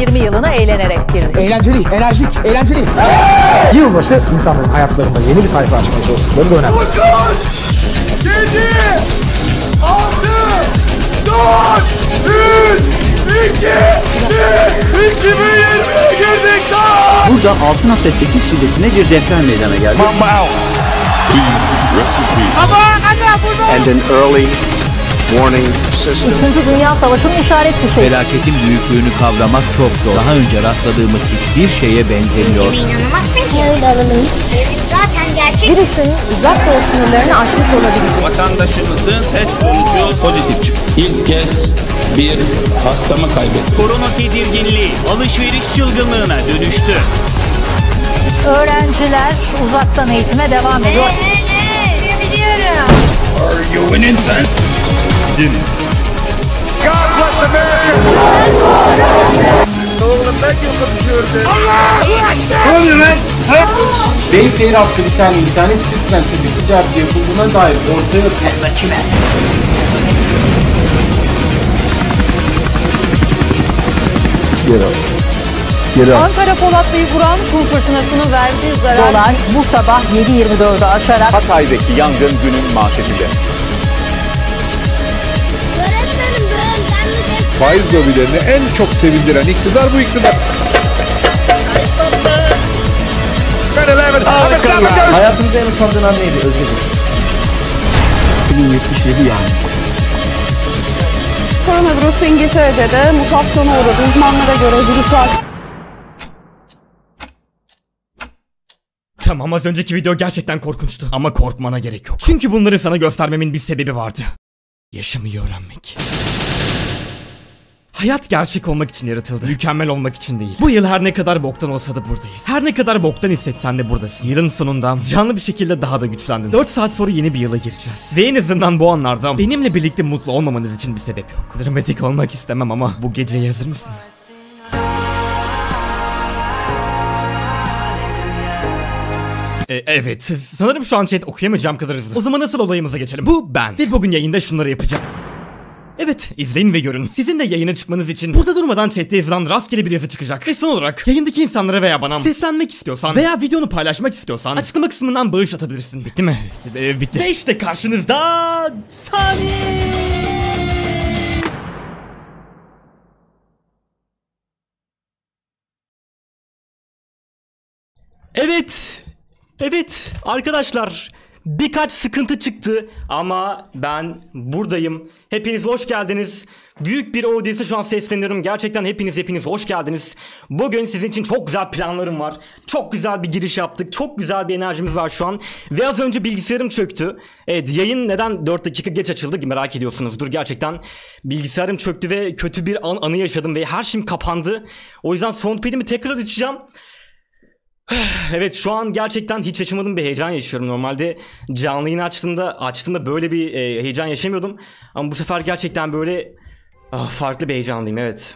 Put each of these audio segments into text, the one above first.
2020 yılına eğlenerek girdik. Eğlenceli, enerjik, eğlenceli. Yılbaşı insanların hayatlarında yeni bir sayfa açmaya çalıştıkları da önemli. 9, 7, 6, 4, 3, 2, 1, 2020'ye girdik lan! Burada 6.8 şiddetine bir deprem meydana geldi. And an early warning system. İkinci Dünya Savaşı'nın işaret fişeği. Felaketin büyüklüğünü kavramak çok zor. Daha önce rastladığımız hiçbir şeye benzemiyor. İnanamazsın ki. Öyle alanımız. Zaten gerçek. Virüsün uzak doğu sınırlarını aşmış olabilir. Vatandaşımızın test sonucu pozitif çıktı. İlk kez bir hastamı kaybettik. Korona tedirginliği alışveriş çılgınlığına dönüştü. Öğrenciler uzaktan eğitime devam ediyor. Biliyorum. Are you an insan? God bless America! Oğlum ben yıldım gördüm. Ne oluyor lan? Beyfair adlı bir tane sitesinden çocuk ticareti yapıldığına dair ortaya Ankara Polatlı'yı vuran kum fırtınasının verdiği zarar dolar bu sabah 7.24'ü aşarak Hatay'daki yangın günün manşetinde. Faiz lobilerini en çok sevindiren iktidar bu iktidar. hayatınızda en utandığın an neydi? Özür dilerim. 2077 yani. Koronavirüs İngiltere'de de mutasyona uğradı. Uzmanlara göre virüs Tamam, az önceki video gerçekten korkunçtu. Ama korkmana gerek yok. Çünkü bunları sana göstermemin bir sebebi vardı. Yaşamayı öğrenmek. Hayat gerçek olmak için yaratıldı. Mükemmel olmak için değil. Bu yıl her ne kadar boktan olsa da buradayız. Her ne kadar boktan hissetsen de buradasın. Yılın sonunda canlı bir şekilde daha da güçlendin. 4 saat sonra yeni bir yıla gireceğiz. Ve en azından bu anlarda benimle birlikte mutlu olmamanız için bir sebep yok. Dramatik olmak istemem ama bu geceye hazır mısın? Evet, sanırım şu an chat okuyamayacağım kadar hızlı. O zaman asıl olayımıza geçelim. Bu ben. Ve bugün yayında şunları yapacağım. Evet, izleyin ve görün. Sizin de yayına çıkmanız için burada durmadan chatte yazılan rastgele bir yazı çıkacak. Ve son olarak yayındaki insanlara veya bana seslenmek istiyorsan veya videonu paylaşmak istiyorsan açıklama kısmından bağış atabilirsin. Bitti mi? Bitti. Ve işte karşınızda Sani. Evet arkadaşlar, birkaç sıkıntı çıktı ama ben buradayım. Hepiniz hoş geldiniz. Büyük bir audience'e şu an sesleniyorum. Gerçekten hepiniz hoş geldiniz. Bugün sizin için çok güzel planlarım var. Çok güzel bir giriş yaptık. Çok güzel bir enerjimiz var şu an. Ve az önce bilgisayarım çöktü. Evet, yayın neden 4 dakika geç açıldı merak ediyorsunuzdur. Gerçekten bilgisayarım çöktü ve kötü bir anı yaşadım ve her şeyim kapandı. O yüzden soundpad'imi tekrar açacağım. Evet, şu an gerçekten hiç yaşamadığım bir heyecan yaşıyorum. Normalde canlı yayını açtığımda böyle bir heyecan yaşamıyordum. Ama bu sefer gerçekten böyle farklı bir heyecandayım, evet.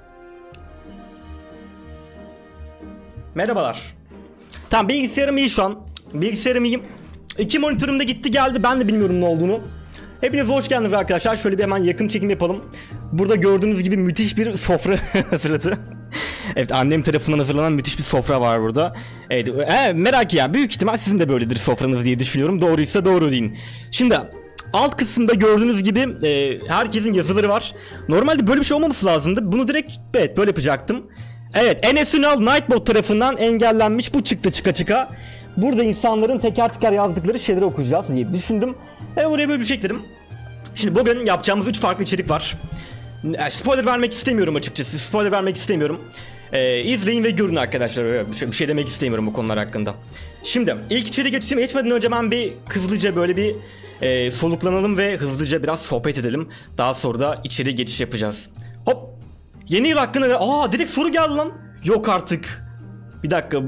Merhabalar. Tamam, bilgisayarım iyi şu an. Bilgisayarım iyiyim. 2 monitörüm de gitti geldi, ben de bilmiyorum ne olduğunu. Hepiniz hoş geldiniz arkadaşlar. Şöyle bir hemen yakın çekim yapalım. Burada gördüğünüz gibi müthiş bir sofra hazırladı. Evet, annem tarafından hazırlanan müthiş bir sofra var burada. Evet, merak ya, büyük ihtimal sizin de böyledir sofranız diye düşünüyorum. Doğruysa doğru deyin. Şimdi alt kısımda gördüğünüz gibi herkesin yazıları var. Normalde böyle bir şey olmaması lazımdı. Bunu direkt böyle yapacaktım. Evet, Enes Ünal Nightbot tarafından engellenmiş. Bu çıktı çıka. Burada insanların teker teker yazdıkları şeyleri okuyacağız diye düşündüm. Oraya böyle bir şey ekledim. Şimdi bugün yapacağımız 3 farklı içerik var. Spoiler vermek istemiyorum açıkçası. Spoiler vermek istemiyorum. İzleyin ve görün arkadaşlar. Bir şey demek istemiyorum bu konular hakkında. Şimdi ilk içeri geçmeden önce ben bir hızlıca böyle bir soluklanalım ve hızlıca biraz sohbet edelim. Daha sonra da içeri geçiş yapacağız. Hop. Yeni yıl hakkında direkt soru geldi lan. Yok artık. Bir dakika.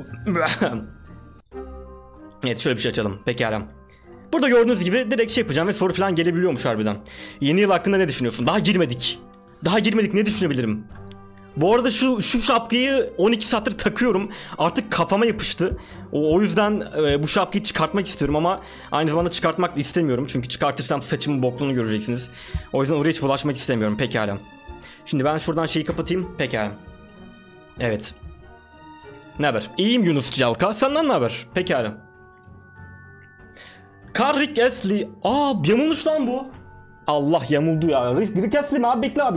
Evet, şöyle bir şey açalım. Pekala. Burada gördüğünüz gibi direkt şey yapacağım ve soru falan gelebiliyormuş harbiden. Yeni yıl hakkında ne düşünüyorsun? Daha girmedik, ne düşünebilirim? Bu arada şu şapkayı 12 saattir takıyorum. Artık kafama yapıştı. O yüzden bu şapkayı çıkartmak istiyorum ama aynı zamanda çıkartmak da istemiyorum. Çünkü çıkartırsam saçımın bokluğunu göreceksiniz. O yüzden oraya hiç bulaşmak istemiyorum. Pekala. Şimdi ben şuradan şeyi kapatayım. Pekala. Evet. Ne haber? İyiyim Yunus Calka. Senden ne haber? Pekala. Rick Astley. Aa, yamulmuş lan bu. Allah, yamuldu ya. Rick Astley mi abi? Bekle abi.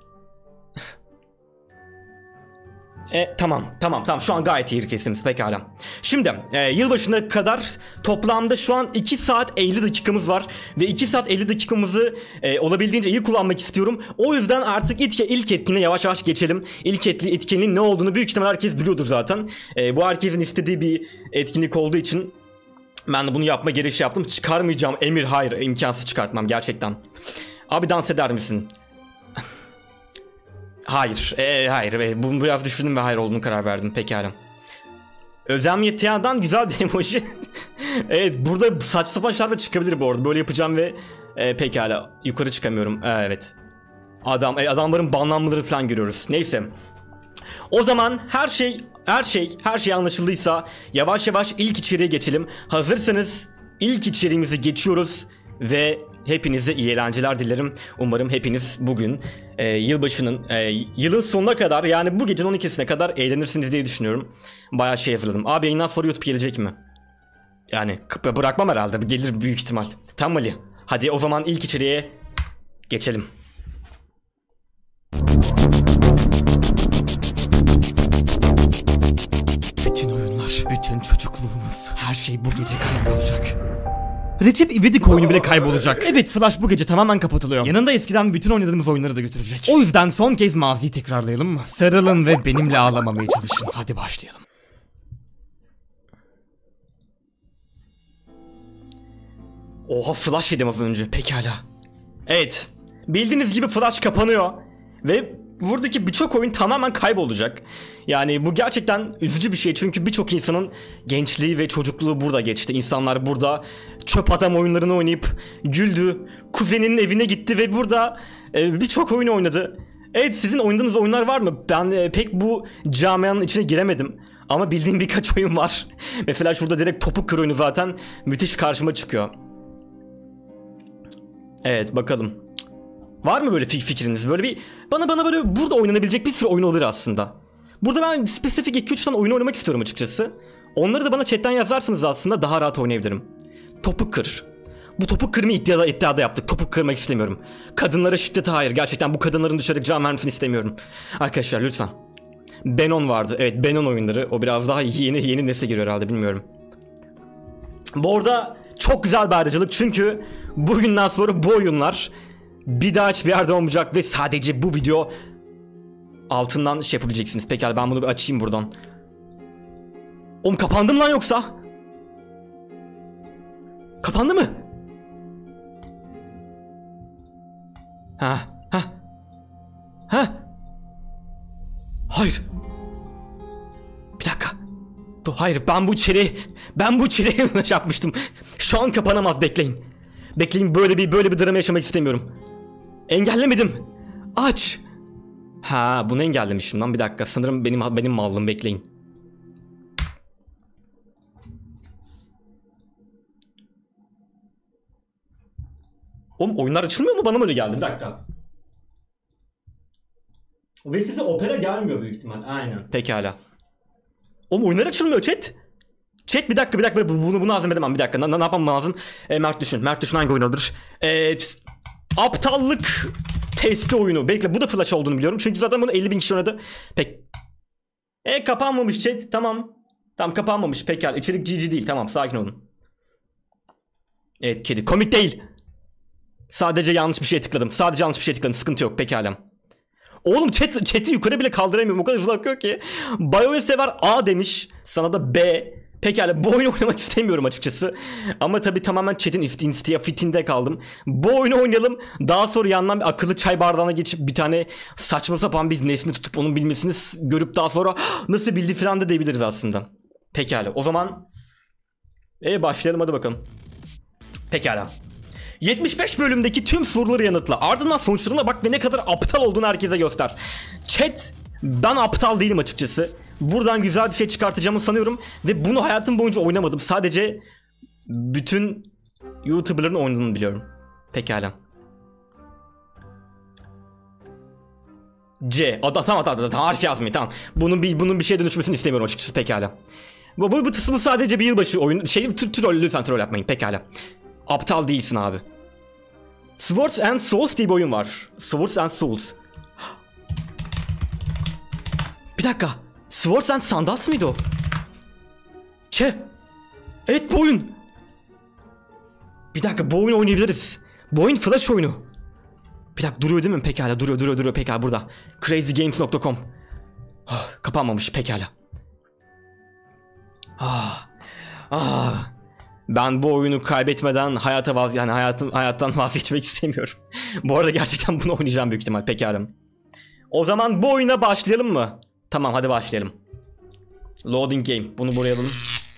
Tamam şu an gayet iyi kesimiz, pekala. Şimdi yılbaşına kadar toplamda şu an 2 saat 50 dakikamız var ve 2 saat 50 dakikamızı olabildiğince iyi kullanmak istiyorum. O yüzden artık ilk etkinliğe yavaş yavaş geçelim. İlk etkinliğin ne olduğunu büyük ihtimal herkes biliyordur zaten. Bu herkesin istediği bir etkinlik olduğu için ben de bunu yapma gereği yaptım. Çıkarmayacağım emir, hayır, imkansız çıkartmam gerçekten. Abi dans eder misin? Hayır, hayır. Bunu biraz düşündüm ve hayır olduğunu karar verdim. Pekala. Özlem Yetiyan'dan güzel bir emoji. Evet, burada saçma sapan şeyler de çıkabilir bu arada. Böyle yapacağım ve pekala. Yukarı çıkamıyorum. Evet. Adamların banlanmaları falan görüyoruz. Neyse. O zaman her şey anlaşıldıysa yavaş yavaş ilk içeriğe geçelim. Hazırsanız ilk içeriğimizi geçiyoruz ve hepinize iyi eğlenceler dilerim. Umarım hepiniz bugün yılbaşının yılın sonuna kadar, yani bu gecenin 12'sine kadar eğlenirsiniz diye düşünüyorum. Bayağı şey hazırladım. Abi yayından sonra YouTube gelecek mi? Yani bırakmam herhalde. Gelir büyük ihtimal. Tamam Ali. Hadi o zaman ilk içeriğe geçelim. Bütün oyunlar, bütün çocukluğumuz, her şey bu gece kaybolacak. Recep İvedik oyunu bile kaybolacak. Evet, Flash bu gece tamamen kapatılıyor. Yanında eskiden bütün oynadığımız oyunları da götürecek. O yüzden son kez maziyi tekrarlayalım mı? Sarılın ve benimle ağlamamaya çalışın. Hadi başlayalım. Oha, Flash yedim az önce. Pekala. Evet. Bildiğiniz gibi Flash kapanıyor. Ve buradaki birçok oyun tamamen kaybolacak. Yani bu gerçekten üzücü bir şey, çünkü birçok insanın gençliği ve çocukluğu burada geçti. İnsanlar burada çöp adam oyunlarını oynayıp güldü. Kuzeninin evine gitti ve burada birçok oyun oynadı. Evet, sizin oynadığınız oyunlar var mı? Ben pek bu camianın içine giremedim. Ama bildiğim birkaç oyun var. Mesela şurada direkt Topuk Kır oyunu zaten müthiş karşıma çıkıyor. Evet, bakalım. Var mı böyle fikriniz? Böyle bir bana böyle burada oynanabilecek bir sürü oyun olur aslında. Burada ben spesifik 2-3 tane oyun oynamak istiyorum açıkçası. Onları da bana chatten yazarsanız aslında daha rahat oynayabilirim. Topuk Kır. Bu topuk kırma iddiada yaptık. Topuk kırmak istemiyorum. Kadınlara şiddete hayır. Gerçekten bu kadınların düşerek can vermesini istemiyorum. Arkadaşlar lütfen. Benon vardı. Evet, Benon oyunları. O biraz daha yeni nesle giriyor herhalde, bilmiyorum. Bu arada çok güzel bir ayrıcalık, çünkü bugünden sonra bu oyunlar bir daha hiçbir yerde olmayacak ve sadece bu video altından şey yapabileceksiniz. Pekala, ben bunu bir açayım buradan. Oğlum, kapandı mı lan yoksa? Kapandı mı? Ha. Hayır. Bir dakika. Hayır, ben bu içeriye yapmıştım. Şu an kapanamaz, bekleyin. Bekleyin, böyle bir drama yaşamak istemiyorum. Engellemedim. Aç. Ha, bunu engellemişim lan, bir dakika. Sanırım benim mallım, bekleyin. Oğlum, oyunlar açılmıyor mu? Bana mı öyle geldi? Bir dakika. Ve size opera gelmiyor büyük ihtimal. Aynen. Pekala. Oğlum, oyunlar açılmıyor chat. Chat, bir dakika. Bunu azledemem, bir dakika. Ne yapmam lazım? Mert düşün hangi oyun olabilir? Aptallık testi oyunu. Bekle, bu da Flash olduğunu biliyorum. Çünkü zaten bunu 50.000 kişi oynadı. Kapanmamış chat. Tamam, kapanmamış. Pekala. İçerik GG değil. Tamam, sakin olun. Evet, kedi. Komik değil. Sadece yanlış bir şeye tıkladım. Sıkıntı yok. Pekala. Oğlum, chat'i yukarı bile kaldıramıyorum. O kadar hızlı akıyor ki. Bayo'yu sever A demiş. Sana da B. Pekala, bu oyunu oynamak istemiyorum açıkçası. Ama tabii tamamen chat'in fitinde kaldım. Bu oyunu oynayalım. Daha sonra yandan bir akıllı çay bardağına geçip bir tane saçma sapan bir nesne tutup onun bilmesini görüp daha sonra nasıl bildi falan da diyebiliriz aslında. Pekala, o zaman başlayalım, hadi bakalım. Pekala. 75 bölümdeki tüm soruları yanıtla. Ardından sonuçlarına bak ve ne kadar aptal olduğunu herkese göster. Chat, ben aptal değilim açıkçası. Buradan güzel bir şey çıkartacağımı sanıyorum. Ve bunu hayatım boyunca oynamadım. Sadece bütün YouTuber'ların oynadığını biliyorum. Pekala. C. Tamam harf yazmayın tamam. Bunun bir şeye dönüşmesini istemiyorum açıkçası pekala. Bu sadece bir yılbaşı oyun. Troll lütfen troll yapmayın pekala. Aptal değilsin abi. Swords and Souls diye bir oyun var. Swords and Souls. Bir dakika. Swords and Sandals mıydı o? Evet bu oyun. Bir dakika bu oyunu oynayabiliriz. Bu oyun flash oyunu. Bir dakika duruyor değil mi? Pekala duruyor pekala burada. crazygames.com. Kapanmamış pekala. Ben bu oyunu kaybetmeden hayattan vazgeçmek istemiyorum. Bu arada gerçekten bunu oynayacağım büyük ihtimal pekala. O zaman bu oyuna başlayalım mı? Tamam hadi başlayalım. Loading game. Bunu buraya alalım.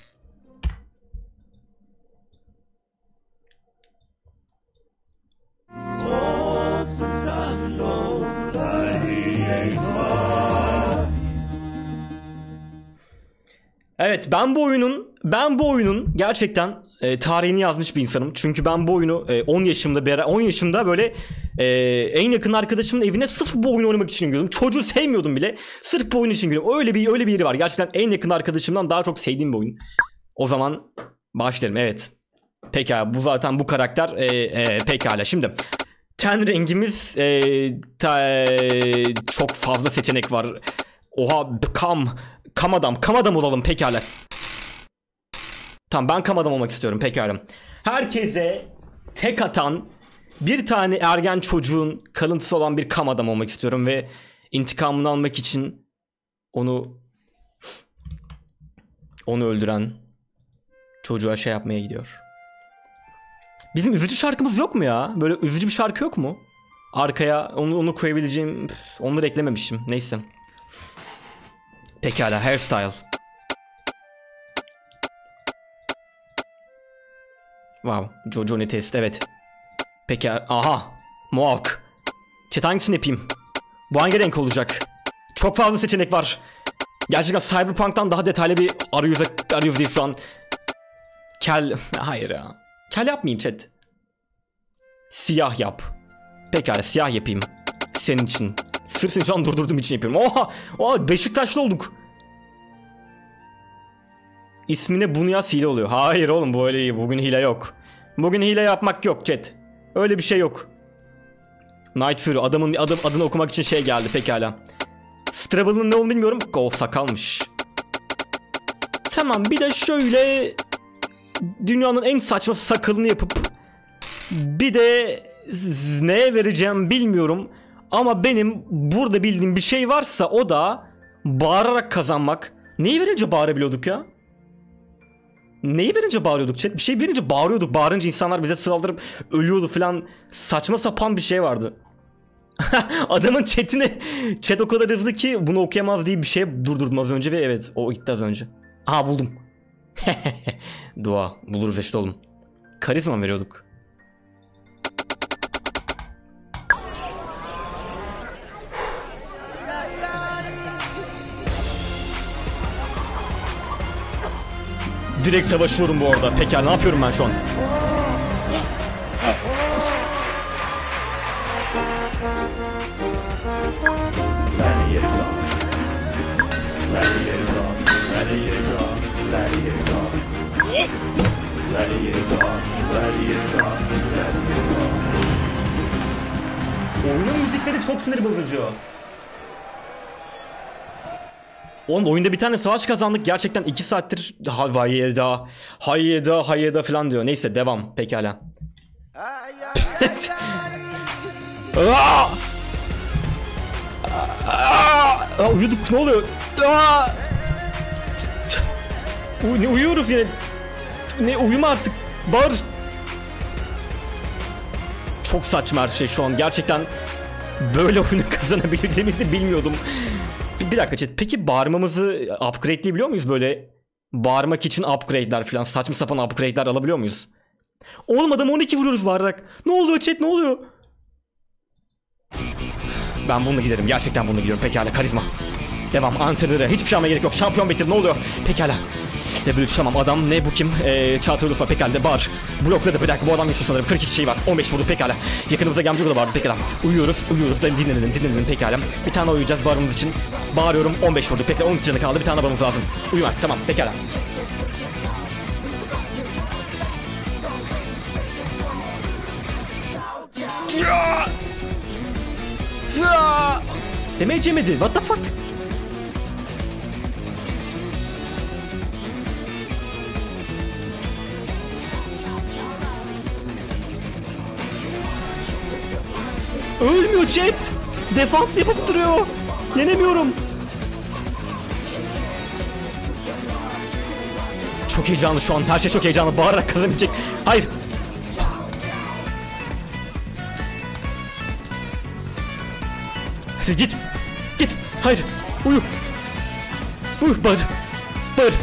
Evet ben bu oyunun gerçekten tarihini yazmış bir insanım. Çünkü ben bu oyunu 10 yaşımda böyle en yakın arkadaşımın evine sırf bu oyunu oynamak için gidiyordum. Çocuğu sevmiyordum bile. Sırf bu oyun için gidiyordum. Öyle bir yeri var. Gerçekten en yakın arkadaşımdan daha çok sevdiğim bir oyun. O zaman başlayalım. Evet. Pekala bu zaten bu karakter pekala. Şimdi ten rengimiz çok fazla seçenek var. Oha kam adam olalım pekala. Tamam ben kam adam olmak istiyorum pekala. Herkese tek atan bir tane ergen çocuğun kalıntısı olan bir kam adam olmak istiyorum ve intikamını almak için onu öldüren çocuğa şey yapmaya gidiyor. Bizim üzücü şarkımız yok mu ya? Böyle üzücü bir şarkı yok mu? Arkaya onu koyabileceğim. Onları eklememişim. Neyse. Pekala hairstyle. Wow. Johnny Test evet. Pekala. Aha. Mohawk. Chat hangisini yapayım? Bu hangi renk olacak? Çok fazla seçenek var. Gerçekten Cyberpunk'tan daha detaylı bir arayüzdeyiz şu an. Kel. Hayır ya. Kel yapmayayım chat. Siyah yap. Pekala siyah yapayım. Senin için. Sırf seni şu an durdurduğum için yapıyorum. Oha Beşiktaşlı olduk. İsmine bunu yaz hile oluyor. Hayır oğlum bu öyle iyi. Bugün hile yok. Bugün hile yapmak yok chat. Öyle bir şey yok. Night Fury adamın adını okumak için şey geldi pekala. Strabble'ın ne olduğunu bilmiyorum. Sakalmış. Tamam bir de şöyle dünyanın en saçma sakalını yapıp bir de neye vereceğim bilmiyorum. Ama benim burada bildiğim bir şey varsa o da bağırarak kazanmak. Neyi verince bağırabiliyorduk ya? Neyi verince bağırıyorduk chat? Bir şey verince bağırıyorduk. Bağırınca insanlar bize saldırıp ölüyordu falan. Saçma sapan bir şey vardı. Adamın chat o kadar hızlı ki bunu okuyamaz diye bir şey durdurdum az önce ve evet o gitti az önce. Aha buldum. Dua buluruz işte oğlum. Karizma veriyorduk. Direkt savaşıyorum bu arada. Pekala ne yapıyorum ben şu an? Oyunun müzikleri çok sinir bozucu. Oğlum oyunda bir tane savaş kazandık. Gerçekten 2 saattir Hayeda falan diyor. Neyse devam. Pekala. Uyuduk ne oluyor? Uyuyoruz yine. Ne uyuma artık. Bağır. Çok saçma her şey şu an. Gerçekten böyle oyunu kazanabileceğimizi bilmiyordum. Bir dakika chat. Peki bağırmamızı upgrade'leyebiliyor muyuz böyle? Bağırmak için upgrade'ler falan. Saçma sapan upgrade'ler alabiliyor muyuz? Oğlum adam 12 vuruyoruz bağırarak. Ne oluyor chat ne oluyor? Ben bununla giderim. Gerçekten bununla gidiyorum. Pekala karizma. Devam. Antrenöre. Hiçbir şey almaya gerek yok. Şampiyon bitir. Ne oluyor? Pekala. Level 3 tamam. Adam ne bu kim? Çağatay Ulusoy pekala bar. Blokladı bir dakika, bu adam geçti sanırım. 42 şey var. 15 vurdu pekala. Yakınımıza gelmiş o da vardı pekala. Uyuyoruz. Dinlenelim pekala. Bir tane uyuyacağız barımız için. Bağırıyorum, 15 vurdu pekala. 13 canı kaldı, bir tane barımız lazım. Uyumak tamam pekala. Damage yemedi. What the fuck? Ölmüyor chat. Defans yapıp duruyor. Yenemiyorum. Çok heyecanlı şu an. Her şey çok heyecanlı. Bağırarak kazanabilecek. Hayır. Hadi git. Git. Hayır. Uyu. Uyu. Bağır. Bağır.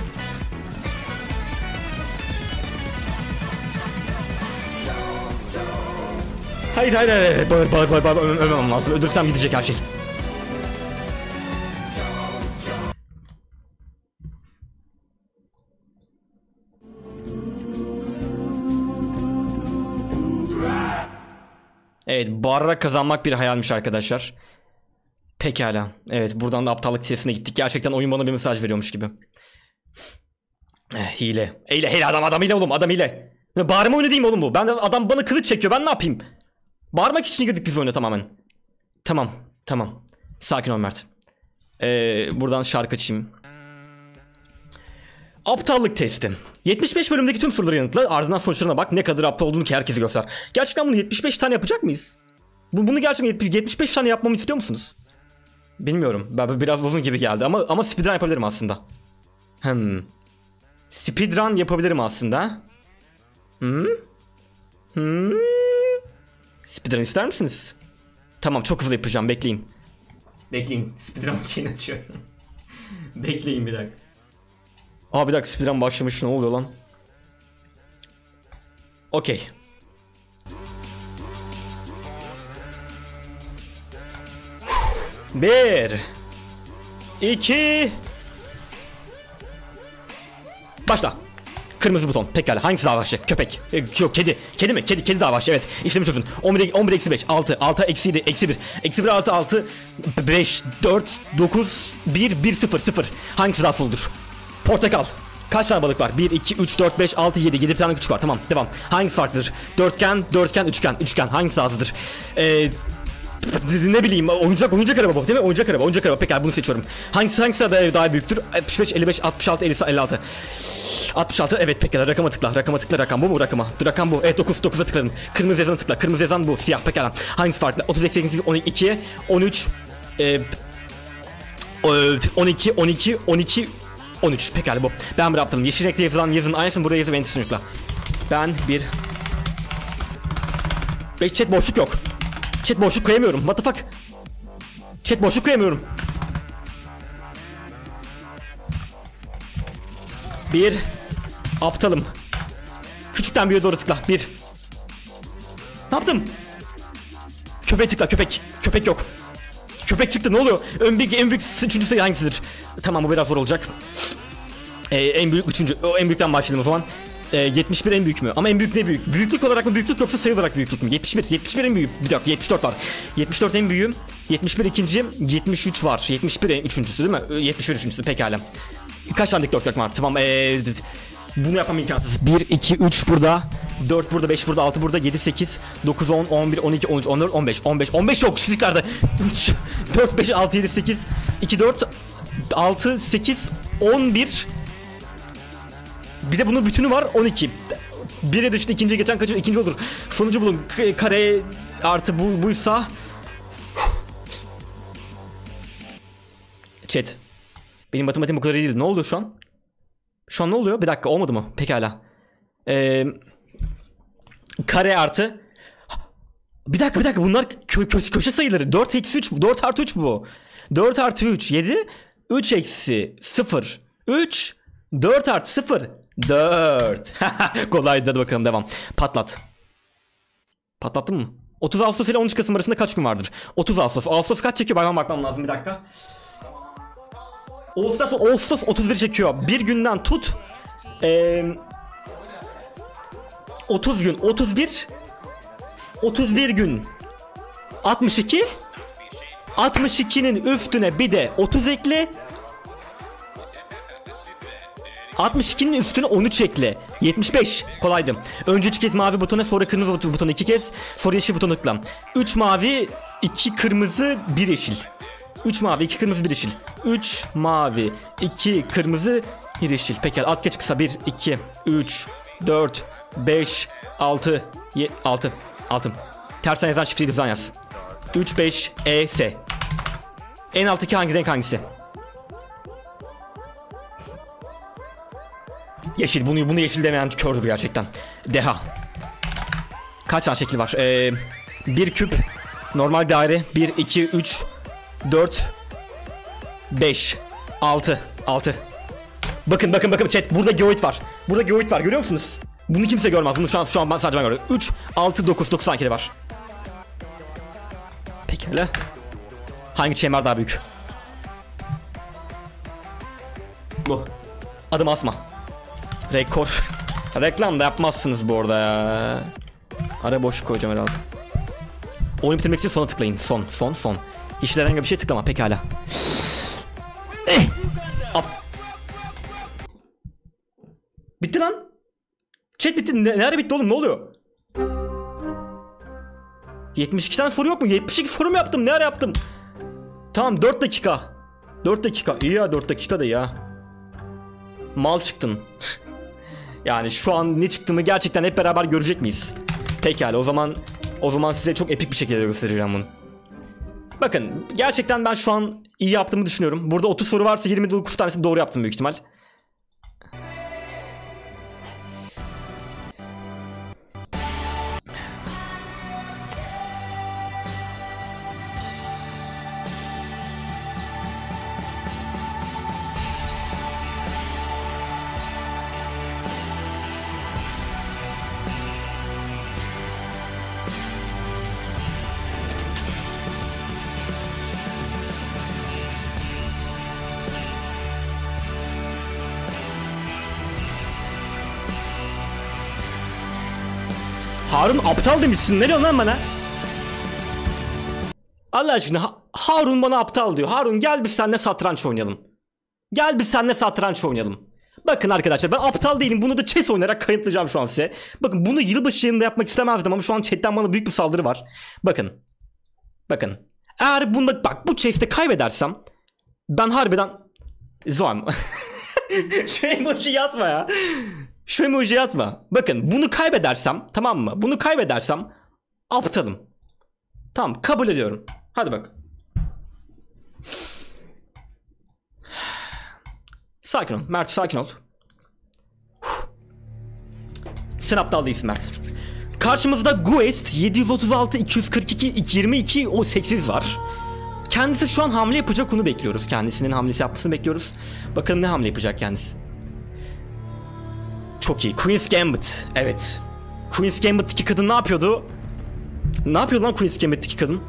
Hayır. Bağır. Ölmem lazım. Öldürsem gidecek her şey. Evet, bağırarak kazanmak bir hayalmiş arkadaşlar. Pekala. Evet, buradan da aptallık testine gittik. Gerçekten oyun bana bir mesaj veriyormuş gibi. Hile. Hile adam hile oğlum, adam hile. Bağırma oyunu değil mi oğlum bu? Adam bana kılıç çekiyor, ben ne yapayım? Bağırmak için girdik biz oyuna tamamen. Tamam. Sakin ol Mert. Buradan şarkı açayım. Aptallık testi. 75 bölümdeki tüm soruları yanıtla, ardından sonuçlarına bak, ne kadar aptal olduğunu ki herkese göster. Gerçekten bunu 75 tane yapacak mıyız? Bunu gerçekten 75 tane yapmamı istiyor musunuz? Bilmiyorum. Biraz uzun gibi geldi ama speedrun yapabilirim aslında. Speedrun yapabilirim aslında. Speedrun ister misiniz? Tamam, çok hızlı yapacağım, bekleyin. Speedrun şeyini açıyorum. Bekleyin bir dakika. Bir dakika, speedrun başlamış, ne oluyor lan? Okey. Bir, 2, başla. Kırmızı buton. Pekala. Hangisi daha vahşi? Köpek. Yok, kedi. Kedi mi? Kedi daha vahşi. Evet. İşlemi çözün. 11 eksi 5. 6 eksi 7. Eksi 1. Eksi 1 6. 5 4 9 1 0 0. Hangisi daha soludur? Portakal. Kaç tane balık var? 1 2 3 4 5 6 7. 7 tane küçük var. Tamam. Devam. Hangisi farklıdır? Dörtgen, üçgen. Hangisi daha hızlıdır? Ne bileyim, oyuncak araba bu değil mi? Oyuncak araba. Pekala, bunu seçiyorum. Hangisi daha büyüktür? 65 55 66 56. 66, evet pekala, rakama tıkla. Rakam bu mu rakama? Rakam bu. Evet, 9'a tıkladım. Kırmızı yazana tıkla. Kırmızı yazan bu, siyah pekala. Hangisi farklı? 30 8 12 13 12 13 pekala bu. Ben bir aptalım. Yeşil renkli yazın aynısını buraya yazıp enter sunucukla. Ben bir chat boşluk yok. Chat boşluk koyamıyorum. What the fuck? Chat boşluk koyamıyorum. Bir aptalım. Küçükten büyüğe doğru tıkla. Bir. Ne yaptım? Köpeğe tıkla, köpek yok. Köpek çıktı, ne oluyor? En büyük üçüncü sayı hangisidir? Tamam, bu biraz zor olacak. En büyük üçüncü. En büyükten başlayalım o zaman. 71 en büyük mü? Ama en büyük ne büyük? Büyüklük olarak mı büyüklük yoksa sayı olarak büyüklük mü? 71 en büyük. Bir dakika, 74 var. 74 en büyüğü. 71 ikinci. 73 var. 71 en üçüncüsü değil mi? 71 üçüncüsü pekala. Kaç tane dikdörtgen var? Tamam. Bunu yapmam imkansız. 1 2 3 burada. 4 burada, 5 burada, 6 burada, 7 8 9 10 11 12 13 14 15 yok fiziklerde. 3 4 5 6 7 8 2 4 6 8 11. Bir de bunun bütünü var, 12. Biri dışında ikinciye geçen kaçır, ikinci olur. Sonucu bulun. Kare artı buysa. Chat. Benim matematiğim o kadar iyi değil. Ne oluyor şu an? Şu an ne oluyor? Bir dakika, olmadı mı? Pekala. Kare artı. Bir dakika. Bunlar köşe sayıları. 4 eksi 3. 4 artı 3 bu. 4 artı 3. 7. 3 eksi 0. 3. 4 artı 0. 4. Kolaydı, hadi bakalım devam. Patlattın mı? 30 Ağustos ile 13 Kasım arasında kaç gün vardır? 30 Ağustos. Ağustos kaç çekiyor? Ben bakmam lazım, bir dakika. Ağustos 31 çekiyor. Bir günden tut 30 gün, 31 gün, 62, 62'nin üstüne bir de 30 ekle, 62'nin üstüne 13 ekle, 75. Kolaydı. Önce 2 kez mavi butona, sonra kırmızı butona 2 kez, sonra yeşil butona tıkla. 3 mavi, 2 kırmızı, 1 yeşil. 3 mavi, 2 kırmızı, 1 yeşil. 3 mavi, 2 kırmızı, 1 yeşil. Peki at geç kısa. 1, 2, 3, 4, 5, 6, 6. Tersten yazan şifreyi düzen yaz. 3, 5, E, S. En alttaki hangi renk hangisi? Yeşil. Bunu yeşil demeyen kördür gerçekten. Deha. Kaç tane şekli var? Bir küp. Normal daire. 1, 2, 3, 4, 5, 6. Bakın chat. Burada geoid var. Görüyor musunuz? Bunu kimse görmez. Bunu şu an ben sadece görüyorum. 3, 6, 9 tane kere var. Pekala. Hangi çember daha büyük? Bu. Adım asma. Rekor. Reklam da yapmazsınız bu arada ya. Ara boş koyacağım herhalde. Oyunu bitirmek için sona tıklayın. Son. Hiç herhangi bir şey tıklama. Pekala. Bitti lan. Chat bitti. Nerede bitti oğlum? Ne oluyor? 72 tane soru yok mu? 72 soru mu yaptım? Ne ara yaptım? Tamam 4 dakika. 4 dakika. İyi ya 4 dakika da ya. Mal çıktın. Yani şu an ne çıktığımı gerçekten hep beraber görecek miyiz? Pekala o zaman size çok epik bir şekilde göstereceğim bunu. Bakın gerçekten ben şu an iyi yaptığımı düşünüyorum. Burada 30 soru varsa 29 tanesini doğru yaptım büyük ihtimal. Harun aptal demişsin. Ne diyorsun lan bana? Allah aşkına Harun bana aptal diyor. Harun gel biz seninle satranç oynayalım. Bakın arkadaşlar ben aptal değilim. Bunu da chess oynayarak kanıtlayacağım şu an size. Bakın bunu yılbaşı yayında yapmak istemezdim ama şu an chatten bana büyük bir saldırı var. Bakın. Eğer bunda bu chess'te kaybedersem ben harbiden zoom. Şu emoji atma ya. Şu emoji atma. Bakın bunu kaybedersem, tamam mı? Bunu kaybedersem aptalım. Tamam kabul ediyorum. Hadi bak. Sakin ol. Mert sakin ol. Sen aptal değilsin Mert. Karşımızda Guest 736 242 22 o 8 var. Kendisi şu an hamle yapacak, onu bekliyoruz. Kendisinin hamlesi yapmasını bekliyoruz. Bakalım ne hamle yapacak kendisi. Çok iyi. Queen's Gambit. Evet. Queen's Gambit'teki kadın ne yapıyordu? Ne yapıyordu lan Queen's Gambit'teki kadın?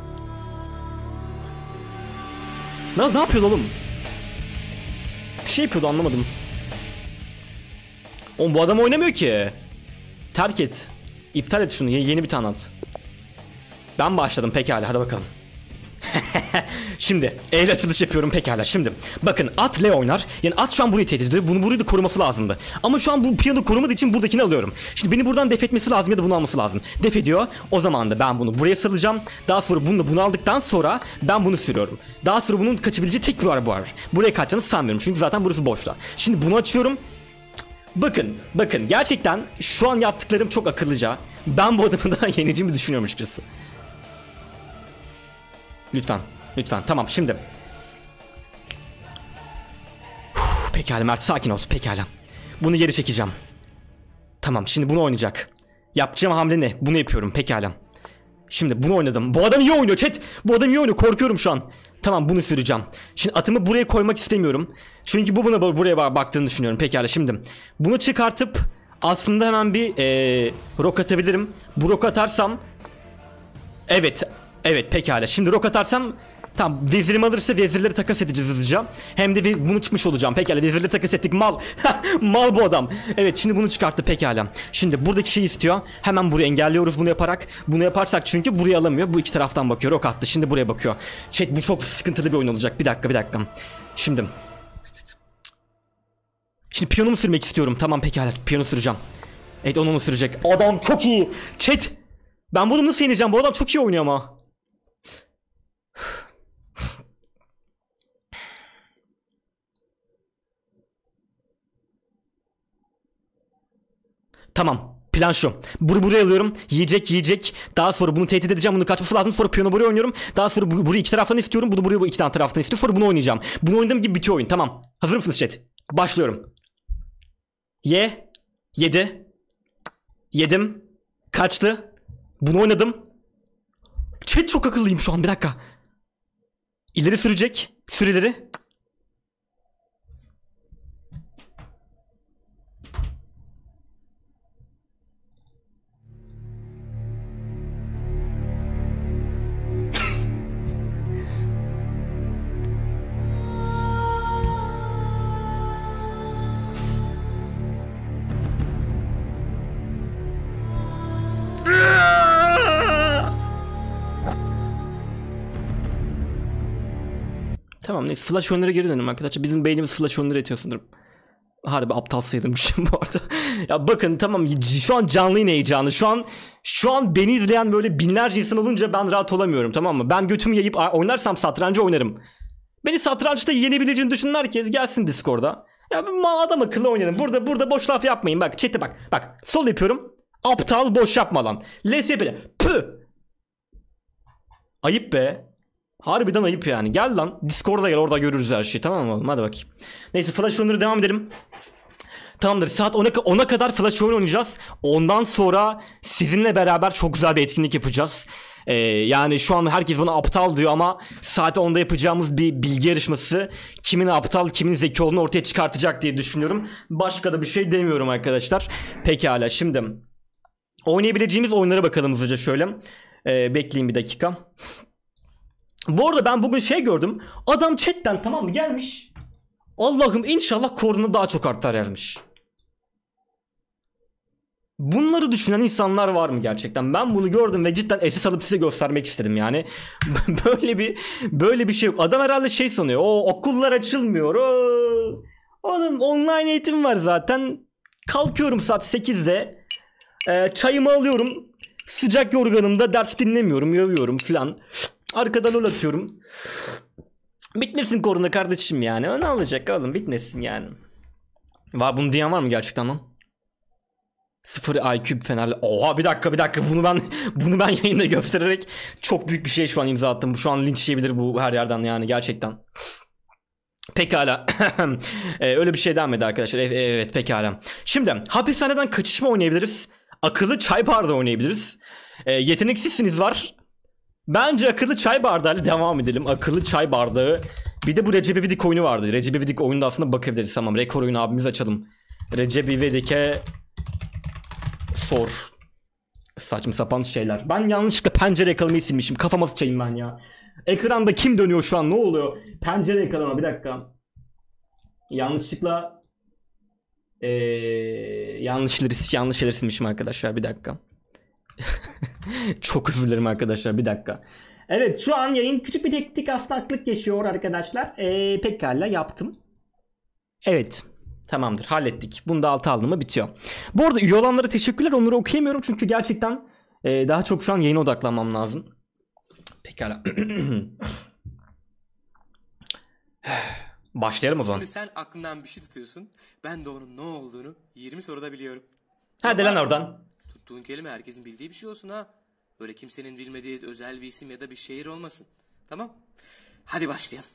Ne yapıyordu oğlum? Bir şey yapıyordu, anlamadım. Oğlum bu adam oynamıyor ki. Terk et. İptal et şunu. Yeni bir tane at. Ben başladım pekala. Hadi bakalım. Şimdi el açılış yapıyorum pekala. Şimdi bakın at L oynar. Yani at şu an burayı tehdit ediyor. Bunu burayı da koruması lazımdı. Ama şu an bu piyano korumadığı için buradakini alıyorum. Şimdi beni buradan def etmesi lazım ya da bunu alması lazım. Def ediyor. O zaman da ben bunu buraya salacağım. Daha sonra bunu aldıktan sonra ben bunu sürüyorum. Daha sonra bunun kaçabileceği tek bir var bu var. Buraya kaçacağını sanmıyorum. Çünkü zaten burası boşta. Şimdi bunu açıyorum. Bakın gerçekten şu an yaptıklarım çok akıllıca. Ben bu adamı daha yeneceğimi düşünüyorum açıkçası. Lütfen tamam şimdi. Pekala Mert sakin ol pekala. Bunu geri çekeceğim. Tamam şimdi bunu oynayacak. Yapacağım hamle ne? Bunu yapıyorum pekala. Şimdi bunu oynadım. Bu adam iyi oynuyor chat. Bu adam iyi oynuyor, korkuyorum şu an. Tamam bunu süreceğim. Şimdi atımı buraya koymak istemiyorum. Çünkü bu buna buraya baktığını düşünüyorum. Pekala şimdi. Bunu çıkartıp aslında hemen bir rok atabilirim. Bu rok atarsam. Evet pekala. Şimdi rok atarsam Tamam, vezirimi alırsa vezirleri takas edeceğiz hızlıca. Hem de bunu çıkmış olacağım. Pekala, vezirleri takas ettik, mal. Mal bu adam. Evet, şimdi bunu çıkarttı, pekala. Şimdi buradaki şeyi istiyor. Hemen burayı engelliyoruz bunu yaparak. Bunu yaparsak çünkü burayı alamıyor. Bu iki taraftan bakıyor, ok attı. Şimdi buraya bakıyor. Chat, bu çok sıkıntılı bir oyun olacak. Bir dakika. Şimdi piyanomu sürmek istiyorum. Tamam, pekala, piyano süreceğim. Evet, onu sürecek. Adam çok iyi. Chat, ben bunu nasıl yeneceğim? Bu adam çok iyi oynuyor ama. Tamam, plan şu. Buraya alıyorum. Yiyecek. Daha sonra bunu tehdit edeceğim. Bunu kaçması lazım. Sonra piyano buraya oynuyorum. Daha sonra burayı iki taraftan istiyorum. Bunu buraya bu iki tane taraftan istiyorum. Sonra bunu oynayacağım. Bunu oynadığım gibi bitiyor oyun. Tamam. Hazır mısınız chat? Başlıyorum. Yedim. Kaçtı. Bunu oynadım. Chat, çok akıllıyım şu an. Bir dakika. İleri sürecek. Süreleri. Tamam, neyse, flash oyunlara geri dönelim arkadaşlar. Bizim beynimiz flash oyunları yetiyor sanırım. Harbi aptal sayılırmışım bu arada. Ya bakın, tamam, şu an canlı yayın heyecanı. Şu an beni izleyen böyle binlerce insan olunca ben rahat olamıyorum, tamam mı? Ben götümü yayıp oynarsam satrancı oynarım. Beni satrançta yenebileceğini düşünen herkes gelsin Discord'a. Ya adam akıllı oynayalım. Burada boş laf yapmayın. Bak chat'e bak. Bak, sol yapıyorum. Aptal, boş yapma lan. LS bile. Püh. Ayıp be. Harbiden ayıp yani. Gel lan Discord'a gel, orada görürüz her şeyi, tamam mı oğlum? Hadi bakayım. Neyse, flash oyunları devam edelim. Tamamdır, saat 10'a kadar flash oyun oynayacağız. Ondan sonra sizinle beraber çok güzel bir etkinlik yapacağız. Yani şu an herkes bana aptal diyor ama saat 10'da yapacağımız bir bilgi yarışması kimin aptal kimin zeki olduğunu ortaya çıkartacak diye düşünüyorum. Başka da bir şey demiyorum arkadaşlar. Pekala, şimdi oynayabileceğimiz oyunlara bakalım hızlıca şöyle. Bekleyin bir dakika. Bu arada ben bugün şey gördüm. Adam chatten, tamam mı, gelmiş. Allah'ım inşallah korona daha çok artar yazmış. Bunları düşünen insanlar var mı gerçekten? Ben bunu gördüm ve cidden SS alıp size göstermek istedim yani. böyle bir şey yok. Adam herhalde şey sanıyor. Okullar açılmıyor. Oğlum, online eğitim var zaten. Kalkıyorum saat 8'de. Çayımı alıyorum. Sıcak yorganımda ders dinlemiyorum, yövüyorum falan. Arkada lol atıyorum. Bitmesin korona kardeşim yani. Ne olacak oğlum, bitmesin yani. Var, bunu diyen var mı gerçekten lan? 0 IQ Fenerli. Oha, bir dakika. Bunu ben yayında göstererek çok büyük bir şey şu an imza attım. Şu an linç yiyebilir bu her yerden yani, gerçekten. Pekala. Öyle bir şey devam edi arkadaşlar. Evet, pekala. Şimdi hapishaneden kaçışma oynayabiliriz. Akıllı çay bardağı oynayabiliriz. Yeteneksizsiniz var. Bence akıllı çay bardağıyla devam edelim. Akıllı çay bardağı. Bir de bu Recep İvedik oyunu vardı. Recep İvedik oyunda aslında bakabiliriz. Tamam, rekor oyunu abimiz açalım. Recep İvedik'e sor. Saçma sapan şeyler. Ben yanlışlıkla pencere yakalamayı silmişim. Kafama sıçayım ben ya. Ekranda kim dönüyor şu an, ne oluyor? Pencere yakalama, bir dakika. Yanlışlıkla yanlış şeyler silmişim arkadaşlar, bir dakika. Çok özür dilerim arkadaşlar, bir dakika. Evet, şu an yayın küçük bir teknik aksaklık yaşıyor arkadaşlar. Pekala, yaptım. Evet, tamamdır, hallettik. Bunu da alta aldım mı bitiyor. Bu arada üye olanlara teşekkürler, onları okuyamıyorum çünkü gerçekten daha çok şu an yayına odaklanmam lazım. Pekala. Başlayalım o zaman. Şimdi sen aklından bir şey tutuyorsun. Ben de onun ne olduğunu 20 soruda biliyorum. Hadi lan oradan. Tuttuğun kelime herkesin bildiği bir şey olsun ha. Öyle kimsenin bilmediği özel bir isim ya da bir şehir olmasın. Tamam? Hadi başlayalım.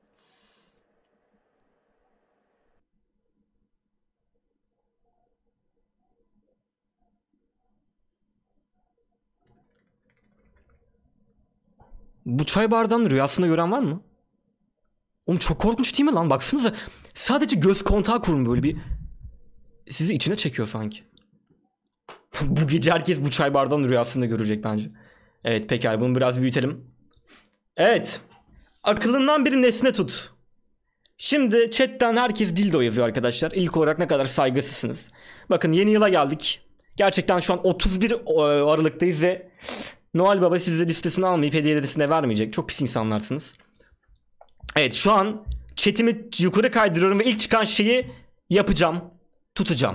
Bu çay bardağını rüyasında gören var mı? Oğlum çok korkunç değil mi lan? Baksanıza. Sadece göz kontağı kurun, böyle bir. Sizi içine çekiyor sanki. Bu gece herkes bu çay bardağını rüyasında görecek bence. Evet, pekala, bunu biraz büyütelim. Evet. Akılından bir nesne tut. Şimdi chatten herkes dildo yazıyor arkadaşlar. İlk olarak ne kadar saygısızsınız. Bakın yeni yıla geldik. Gerçekten şu an 31 Aralık'tayız ve Noel Baba size listesini almayıp hediye listesine vermeyecek. Çok pis insanlarsınız. Evet, şu an chatimi yukarı kaydırıyorum ve ilk çıkan şeyi yapacağım. Tutacağım.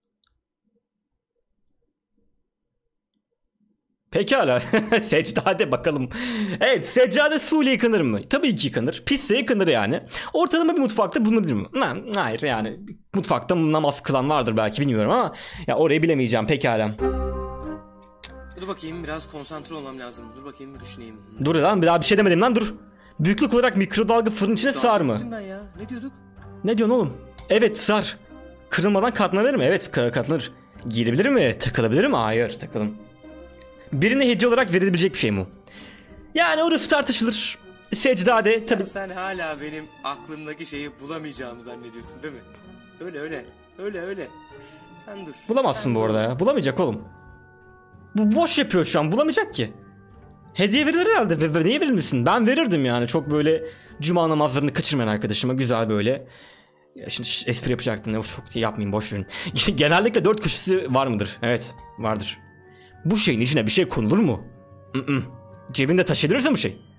Pekala. Seccade bakalım. Evet, seccade suyla yıkanır mı? Tabii ki yıkanır. Pisse yıkanır yani. Ortalama bir mutfakta bulunabilir mi? Hayır yani. Mutfakta namaz kılan vardır belki, bilmiyorum ama ya orayı bilemeyeceğim. Pekala. Dur bakayım, biraz konsantre olmam lazım. Dur bakayım, bir düşüneyim. Dur lan, bir daha bir şey demedim lan, dur. Büyüklük olarak mikrodalga fırın içine sığar mı? Ben ya. Ne diyorduk? Ne diyorsun oğlum? Evet, sığar. Kırılmadan katlanır mı? Evet, katlanır. Giyilebilir mi? Takılabilir mi? Hayır, takılın. Birine hediye olarak verilebilecek bir şey mi? Yani orası tartışılır. Seccade tabii. Sen hala benim aklımdaki şeyi bulamayacağımı zannediyorsun değil mi? Öyle. Sen dur. Bulamazsın sen bu arada ya. Bulamayacak oğlum. Bu boş yapıyor şu an. Bulamayacak ki. Hediye verilir herhalde. Ve niye verilmesin? Ben verirdim yani. Çok böyle cuma namazlarını kaçırmayan arkadaşıma güzel böyle. Ya şimdi espri yapacaktım. Ne çok yapmayayım, boş verin. Genellikle 4 köşesi var mıdır? Evet, vardır. Bu şeyin içine bir şey konulur mu? Cebinde taşıyabilirsin bu şey.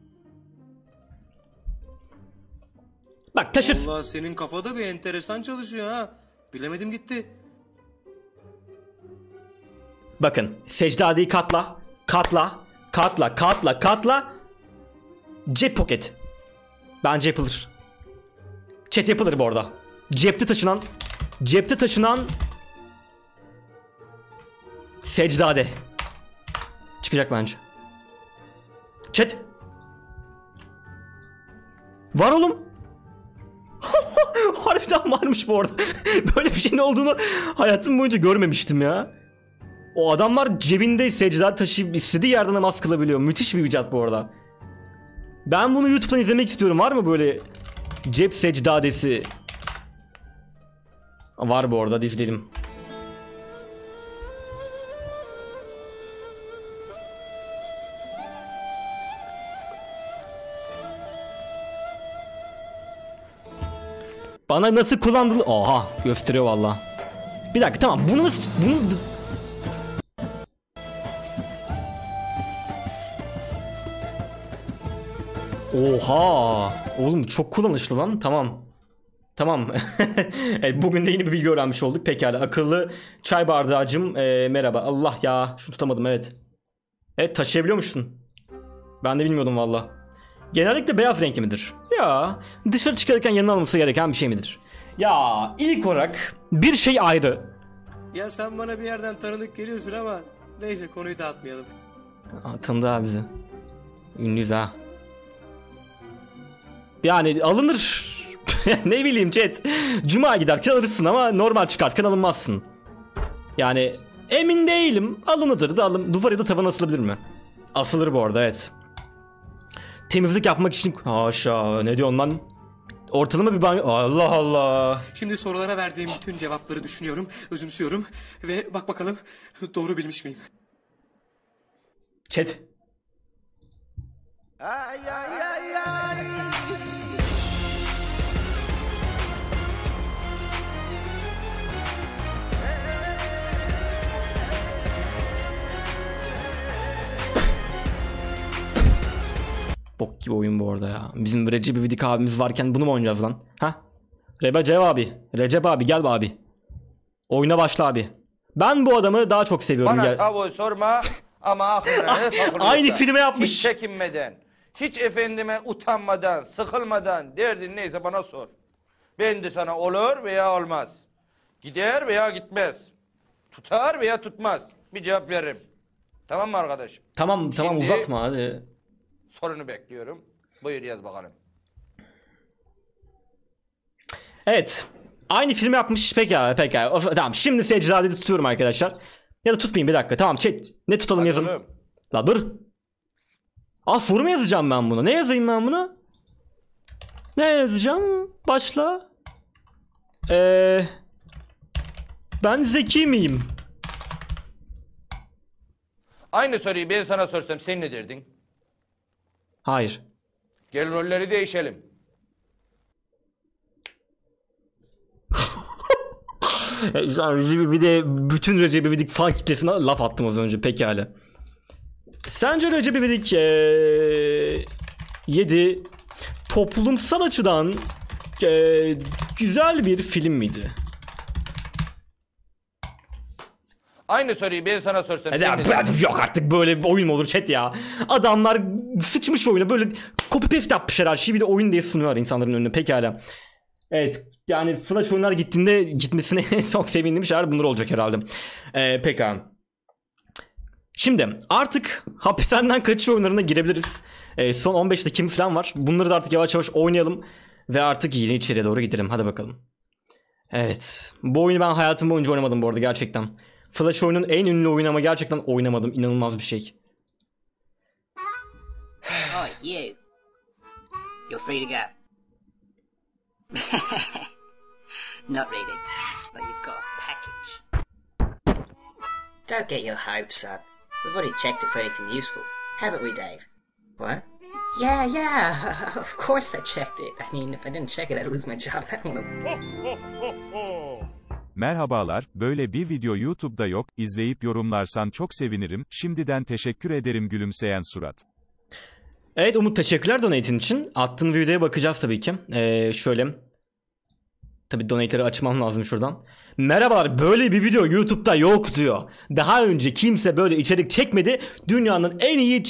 Bak, taşırsın. Allah, senin kafada bir enteresan çalışıyor ha. Bilemedim gitti. Bakın, secdadeyi katla. Cep poket. Bence yapılır. Chat yapılır bu arada. Cepte taşınan secdade. Çıkacak bence. Chat. Var oğlum. Harbiden varmış bu arada. Böyle bir şeyin olduğunu hayatım boyunca görmemiştim ya. O adamlar cebinde secdade taşıyıp istediği yerden namaz kılabiliyor. Müthiş bir icat bu arada. Ben bunu YouTube'dan izlemek istiyorum. Var mı böyle cep secdadesi? Var bu arada, izleyelim. Bana nasıl kullandığını... Oha, gösteriyor valla. Bir dakika, tamam, bunu nasıl... Oha! Oğlum çok kullanışlı lan. Tamam. Evet, bugün de yeni bir bilgi öğrenmiş olduk. Pekala. Akıllı çay bardağcım. Merhaba. Allah ya. Şunu tutamadım, evet. Evet, taşıyabiliyormuşsun. Ben de bilmiyordum valla. Genellikle beyaz renkli midir? Ya. Dışarı çıkarken yanına alınması gereken bir şey midir? Ya ilk olarak bir şey ayrı. Ya sen bana bir yerden tanıdık geliyorsun ama neyse, konuyu dağıtmayalım. Tanıdı abi bizi. Ünlüyüz ha. Yani alınır. Ne bileyim chat. Cuma giderken alırsın ama normal çıkartken alınmazsın. Yani emin değilim. Alınıdır da duvara ya da tavana asılabilir mi? Asılır bu arada, evet. Temizlik yapmak için... Haşa, ne diyorsun lan? Ortalama bir banyo... Allah Allah. Şimdi sorulara verdiğim bütün cevapları düşünüyorum, özümsüyorum ve bak bakalım doğru bilmiş miyim? Chat. Bok gibi oyun bu arada ya. Bizim Recep İvedik abimiz varken bunu mu oynayacağız lan? Ha? Recep abi gel be abi. Oyuna başla abi. Ben bu adamı daha çok seviyorum. Bana tavuğu sorma ama aklına aynı filme yapmış. Hiç çekinmeden, hiç efendime utanmadan, sıkılmadan, derdin neyse bana sor. Ben de sana olur veya olmaz. Gider veya gitmez. Tutar veya tutmaz. Bir cevap veririm. Tamam mı arkadaşım? Tamam Şimdi uzatma hadi. Sorunu bekliyorum. Buyur yaz bakalım. Evet. Aynı filmi yapmış. Pekala. Tamam, şimdi secdadeyi tutuyorum arkadaşlar. Ya da tutmayayım, bir dakika. Tamam chat. Ne tutalım, yazalım. La dur. Soru mu yazacağım ben buna? Ne yazayım ben buna? Ne yazacağım? Başla. Ben zeki miyim? Aynı soruyu ben sana sorsam sen ne derdin? Hayır. Gel rolleri değişelim. Şu an Recep İvedik, bütün Recep İvedik fan kitlesine laf attım az önce, pekala. Sence Recep İvedik 7 toplumsal açıdan güzel bir film miydi? Aynı soruyu ben sana sorsam. Yok artık, böyle bir oyun mu olur chat ya? Adamlar sıçmış oyuna, böyle copy paste yapmışlar her şeyi, bir de oyun diye sunuyorlar insanların önüne, pekala. Evet, yani Flash oyunlar gitmesine çok sevindiğim şeyler bunlar olacak herhalde. Pekala. Şimdi artık hapishaneden kaçış oyunlarına girebiliriz. Son 15 dakika falan var. Bunları da artık yavaş yavaş oynayalım. Ve artık yine içeriye doğru gidelim. Hadi bakalım. Evet. Bu oyunu ben hayatım boyunca oynamadım bu arada gerçekten. Flash oyunun en ünlü oyunu ama gerçekten oynamadım. İnanılmaz bir şey. Oh, you. You're free to go. Not really, but you've got a package. Don't get your hopes up. We've already checked it for anything useful. Haven't we, Dave? What? Yeah, of course I checked it. I mean, if I didn't check it, I'd lose my job. I don't know. Merhabalar, böyle bir video YouTube'da yok, izleyip yorumlarsan çok sevinirim, şimdiden teşekkür ederim gülümseyen surat. Evet Umut, teşekkürler donate'in için. Attığın videoya bakacağız tabii ki. Şöyle. Tabii donate'leri açmam lazım şuradan. Merhabalar, böyle bir video YouTube'da yok diyor. Daha önce kimse böyle içerik çekmedi. Dünyanın en iyi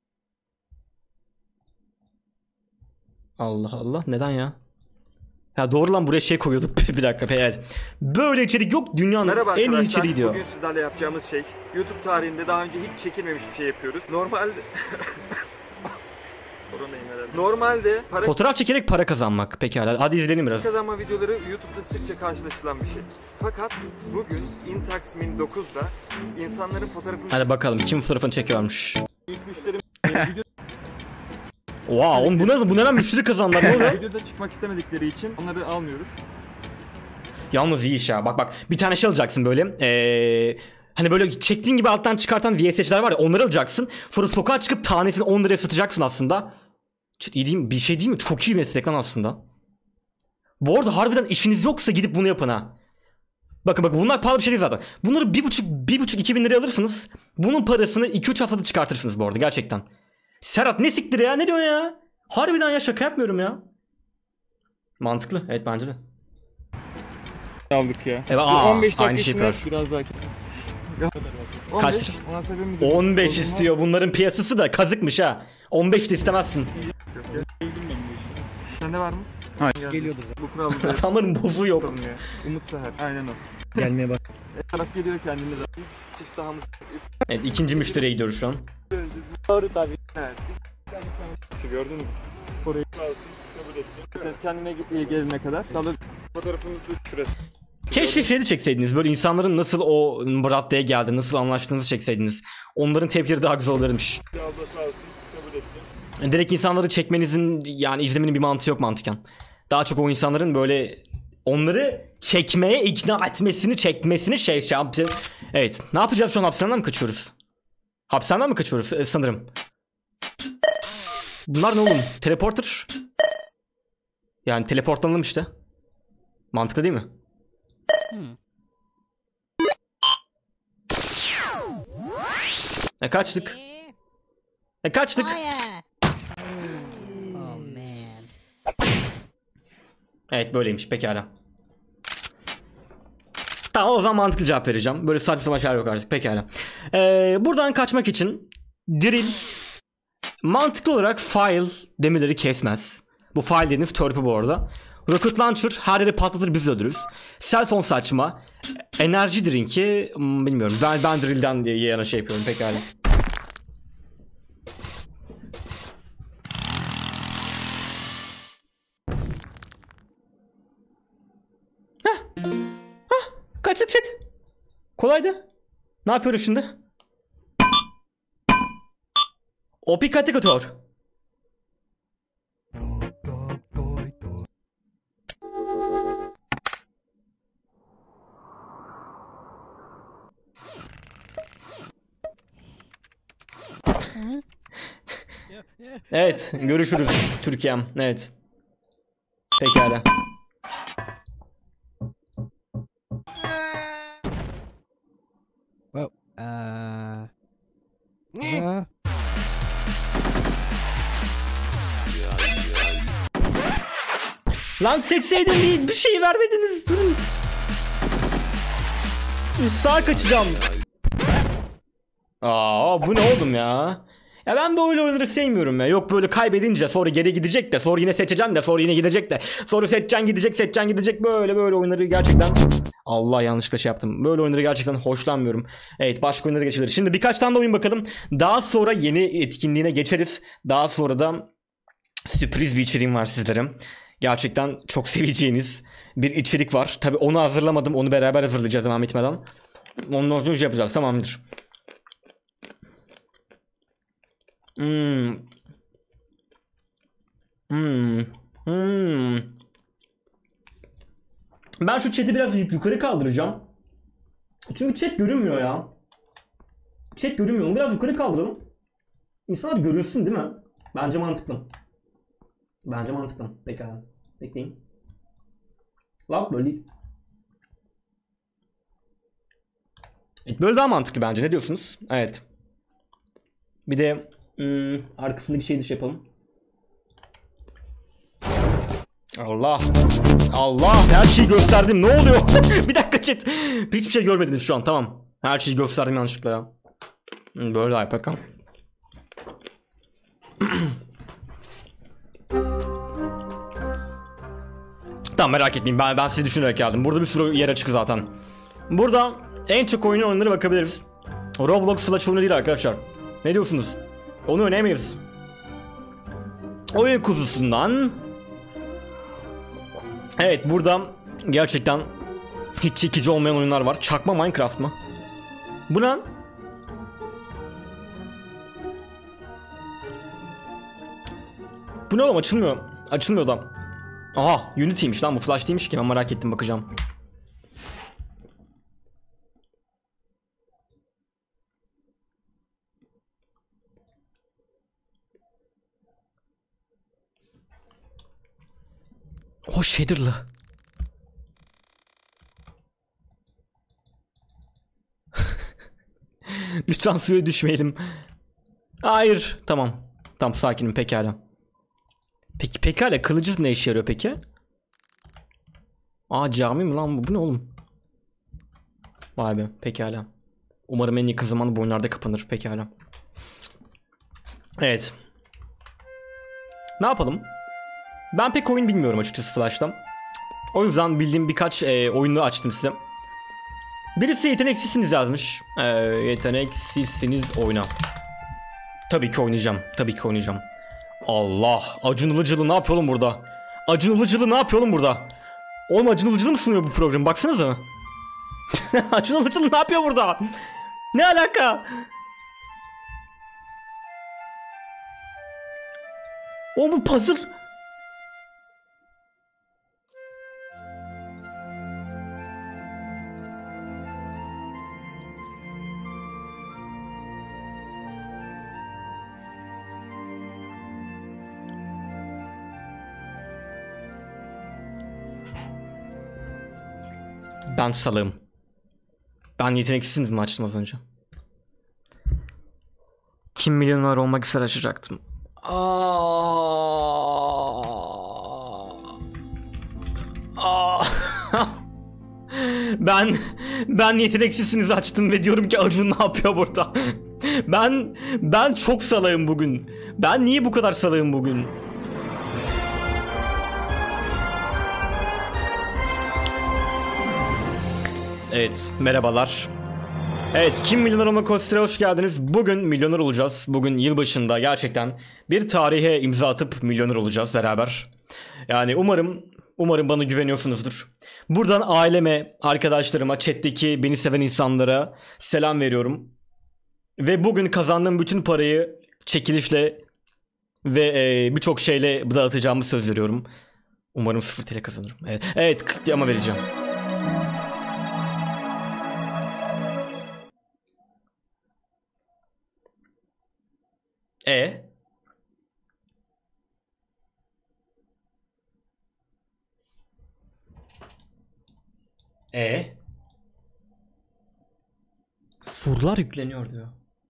Allah Allah, neden ya? Ya doğru lan, buraya şey koyuyorduk. Bir dakika, evet. Böyle içerik yok, dünyanın en iyi içeriği diyor. Bugün sizlerle yapacağımız şey, YouTube tarihinde daha önce hiç çekilmemiş bir şey yapıyoruz. Normalde fotoğraf çekerek para kazanmak. Pekala, hadi izleyelim biraz. Kazanma videoları YouTube'da sıkça karşılaşılan bir şey. Fakat bugün Intaxmin 9'da insanların fotoğrafını... Hadi bakalım kim fotoğrafını çekiyormuş. İlk müşterim... Wow, bu ne lan, müşteri kazandılar, ne oluyor? Videoda çıkmak istemedikleri için onları almıyoruz. Yalnız iyi iş ya, bak bir tane şey alacaksın böyle. Hani böyle çektiğin gibi alttan çıkartan VS'ler var ya, onları alacaksın. Sonra sokağa çıkıp tanesini 10 liraya satacaksın aslında. İyi değil mi? Bir şey değil mi? Çok iyi bir meslek lan aslında. Bu arada harbiden işiniz yoksa gidip bunu yapın ha. Bakın bunlar pahalı bir şey değil zaten. Bunları 1,5-2 bin liraya alırsınız. Bunun parasını 2-3 haftada çıkartırsınız bu arada gerçekten. Serhat ne siktir ya, ne diyorsun ya? Harbiden ya, şaka yapmıyorum ya. Mantıklı, evet bence de. Aldık ya. Evet, 15 aynı şey yapıyor. Biraz daha. Kaç lira? 15 istiyor, bunların piyasası da kazıkmış ha. 15 de istemezsin. Sende var mı? Hayır. Geliyordur. Bu kuralda. Adamın bozu yok. Umut Seher. Aynen o. Gelmeye bak. Taraf geliyor kendine zaten. Çiftahımız. Evet, ikinci müşteriye gidiyoruz şu an. Doğru tabii. Evet. Gördün mü? Orayı kabul ettim. Ses kendine gelene kadar. Salı fotoğrafımızı şurası. Keşke şeyi çekseydiniz, böyle insanların nasıl o raddeye geldi, nasıl anlaştığınızı çekseydiniz. Onların tepkileri daha güzel olurmuş. Direkt insanları çekmenizin, yani izlemenin bir mantığı yok mantıken. Daha çok o insanların böyle onları çekmeye ikna etmesini, çekmesini şey yapacağız. Evet, ne yapacağız şu an, hapishaneden mi kaçıyoruz? Hapishaneden mi kaçıyoruz sanırım. Bunlar ne oğlum? Teleporter. Yani teleportlanalım işte. Mantıklı değil mi? Kaçtık. Kaçtık. Evet, böyleymiş, pekala. Tamam, o zaman mantıklı cevap vereceğim. Böyle saçma sapan şeyler yok artık, pekala. Buradan kaçmak için drill mantıklı olarak file demirleri kesmez. Bu file dediğiniz törpü bu arada. Rocket launcher her yeri patlatır, biz öldürürüz. Cell phone saçma. Enerji drink'i bilmiyorum. Ben drill'den diye yana şey yapıyorum, pekala. Kaçtık chat. Kolaydı. Ne yapıyoruz şimdi? Opikatikatör. Evet, görüşürüz Türkiye'm. Evet. Pekala. Well, Lan seçseydim bir şey vermediniz. Durun. Sağ kaçacağım. Aa, bu ne oldum ya? Ya ben böyle oyunları sevmiyorum ya. Yok böyle kaybedince sonra geri gidecek de sonra yine seçeceksin de sonra yine gidecek de sonra seçeceksin gidecek böyle oyunları gerçekten. Allah, yanlışlıkla şey yaptım. Böyle oyunları gerçekten hoşlanmıyorum. Evet, başka oyunlara geçebiliriz. Şimdi birkaç tane de oyun bakalım. Daha sonra yeni etkinliğine geçeriz. Daha sonra da sürpriz bir içeriğim var sizlere. Gerçekten çok seveceğiniz bir içerik var. Tabi onu hazırlamadım. Onu beraber hazırlayacağız devam etmeden. Ondan sonra şey yapacağız. Tamamdır. Ben şu chat'i biraz yukarı kaldıracağım. Çünkü chat görünmüyor ya. Chat görünmüyor. Onu biraz yukarı kaldıralım. İnsanlar görünsün değil mi? Bence mantıklı. Bence mantıklı. Pekala. Bekleyin. Lan böyle değil. Evet, böyle daha mantıklı bence. Ne diyorsunuz? Evet. Bir de arkasındaki şeyi de yapalım. Allah. Allah. Her şeyi gösterdim. Ne oluyor? Bir dakika chat. Hiçbir şey görmediniz şu an. Tamam. Her şeyi gösterdim yanlışlıkla ya. Böyle daha bakalım. Tamam, merak etmeyin. Ben sizi düşünerek geldim. Burada bir sürü yer açık zaten. Burada en çok oyunlara bakabiliriz. Roblox Flash oyunu değil arkadaşlar. Ne diyorsunuz? Onu önemeyiz. Oyun kuzusundan. Evet, burada gerçekten hiç çekici olmayan oyunlar var. Çakma Minecraft mı? Bu ne? Bu ne oğlum, açılmıyor. Açılmıyor da. Aha, Unity'ymiş lan bu, Flash değilmiş ki, ben merak ettim, bakacağım. O shader'lı. Lütfen suya düşmeyelim. Hayır, tamam. Tamam, sakinim, pekala. Peki pekala, kılıcı ne işe yarıyor peki? Aa, cami mi lan bu? Bu ne oğlum? Vay be, pekala. Umarım en yakın zamanda bu oyunlarda kapanır, pekala. Evet. Ne yapalım? Ben pek oyun bilmiyorum açıkçası Flash'tan. O yüzden bildiğim birkaç oyunu açtım size. Birisi yeteneksizsiniz yazmış. Yeteneksizsiniz oyna. Tabii ki oynayacağım. Tabii ki oynayacağım. Allah. Acun Ilıcalı ne yapıyor oğlum burada? Acun Ilıcalı ne yapıyor oğlum burada? Oğlum Acun Ilıcalı mı sunuyor bu programı? Baksanıza. Acun Ilıcalı ne yapıyor burada? Ne alaka? O bu puzzle. Ben salığım. Ben yeteneksizsiniz mi açtım az önce? Kim milyoner olmak ister açacaktım. Ben yeteneksizsiniz açtım ve diyorum ki Acun ne yapıyor burada? ben çok salağım bugün. Ben niye bu kadar salağım bugün? Evet, merhabalar. Evet, Kim Milyoner Olmak Coaster'a hoş geldiniz. Bugün milyoner olacağız. Bugün yılbaşında gerçekten bir tarihe imza atıp milyoner olacağız beraber. Yani umarım bana güveniyorsunuzdur. Buradan aileme, arkadaşlarıma, chat'teki beni seven insanlara selam veriyorum. Ve bugün kazandığım bütün parayı çekilişle ve birçok şeyle dağıtacağımı söz veriyorum. Umarım 0 TL kazanırım. Evet ama vereceğim. Sorular yükleniyor diyor.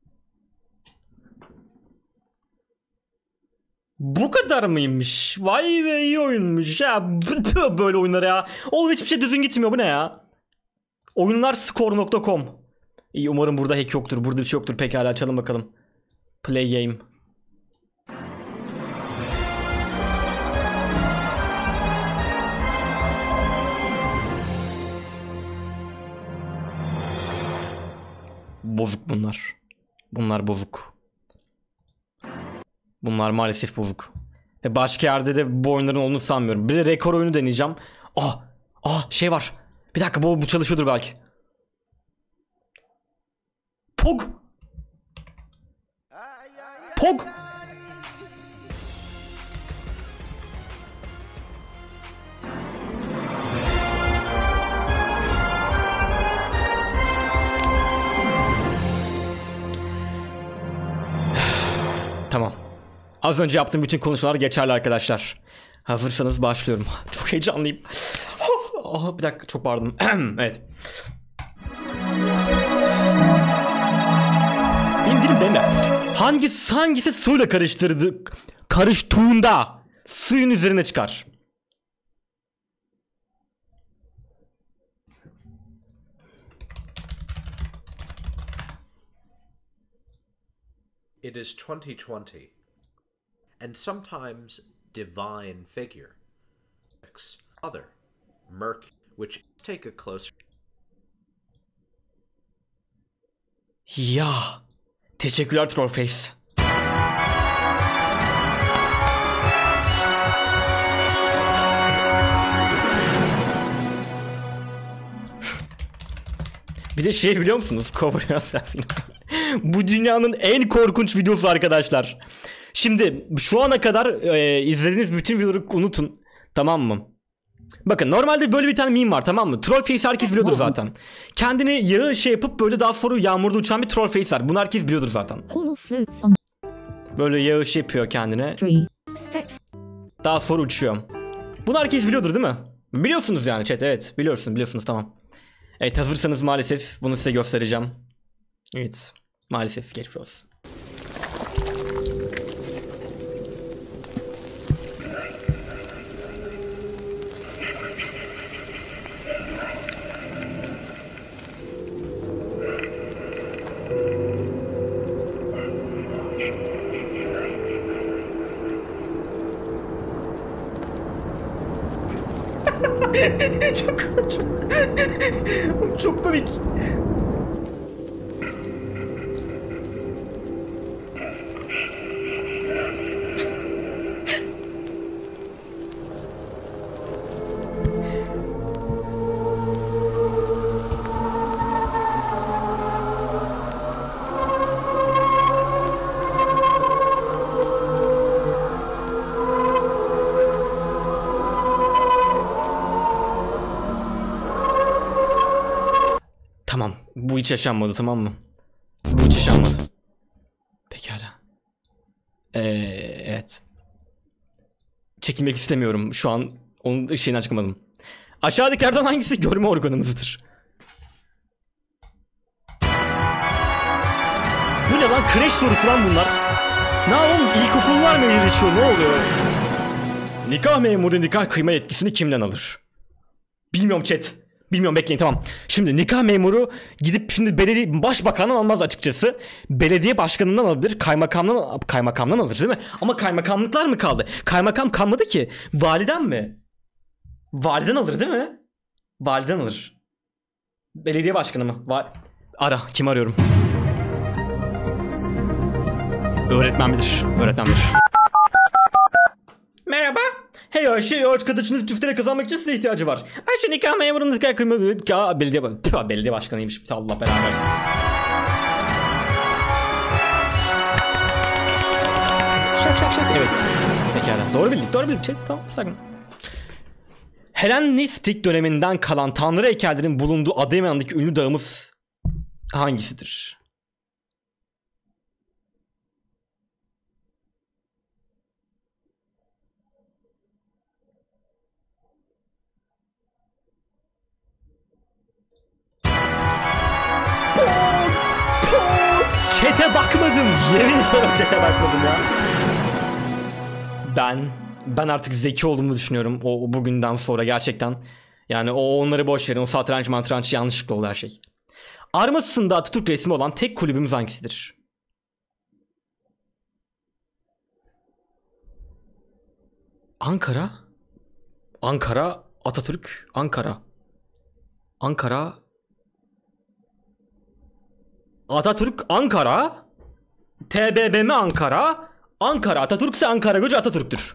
Bu kadar mıymış? Vay be, iyi oyunmuş ya. Böyle oyunlar ya. Oğlum hiçbir şey düzgün gitmiyor, bu ne ya? Oyunlarskor.com. İyi, umarım burada hack yoktur. Burada bir şey yoktur. Pekala, açalım bakalım. Play game. Bozuk bunlar. Bunlar bozuk. Bunlar maalesef bozuk. Ve başka yerde de bu oyunların olduğunu sanmıyorum. Bir de rekor oyunu deneyeceğim. Şey var. Bir dakika, bu çalışıyordur belki. Pog. Pog. Tamam. Az önce yaptığım bütün konuşmalar geçerli arkadaşlar. Hazırsanız başlıyorum. Çok heyecanlıyım. Bir dakika, çok bağırdım. Evet. İndirin beni. Hangisi suyla karıştığında suyun üzerine çıkar? It is 2020, and sometimes divine figure. Other, murk, which take a closer. Ya, teşekkürler Trollface. Bir de şey biliyor musunuz? Cover yourself. Bu dünyanın en korkunç videosu arkadaşlar. Şimdi şu ana kadar izlediğiniz bütün videoları unutun. Tamam mı? Bakın, normalde böyle bir tane meme var, tamam mı? Trollface herkes biliyordur zaten. Kendini yağı şey yapıp böyle daha sonra yağmurda uçan bir Trollface var. Bunu herkes biliyordur zaten. Böyle yağı şey yapıyor kendine. Daha sonra uçuyor. Bunu herkes biliyordur değil mi? Biliyorsunuz yani chat, evet. Biliyorsunuz tamam. Evet, hazırsanız maalesef bunu size göstereceğim. Evet. Maalesef geçmiş olsun. Çok komik. Tamam. Bu hiç yaşanmadı, tamam mı? Bu hiç yaşanmadı. Pekala. Evet. Çekilmek istemiyorum. Şu an onun şeyini çıkamadım. Aşağıdakilerden hangisi görme organımızdır? Bu ne lan? Crash sorusu lan bunlar. Ne oğlum? İlkokullar mı yarışıyor? Ne oluyor? Nikah memuru nikah kıyma yetkisini kimden alır? Bilmiyorum chat. Bilmiyorum, bekleyin, tamam. Şimdi nikah memuru gidip şimdi belediye başbakandan almaz açıkçası. Belediye başkanından alabilir, kaymakamdan alır değil mi? Ama kaymakamlıklar mı kaldı? Kaymakam kalmadı ki. Validen mi? Validen alır değil mi? Validen alır. Belediye başkanı mı? Ara, kim arıyorum? Öğretmen midir? Merhaba. Hey Ayşe, arkadaşınız çiftine kazanmak için size ihtiyacı var. Ayşe nikah memurunun nikah kıyma... Belediye başkanıymış. Allah belanı versin. Şak. Evet. Pekala. Doğru bildik. Chat. Tamam, sakın. Helenistik döneminden kalan tanrı heykellerinin bulunduğu Adıyaman'daki ünlü dağımız hangisidir? Chat'e bakmadım. Yemin ediyorum chat'e bakmadım ya. Ben artık zeki olduğumu düşünüyorum o bugünden sonra gerçekten. Yani onları boş verin. O satranç mantranç yanlışlıkla oldu her şey. Armasında Atatürk resmi olan tek kulübümüz hangisidir? Ankara. Ankara, Atatürk, Ankara. Ankara. Atatürk, Ankara. TBB mi Ankara? Ankara, Atatürk'se Ankara Gücü Atatürk'tür.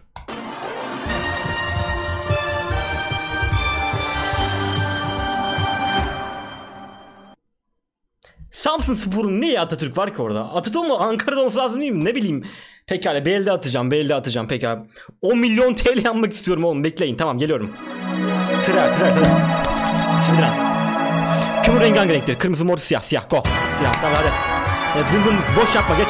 Samsunspor'un niye Atatürk var ki orada? Atatürk mu Ankara'da olması lazım değil mi? Ne bileyim. Pekala BL'de atacağım pekala. 10 milyon TL yanmak istiyorum oğlum, bekleyin, tamam geliyorum. Trer Svidren. Kömür rengi hangi renktir? Kırmızı, mor, siyah, go. Siyah, tamam hadi. Dın boş yapma, geç.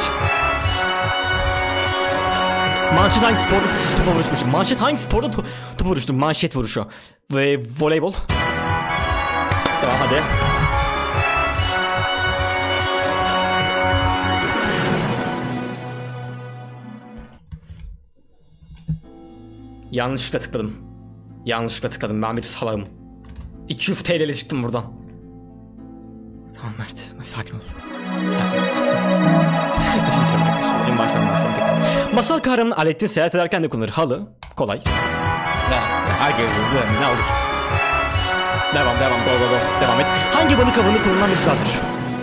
Manşet hangi sporda topa vuruşmuş? Manşet hangi sporda topa vuruştu? Manşet vuruşu. Ve voleybol. Devam hadi. Yanlışlıkla tıkladım. Ben bir salağım. 200 TL ile çıktım buradan. Tamam Mert. Sakin ol. En baştan tekrar. Masal kahramanı Alettin seyahat ederken de kullanır. Halı. Kolay. Herkes ne olur. Devam. Go. Devam et. Hangi balık avını kullanılan bir silahdır?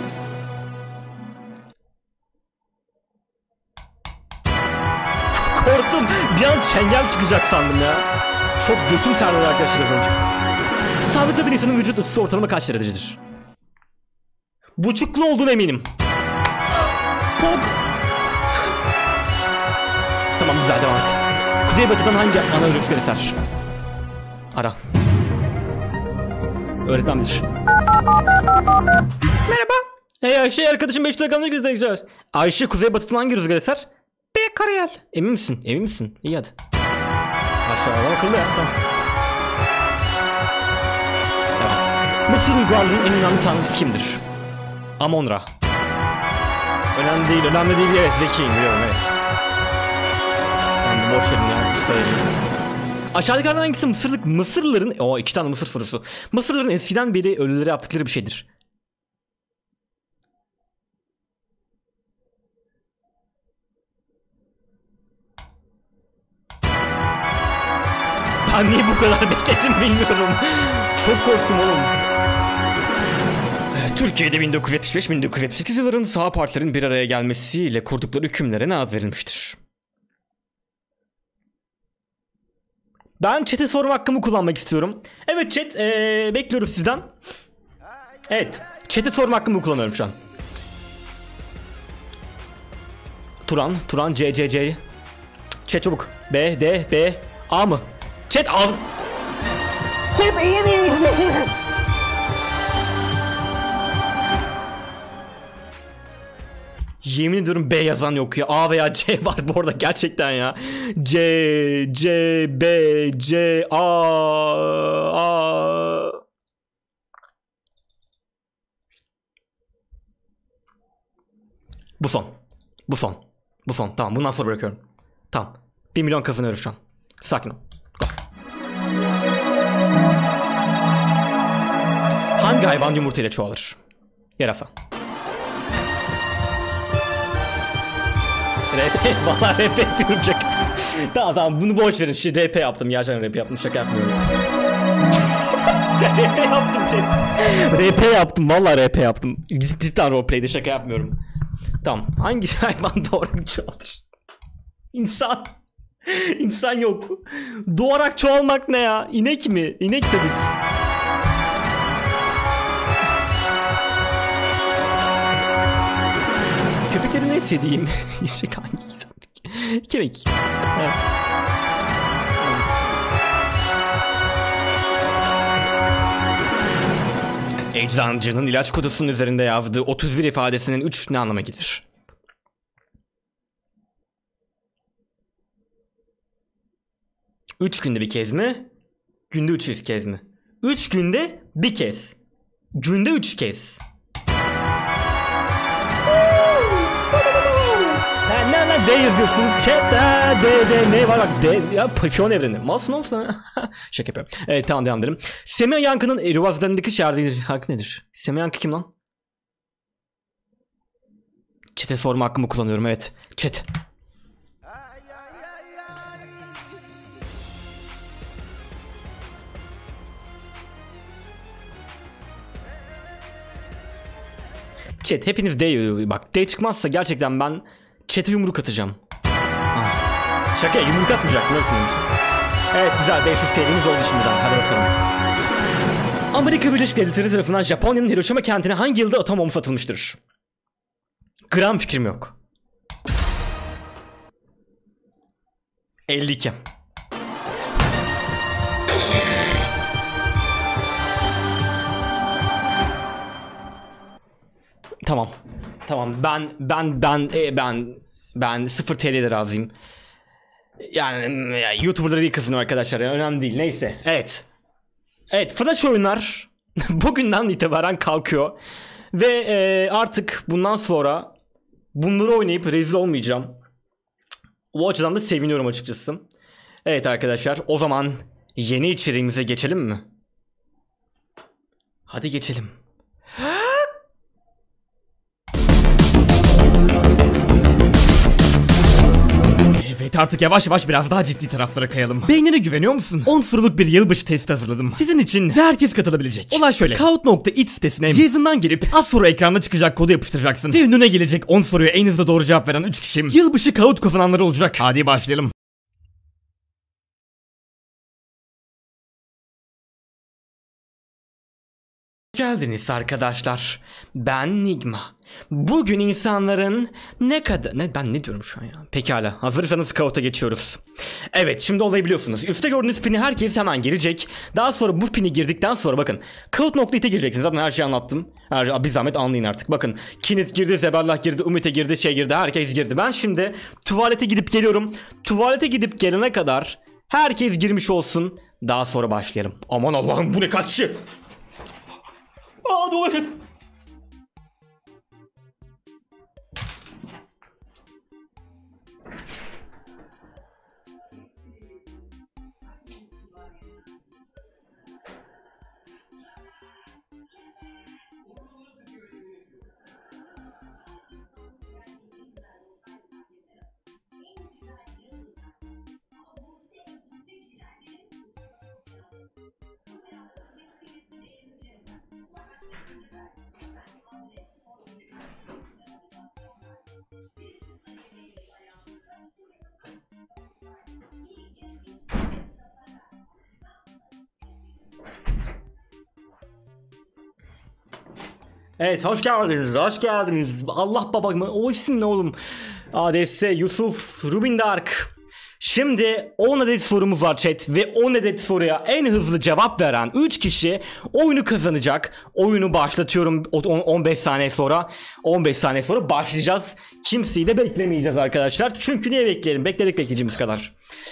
Korktum. Bir an çengel çıkacak sandım ya. Çok götüm terledi arkadaşlar az önce. Sağlıklı bir insanın vücut ısısı ortalama kaç derecedir? Buçuklu olduğuna eminim. Pok. Tamam güzel, devam et. Kuzeybatıdan hangi ana rüzgar eser? Ara. Öğretmen midir? Merhaba. Hey Ayşe, arkadaşım 5 dakika kalmış izleyiciler. Ayşe, kuzeybatıdan hangi rüzgar eser? Bir karayel. Emin misin? İyi hadi. Aşağıda akıllı ya, tamam. Tamam. Mısır uygarlığının en önemli tanrısı kimdir? Amon-Ra. Önemli değil. Evet, zekiyim biliyorum, evet. Tamam, boş verin ya, ustayacağım. Aşağıdakilerden hangisi Mısırlıların... 2 tane Mısır sorusu. Mısırlıların eskiden beri ölülere yaptıkları bir şeydir. Ben niye bu kadar bekledim bilmiyorum. Çok korktum oğlum. Türkiye'de 1975-1978 yılların sağ partilerin bir araya gelmesiyle kurdukları hükümlere ne ad verilmiştir? Ben chat'e sorma hakkımı kullanmak istiyorum. Evet chat, bekliyoruz sizden. Evet, chat'e sorma hakkımı kullanıyorum şu an. Turan, C. Chat çabuk. B, A mı? Chat ağzı... Chat iyi mi? Yemin ediyorum B yazan yok ya. A veya C var bu arada gerçekten ya. C, B, A. Bu son. Tamam, bundan sonra bırakıyorum. Tamam. 1 milyon kazanıyoruz şu an. Sakin ol. Go. Hangi hayvan yumurtayla çoğalır? Yarasa. RP, valla RP yapıyorum şaka. Tamam bunu boş verin. RP yaptım. Gerçekten RP yaptım, şaka yapmıyorum. RP yaptım chat. RP yaptım, valla RP yaptım. Cidden roleplay'de, şaka yapmıyorum. Tamam, hangi hayvan doğarak çoğalır? İnsan yok. Doğarak çoğalmak ne ya? İnek mi? İnek tabii ki. Köpeklerin en sevdiğim şey hangisi? Kemik. Evet. Eczancının ilaç kutusunun üzerinde yazdığı 31 ifadesinin 3 ne anlama gelir? Üç günde bir kez mi? Günde 300 kez mi? 3 günde bir kez. Günde 3 kez. D yazıyorsunuz. Chatte ne var bak D ya Pokemon evreni. Malsın oğlum sana. Şaka yapıyorum. Evet tamam devam edelim. Semih Yankı'nın Erivaz'larındaki şarkı hakkı nedir? Semih Yankı kim lan? Chat'e sorma hakkımı kullanıyorum evet. Chat. Chat hepiniz D bak D çıkmazsa gerçekten ben chat'e yumruk atacağım. Şaka yumruk atmayacaktım hepsini. Evet güzel 500 TL'miz oldu şimdiden hadi bakalım. Amerika Birleşik Devletleri tarafından Japonya'nın Hiroşima kentine hangi yılda atom bomba atılmıştır? Gram fikrim yok. 52. Tamam. Tamam ben 0 TL'de razıyım. Yani YouTuber'ları iyi kazanıyor arkadaşlar. Yani önemli değil. Neyse. Evet. Evet Flash oyunlar bugünden itibaren kalkıyor. Ve artık bundan sonra bunları oynayıp rezil olmayacağım. O açıdan da seviniyorum açıkçası. Evet arkadaşlar o zaman yeni içeriğimize geçelim mi? Hadi geçelim. Evet artık yavaş yavaş biraz daha ciddi taraflara kayalım. Beynine güveniyor musun? 10 soruluk bir yılbaşı testi hazırladım. Sizin için ve herkes katılabilecek. Olay şöyle. Kahoot.it sitesine cihazından girip az sonra ekranda çıkacak kodu yapıştıracaksın. Ve önüne gelecek 10 soruya en hızlı doğru cevap veren 3 kişi yılbaşı Kahoot kazananları olacak. Hadi başlayalım. Geldiniz arkadaşlar. Ben Nigma. Bugün insanların ben ne diyorum şu an ya? Pekala. Hazırsanız Kahoot'a geçiyoruz. Evet şimdi olayı biliyorsunuz. Üstte gördüğünüz pini herkes hemen girecek. Daha sonra bu pini girdikten sonra bakın. Kahoot.it'e gireceksiniz. Zaten her şeyi anlattım. Bir zahmet anlayın artık. Bakın. Kinit girdi, Zeballah girdi, Ümit'e girdi, girdi. Herkes girdi. Ben şimdi tuvalete gidip geliyorum. Tuvalete gidip gelene kadar herkes girmiş olsun. Daha sonra başlayalım. Aman Allah'ım bu ne kaçışı? Dolaşın. Evet hoş geldiniz. Allah babam o isim ne oğlum? ADS Yusuf Rubindark. Şimdi 10 adet sorumuz var chat ve 10 adet soruya en hızlı cevap veren 3 kişi oyunu kazanacak. Oyunu başlatıyorum 15 saniye sonra. 15 saniye sonra başlayacağız. Kimseyi de beklemeyeceğiz arkadaşlar. Çünkü niye bekleyelim? Bekleyeceğimiz kadar.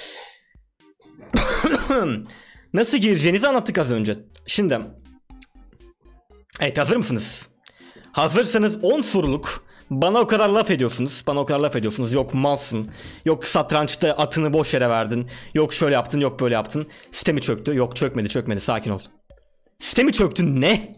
Nasıl gireceğinizi anlattık az önce. Şimdi evet hazır mısınız? Hazırsanız 10 soruluk bana o kadar laf ediyorsunuz. Yok malsın. Yok satrançta atını boş yere verdin. Yok şöyle yaptın, yok böyle yaptın. Sistemi çöktü. Yok çökmedi. Sakin ol. Sistemi çöktü ne?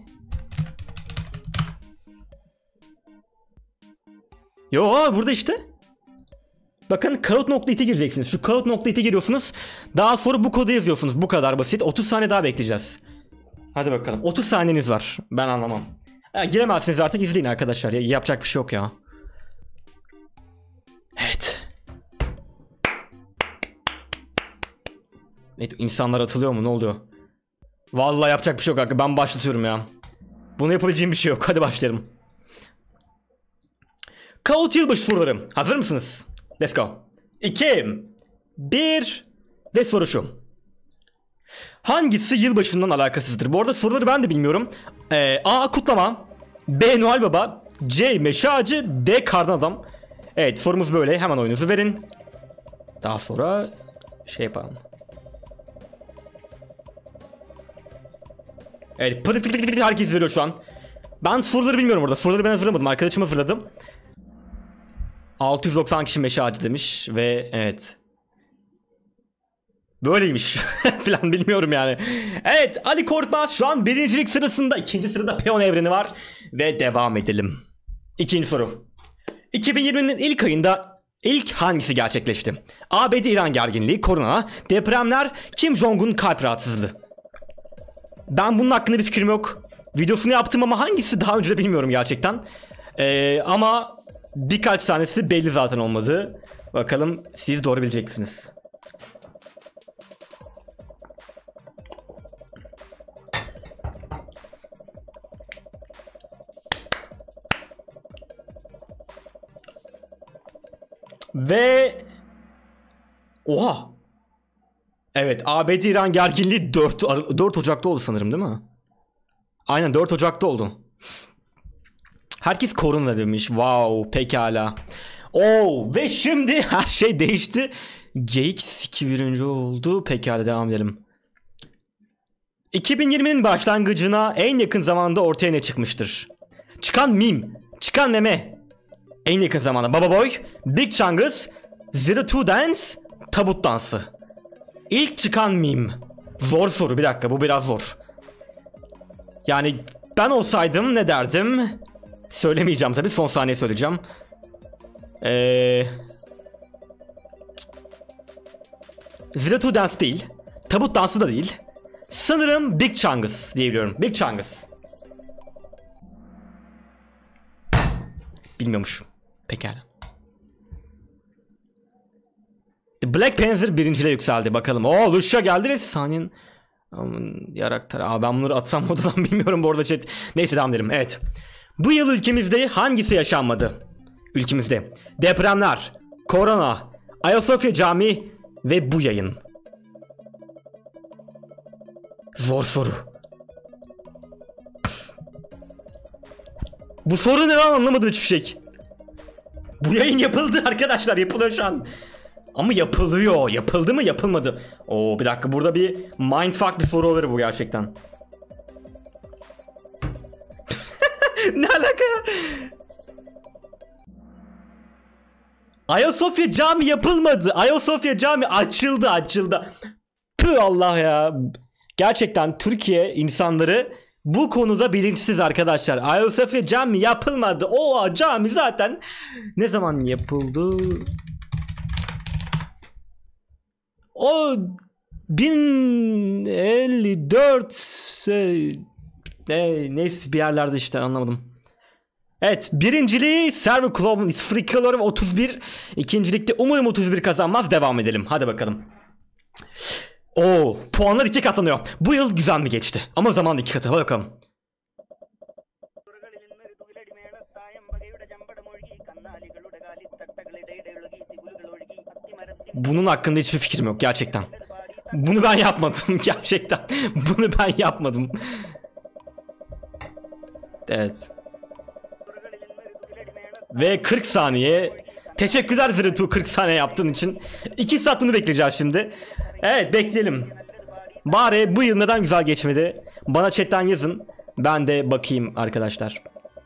Yo burada işte. Bakın Kahoot.it'e gireceksiniz. Şu Kahoot.it'e giriyorsunuz. Daha sonra bu kodu yazıyorsunuz. Bu kadar basit. 30 saniye daha bekleyeceğiz. Hadi bakalım. 30 saniyeniz var. Ben anlamam. Giremezsiniz artık izleyin arkadaşlar. Yapacak bir şey yok ya. Evet. Evet insanlar atılıyor mu? Ne oluyor? Vallahi yapacak bir şey yok. Ben başlatıyorum ya. Bunu yapabileceğim bir şey yok. Hadi başlayalım. Kahoot yılbaşı soruları. Hazır mısınız? Let's go. 2 1 ve soru şu. Hangisi yılbaşından alakasızdır? Bu arada soruları ben de bilmiyorum. A. Kutlama. B. Noel Baba. C. Meşe Ağacı. D. Kardan Adam. Evet sorumuz böyle. Hemen oyunuzu verin. Daha sonra şey yapalım. Evet herkes veriyor şu an. Ben soruları bilmiyorum orada. Soruları ben hazırlamadım. Arkadaşım hazırladım. 690 kişi meşe ağacı demiş ve evet. Böyleymiş falan bilmiyorum yani. Evet, Ali Korkmaz şu an birincilik sırasında. İkinci sırada Peon Evreni var. Ve devam edelim. İkinci soru. 2020'nin ilk ayında ilk hangisi gerçekleşti? ABD-İran gerginliği, korona, depremler, Kim Jong-un kalp rahatsızlığı. Ben bunun hakkında bir fikrim yok. Videosunu yaptım ama hangisi daha önce de bilmiyorum gerçekten. Ama birkaç tanesi belli zaten olmadı. Bakalım siz doğru bilecek misiniz? Ve oha. Evet, ABD-İran gerginliği 4 Ocak'ta oldu sanırım, değil mi? Aynen 4 Ocak'ta oldu. Herkes korona demiş. Wow, pekala. Oo, ve şimdi her şey değişti. GX2 birinci oldu. Pekala, devam edelim. 2020'nin başlangıcına en yakın zamanda ortaya ne çıkmıştır? Çıkan meme, çıkan meme. En yakın zamanda Baba Boy, Big Chungus, Zero Two Dance, tabut dansı. İlk çıkan meme. Zor soru, bir dakika, bu biraz zor. Yani ben olsaydım ne derdim? Söylemeyeceğim tabii, son saniye söyleyeceğim. Zero Two Dance değil, tabut dansı da değil. Sanırım Big Chungus diyebiliyorum. Big Chungus. Bilmiyormuşum. Pekala. The Black Panther birinciliğe yükseldi. Bakalım. Oo, Lucia geldi ve saniyenin yaraktar. Ben bunları atsam odadan bilmiyorum bu arada chat. Neyse, devam edelim. Evet. Bu yıl ülkemizde hangisi yaşanmadı? Ülkemizde depremler, korona, Ayasofya Camii ve bu yayın. Zor soru. Bu soru ne lan, anlamadım hiçbir şey. Bu yayın yapıldı arkadaşlar, yapılıyor şu an. Ama yapılıyor. Yapıldı mı, yapılmadı? Oo, bir dakika, burada bir mindfuck bir soru olur bu gerçekten. Ne alaka ya? Ayasofya Camii yapılmadı. Ayasofya Camii açıldı. Püh Allah ya. Gerçekten Türkiye insanları bu konuda bilinçsiz arkadaşlar. Ayasofya Camii yapılmadı. O cami zaten ne zaman yapıldı? O 1054 neyse bir yerlerde işte, anlamadım. Evet, birinciliği Server Cloven Free 31. İkincilikte umarım 31 kazanmaz. Devam edelim. Hadi bakalım. Oo, puanlar 2 katlanıyor. Bu yıl güzel mi geçti? Ama zaman 2 katı. Hadi bakalım. Bunun hakkında hiçbir fikrim yok gerçekten. Bunu ben yapmadım gerçekten. Bunu ben yapmadım. Evet. Ve 40 saniye. Teşekkürler Zırıtu, 40 saniye yaptığın için. 2 saat bunu bekleyeceğiz şimdi. Evet, bekleyelim. Bari bu yıl neden güzel geçmedi? Bana chatten yazın. Ben de bakayım arkadaşlar.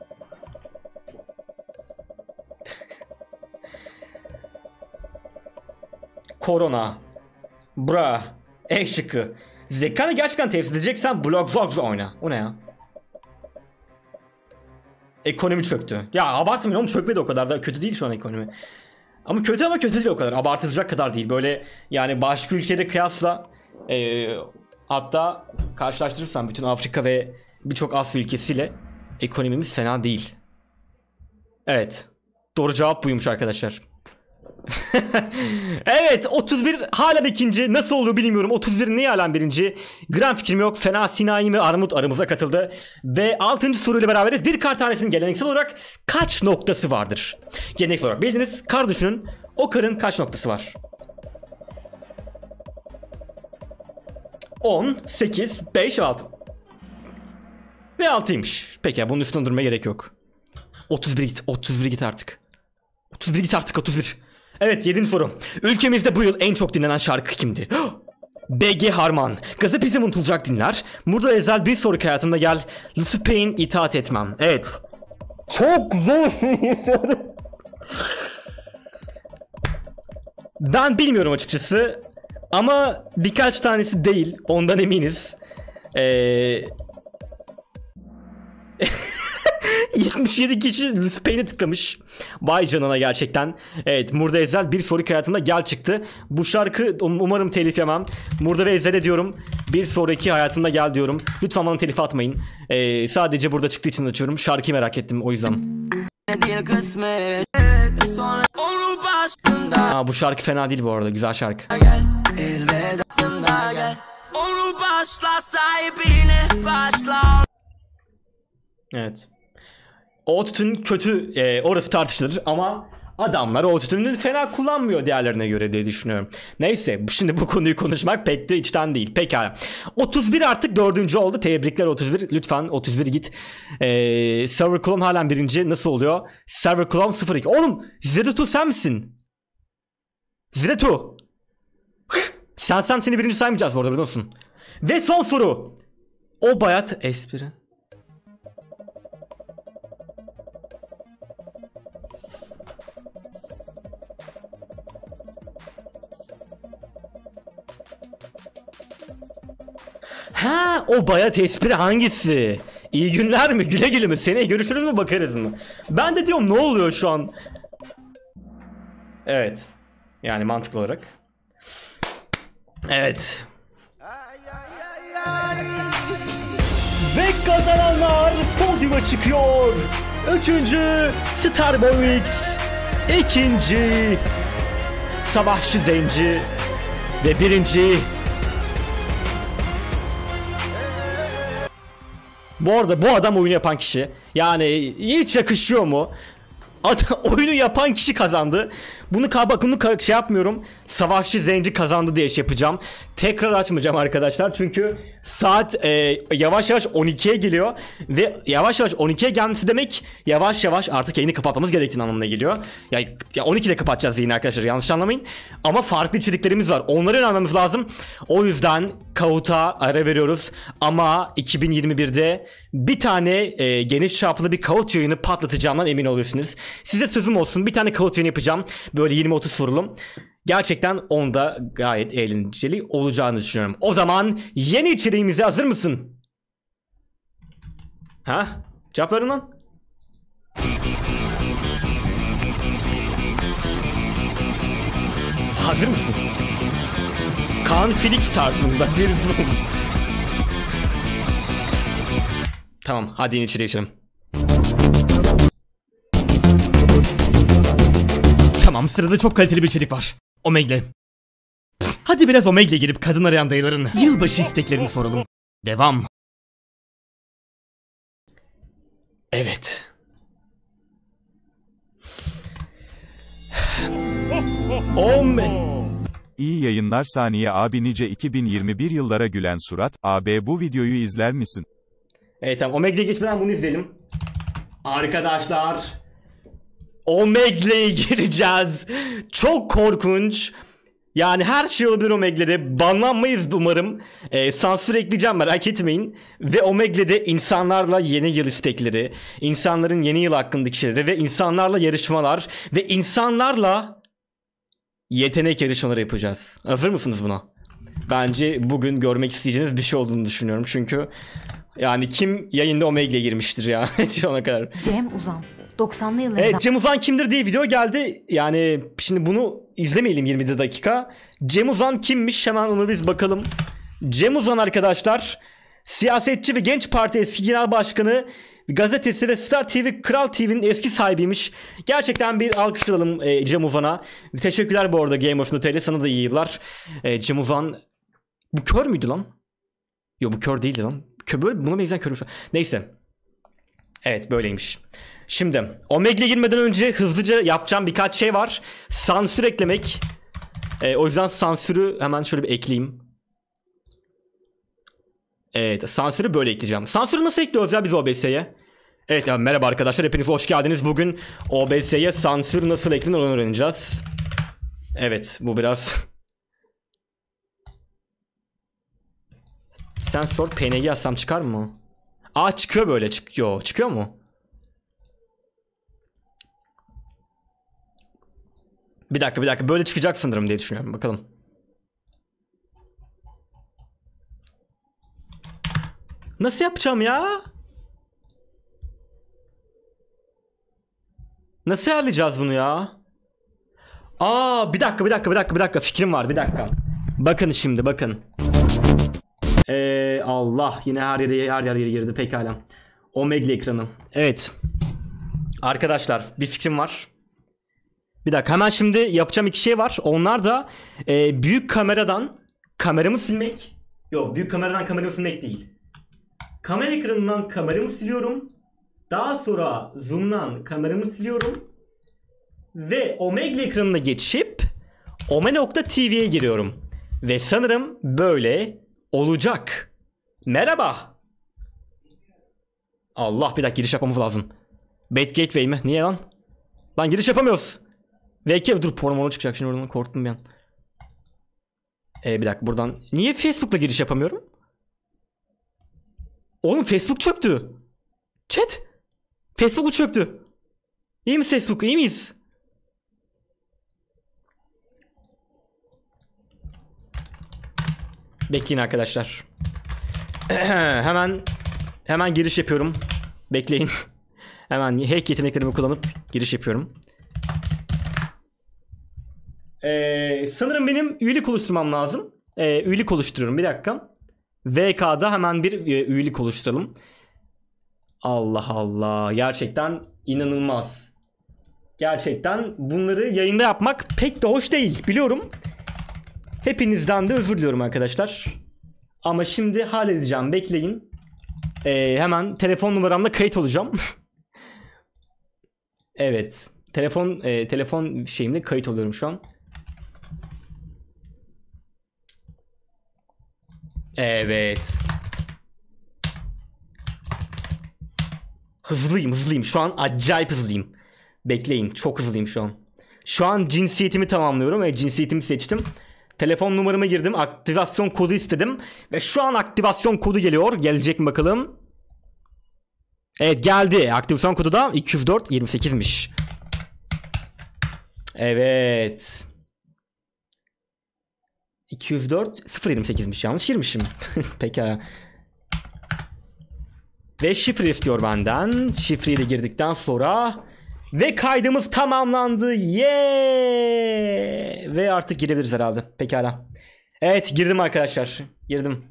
Korona. Bra. E şıkkı. Zekanı gerçekten test edeceksen Bloxburg oyna. O ne ya? Ekonomi çöktü. Ya abartmayın oğlum, çökmedi o kadar da kötü değil şu an ekonomi. Ama kötü değil o kadar. Abartılacak kadar değil. Böyle yani başka ülkelere kıyasla hatta karşılaştırırsam bütün Afrika ve birçok Asya ülkesiyle ekonomimiz fena değil. Evet. Doğru cevap buymuş arkadaşlar. Evet, 31 hala ikinci. Nasıl oluyor bilmiyorum. 31 niye hala birinci? Gram fikrim yok. Fena Sinayi mi Armut aramıza katıldı. Ve 6. soruyla beraberiz. Bir kar tanesinin geleneksel olarak kaç noktası vardır? Geleneksel olarak bildiğiniz kar düşünün. O karın kaç noktası var? 10, 8, 5, 6. Ve 6'ymış. Peki ya, bunun üstüne durmaya gerek yok. 31 git. 31 git artık. 31 git artık, 31. Evet, 7. soru. Ülkemizde bu yıl en çok dinlenen şarkı kimdi? BG Harman. Gazı bizim unutulacak dinler. Burada Ezel bir sonraki hayatımda gel. Lucy Payne itaat etmem. Evet. Çok zor bir soru. Ben bilmiyorum açıkçası. Ama birkaç tanesi değil. Ondan eminiz. 77 kişi Lucipane'e tıklamış. Vay canına gerçekten. Evet, Murda Ezel bir sonraki hayatımda gel çıktı. Bu şarkı umarım telif yemem. Murda ve Ezel'e diyorum. Bir sonraki hayatımda gel diyorum. Lütfen bana telif atmayın. Sadece burada çıktığı için açıyorum. Şarkıyı merak ettim o yüzden. Bu şarkı fena değil bu arada. Güzel şarkı. Evet. Autotune kötü, orası tartışılır ama adamlar Autotune'u fena kullanmıyor diğerlerine göre diye düşünüyorum. Neyse, şimdi bu konuyu konuşmak pek de içten değil. Pekala. 31 artık 4. oldu. Tebrikler 31. Lütfen 31 git. Server Clone halen 1. Nasıl oluyor? Server Clone 02. Oğlum, Ziretu sen misin? Ziretu. Sen seni 1. saymayacağız bu arada, biliyor musun? Ve son soru. O bayat espri. Ha, o bayat espri hangisi? İyi günler mi? Güle güle mi? Seneye görüşürüz mü? Bakarız mı? Ben de diyorum, ne oluyor şu an? Evet. Yani mantıklı olarak. Evet. Ve kazananlar podyuma çıkıyor. 3. Starboy X, 2. Savaşçı Zenci ve 1. Bu arada bu adam oyunu yapan kişi. Yani hiç yakışıyor mu? Oyunu yapan kişi kazandı. Bunu şey yapmıyorum. Savaşçı Zenci kazandı diye şey yapacağım. Tekrar açmayacağım arkadaşlar. Çünkü saat yavaş yavaş 12'ye geliyor. Ve yavaş yavaş 12'ye gelmesi demek yavaş yavaş artık yayını kapatmamız gerektiğini anlamına geliyor. Ya 12'de kapatacağız yayını arkadaşlar, yanlış anlamayın. Ama farklı içeriklerimiz var. Onları anlamamız lazım. O yüzden Kahoot'a ara veriyoruz. Ama 2021'de bir tane geniş çaplı bir Kahoot yayını patlatacağımdan emin olursunuz. Size sözüm olsun, bir tane Kahoot yayını yapacağım. Böyle 20-30 vurulum. Gerçekten onda gayet eğlenceli olacağını düşünüyorum. O zaman yeni içeriğimize hazır mısın? Ha? Cevap verin lan. Hazır mısın? Kaan Felix tarzında bir zoom. Tamam, hadi yeni içeriğe geçelim. Tamam, sırada çok kaliteli bir içerik var. Omegle. Hadi biraz Omegle girip kadın arayan dayıların yılbaşı isteklerini soralım. Devam. Evet. İyi yayınlar Saniye abi, nice 2021 yıllara gülen surat. Abi bu videoyu izler misin? Evet tamam, Omegle'ye geçmeden bunu izleyelim. Arkadaşlar, Omegle'ye gireceğiz. Çok korkunç. Yani her şey olabilir Omegle'de. Banlanmayız umarım. Sansür ekleyeceğim, merak etmeyin. Ve Omegle'de insanlarla yeni yıl istekleri, insanların yeni yıl hakkındaki şeyleri ve insanlarla yarışmalar ve insanlarla yetenek yarışmaları yapacağız. Hazır mısınız buna? Bence bugün görmek isteyeceğiniz bir şey olduğunu düşünüyorum. Çünkü yani kim yayında Omegle'ye girmiştir ya şu ana kadar. Cem Uzan. 90'lı yıllarda. Evet, Cem Uzan kimdir diye video geldi. Yani şimdi bunu izlemeyelim 20 dakika. Cem Uzan kimmiş, hemen onu biz bakalım. Cem Uzan arkadaşlar, siyasetçi ve Genç Parti eski genel başkanı, gazetesi ve Star TV, Kral TV'nin eski sahibiymiş. Gerçekten bir alkışlayalım Cem Uzan'a. Teşekkürler bu arada Gamers.tr, sana da iyi yıllar. Cem Uzan, bu kör müydü lan? Yok, bu kör değildi lan. Böyle buna benzeyen körmüş. Neyse. Evet, böyleymiş. Şimdi Omegle'ye girmeden önce hızlıca yapacağım birkaç şey var. Sansür eklemek. O yüzden sansürü hemen şöyle bir ekleyeyim. Evet, sansürü böyle ekleyeceğim. Sansürü nasıl ekliyoruz ya biz OBS'ye? Evet ya, merhaba arkadaşlar, hepiniz hoş geldiniz. Bugün OBS'ye sansür nasıl eklenir onu öğreneceğiz. Evet, bu biraz Sensor PNG yazsam çıkar mı? Aa, çıkıyor böyle, çıkıyor. Çıkıyor mu? Bir dakika böyle çıkacak sanırım diye düşünüyorum. Bakalım. Nasıl yapacağım ya? Nasıl ayarlayacağız bunu ya? Aa, bir dakika fikrim var, bir dakika. Bakın şimdi, bakın. Allah, yine her yere girdi, pekala. Omegle ekranı. Evet. Arkadaşlar, bir fikrim var. Bir dakika, hemen şimdi yapacağım iki şey var. Onlar da büyük kameradan kameramı silmek. Yok, büyük kameradan kameramı silmek değil. Kamera ekranından kameramı siliyorum. Daha sonra zoom'dan kameramı siliyorum. Ve Omegle ekranına geçip Ome.tv'ye giriyorum. Ve sanırım böyle olacak. Merhaba. Allah, bir dakika, giriş yapmamız lazım. Bait Gateway mi? Niye lan? Lan giriş yapamıyoruz. Belki dur, porno çıkacak şimdi, oradan korktum bir an. Bir dakika, buradan. Niye Facebook'la giriş yapamıyorum? Oğlum Facebook çöktü. Chat. Facebook çöktü. İyi mi Facebook? İyi miyiz? Bekleyin arkadaşlar. Hemen giriş yapıyorum. Bekleyin. Hemen hack yeteneklerimi kullanıp giriş yapıyorum. Sanırım benim üyelik oluşturmam lazım. Üyelik oluşturuyorum, bir dakika. VK'da hemen bir üyelik oluşturalım. Allah Allah, gerçekten inanılmaz. Gerçekten bunları yayında yapmak pek de hoş değil, biliyorum. Hepinizden de özür diliyorum arkadaşlar. Ama şimdi halledeceğim, bekleyin. Hemen telefon numaramla kayıt olacağım. Evet, telefon şeyimle kayıt oluyorum şu an. Evet. Hızlıyım. Şu an acayip hızlıyım. Bekleyin, çok hızlıyım şu an. Şu an cinsiyetimi tamamlıyorum ve cinsiyetimi seçtim. Telefon numaramı girdim, aktivasyon kodu istedim. Ve şu an aktivasyon kodu geliyor. Gelecek mi bakalım? Evet, geldi. Aktivasyon kodu da 204-28'miş. Evet. 204-028'miş, yanlış girmişim. Pekala. Ve şifre istiyor benden. Şifreyi de girdikten sonra ve kaydımız tamamlandı. Yeah! Ve artık girebiliriz herhalde. Pekala. Evet, girdim arkadaşlar. Girdim.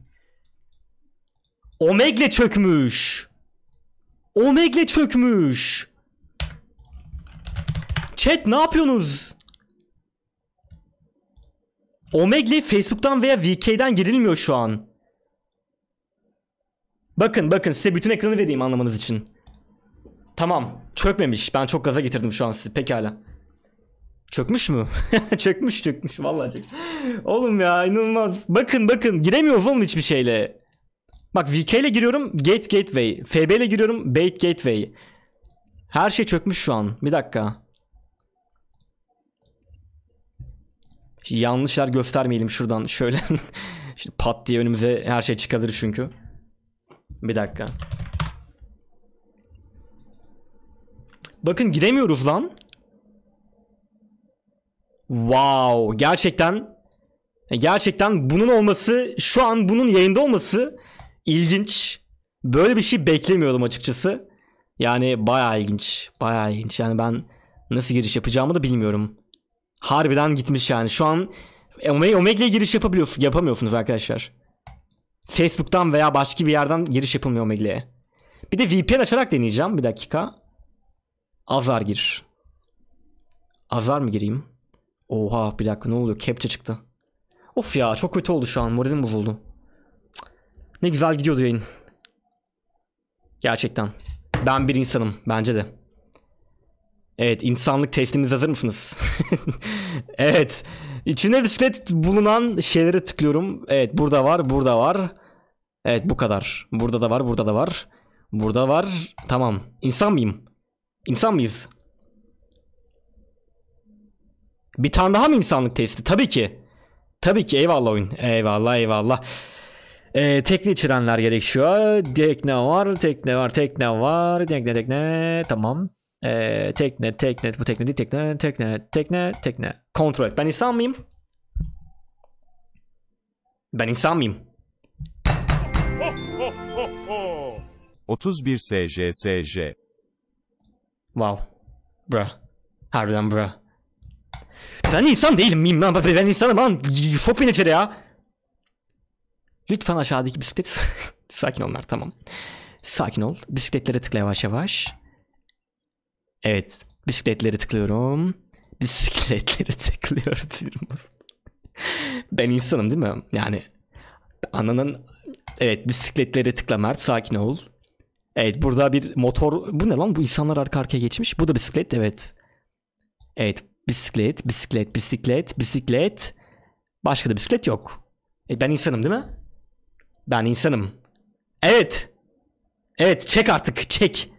Omegle çökmüş. Omegle çökmüş. Chat, ne yapıyorsunuz? Omegle Facebook'tan veya VK'den girilmiyor şu an. Bakın size bütün ekranı vereyim anlamanız için. Tamam, çökmemiş. Ben çok gaza getirdim şu an sizi. Pekala. Çökmüş mü? çökmüş vallahi çökmüş. Oğlum ya, inanılmaz. Bakın giremiyoruz oğlum hiçbir şeyle. Bak, VK ile giriyorum, Gateway. FB ile giriyorum, Bait Gateway. Her şey çökmüş şu an. Bir dakika. Yanlışlar göstermeyelim şuradan. Şöyle. Şimdi pat diye önümüze her şey çıkabilir çünkü. Bir dakika. Bakın, giremiyoruz lan. Wow, gerçekten bunun olması, şu an bunun yayında olması ilginç. Böyle bir şey beklemiyordum açıkçası. Yani bayağı ilginç. Yani ben nasıl giriş yapacağımı da bilmiyorum. Harbiden gitmiş yani. Şu an Omegle'ye giriş yapamıyorsunuz arkadaşlar. Facebook'tan veya başka bir yerden giriş yapılmıyor Omegle'ye. Bir de VPN açarak deneyeceğim. Bir dakika. Azar gir. Azar mı gireyim? Oha, bir dakika, ne oluyor? Captcha çıktı. Of ya, çok kötü oldu şu an. Moralim bozuldu. Ne güzel gidiyordu yayın. Gerçekten. Ben bir insanım. Bence de. Evet, insanlık testimiz, hazır mısınız? Evet. İçinde bisiklet bulunan şeylere tıklıyorum. Evet, burada var. Evet, bu kadar. Burada da var. Burada var. Tamam. İnsan mıyım? İnsan mıyız? Bir tane daha mı insanlık testi? Tabii ki. Eyvallah oyun. Eyvallah. Tekne içirenler gerekiyor. Tekne var. Tamam. Tekne bu tekne değil, tekne. Kontrol et. Ben insan mıyım? Ben insan mıyım? 31 SJSJ. Wow. Bra. Harbiden bra. Ben insan değilim miyim lan? Ben insanım lan. Sok beni içeri ya. Lütfen aşağıdaki bisiklet. Sakin ol Mert, tamam. Sakin ol. Bisikletlere tıkla yavaş yavaş. Evet. Bisikletleri tıklıyorum. Bisikletleri tıklıyorum. Ben insanım değil mi? Yani ananın... Evet, bisikletleri tıkla Mert, sakin ol. Evet, burada bir motor... Bu ne lan? Bu insanlar arka arkaya geçmiş. Bu da bisiklet, evet. Evet, bisiklet. Başka da bisiklet yok. Ben insanım değil mi? Ben insanım. Evet. Evet, çek artık, çek.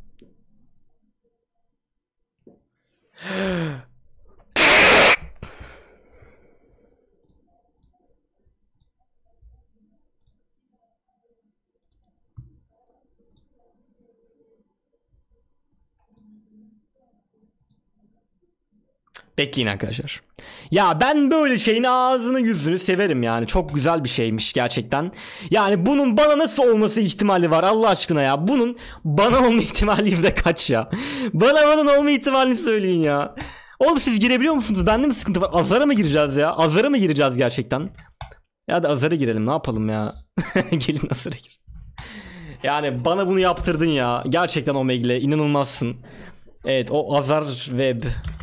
Bekleyin arkadaşlar. Ya ben böyle şeyin ağzını yüzünü severim yani. Çok güzel bir şeymiş gerçekten. Yani bunun bana nasıl olması ihtimali var Allah aşkına ya. Bunun bana olma ihtimali yüzde kaç ya. Bana olma ihtimalini söyleyin ya. Oğlum siz girebiliyor musunuz? Bende mi sıkıntı var? Azar'a mı gireceğiz ya? Azar'a mı gireceğiz gerçekten? Ya da Azar'a girelim, ne yapalım ya. Gelin Azar'a gir. Yani bana bunu yaptırdın ya. Gerçekten Omegle inanılmazsın. Evet, o Azar Web.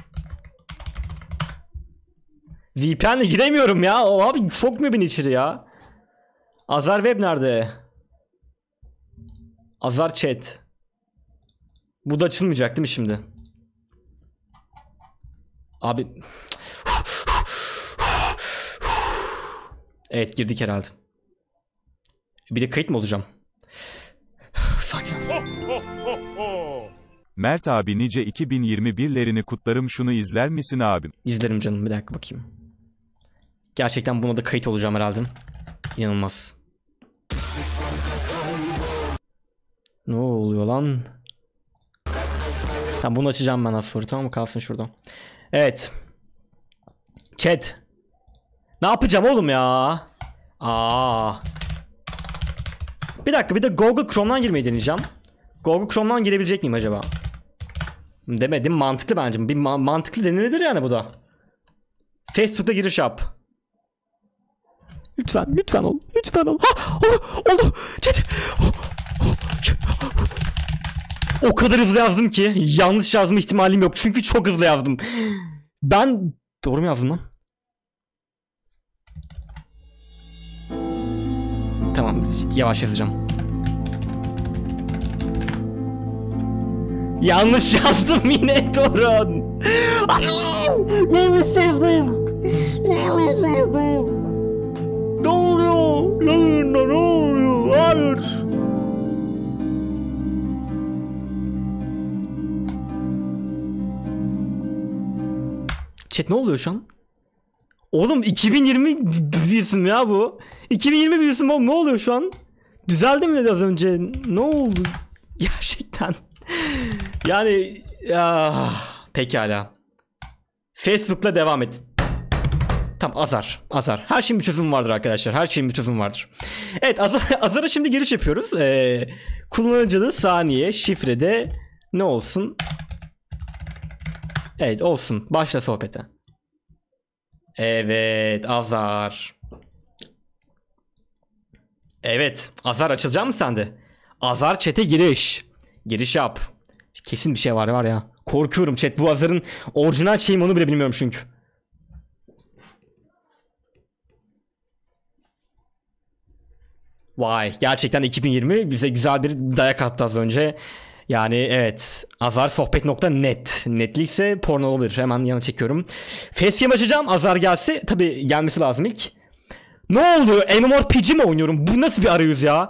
VPN'le giremiyorum ya. O abi sokmuyor beni içeri ya. Azar Web nerede? Azar Chat. Bu da açılmayacak değil mi şimdi? Abi. Evet, girdik herhalde. Bir de kayıt mı olacağım? Sakin. Mert abi nice 2021'lerini kutlarım, şunu izler misin abim? İzlerim canım, bir dakika bakayım. Gerçekten buna da kayıt olacağım herhalde. İnanılmaz. Ne oluyor lan? Tamam, bunu açacağım ben az sonra, tamam mı? Kalsın şurada. Evet. Chat. Ne yapacağım oğlum ya? Bir dakika, bir de Google Chrome'dan girmeyi deneyeceğim. Google Chrome'dan girebilecek miyim acaba? Demedim, mantıklı bence. Bir mantıklı denilebilir yani bu da. Facebook'ta giriş yap. Lütfen ol. Ha, oldu. Chat. O kadar hızlı yazdım ki yanlış yazma ihtimalim yok. Çünkü çok hızlı yazdım. Ben doğru mu yazdım lan? Tamam, yavaş yazacağım. Yanlış yazdım yine Torun. Yanlış yazdım. Ne oluyor? Ne oluyor? Hayır. Chat, ne oluyor şu an? Oğlum 2020 büyüsün ya bu. 2020 büyüsün oğlum, ne oluyor şu an? Düzeldi mi az önce? Ne oldu? Gerçekten. Yani pekala. Facebook'la devam et. Tamam, Azar. Her şeyin bir çözümü vardır arkadaşlar. Her şeyin bir çözümü vardır. Evet, Azar'a şimdi giriş yapıyoruz. Kullanıcıda saniye, şifrede ne olsun? Evet, olsun. Başla sohbete. Evet, Azar. Evet, Azar açılacak mı sende? Azar chat'e giriş. Giriş yap. Kesin bir şey var ya. Korkuyorum chat. Bu Azar'ın orijinal şeyim, onu bile bilmiyorum çünkü. Vay, gerçekten 2020 bize güzel bir dayak attı az önce. Yani evet, azarsohbet.net. Netliyse porno olabilir. Hemen yana çekiyorum. Facecam açacağım. Azar gelse, tabi gelmesi lazım ilk. Ne oluyor? MMORPG mi oynuyorum? Bu nasıl bir arayüz ya?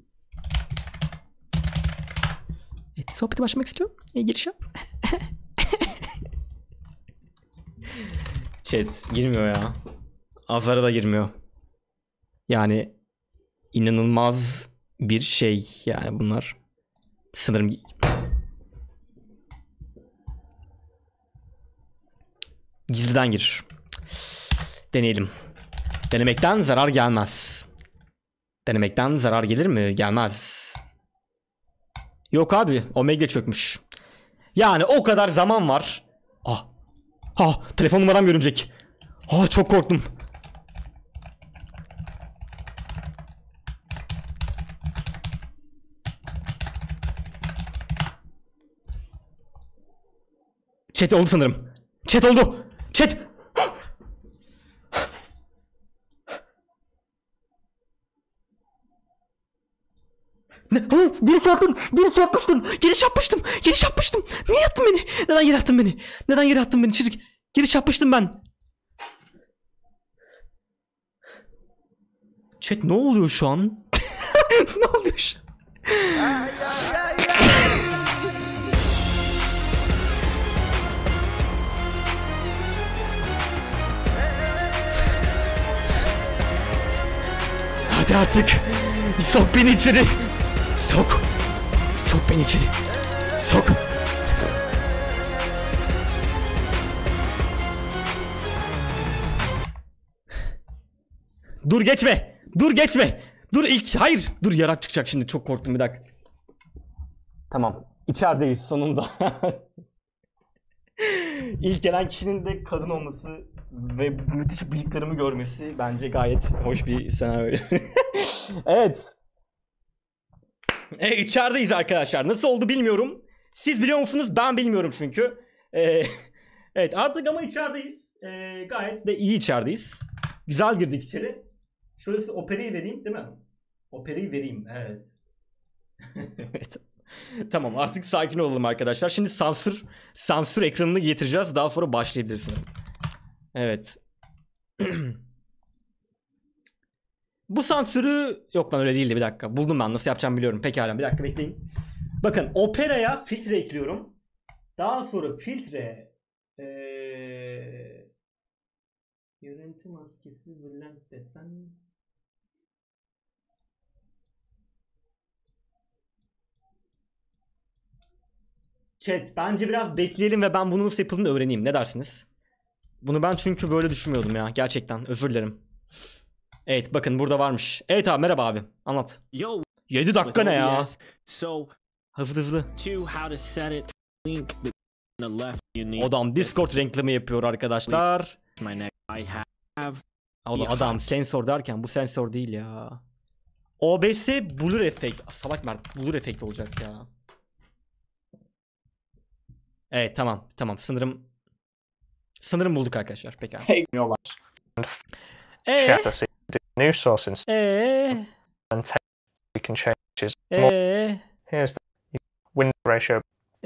Evet, sohbete başlamak istiyorum. Giriş yap. Chat girmiyor ya. Azar'a da girmiyor. Yani inanılmaz bir şey yani bunlar. Sanırım Gizliden gir. Deneyelim. Denemekten zarar gelmez. Denemekten zarar gelir mi? Gelmez. Yok abi. Omega çökmüş. Yani o kadar zaman var. Telefon numaram görünecek. Çok korktum. Chat oldu sanırım. Chat oldu. Chat. Ne? Giriş yaptım. Giriş yapmıştım. Niye yattın beni? Neden yere attın beni? Çocuk. Giriş yapmıştım ben. Chat ne oluyor şu an? Ne oluyor şu an? Hadi artık. Sok beni içeri. Sok beni içeri. Sok. Dur geçme. Dur hayır. Dur yarak çıkacak şimdi. Çok korktum bir dakika. Tamam. İçerideyiz sonunda. İlk gelen kişinin de kadın olması ve müthiş bıyıklarımı görmesi bence gayet hoş bir senaryo. Evet. İçerideyiz arkadaşlar. Nasıl oldu bilmiyorum. Siz biliyor musunuz? Ben bilmiyorum çünkü. Evet artık ama içerideyiz. Gayet de iyi içerideyiz. Güzel girdik içeri. Şurası operayı vereyim değil mi? Operayı vereyim. Evet. Evet. Tamam artık sakin olalım arkadaşlar. Şimdi sansür ekranını getireceğiz. Daha sonra başlayabilirsin. Evet. Bu sansürü yok lan öyle değildi bir dakika. Buldum ben nasıl yapacağımı biliyorum. Pekala bir dakika bekleyin. Bakın operaya filtre ekliyorum. Daha sonra filtre görüntü maskesi bülent desen. Chat bence biraz bekleyelim ve ben bunun nasıl yapıldığını öğreneyim. Ne dersiniz? Bunu ben çünkü böyle düşünmüyordum ya. Gerçekten özür dilerim. Evet bakın burada varmış. Evet abi merhaba abi. Anlat. 7 dakika ne ya? Hızlı. Adam Discord renkleme yapıyor arkadaşlar. Adam sensör derken bu sensör değil ya. OBS blur efekt. Salak Mert blur efekt olacak ya. Evet tamam sınırım bulduk arkadaşlar pekala. New source instead and we can change here's the window ratio.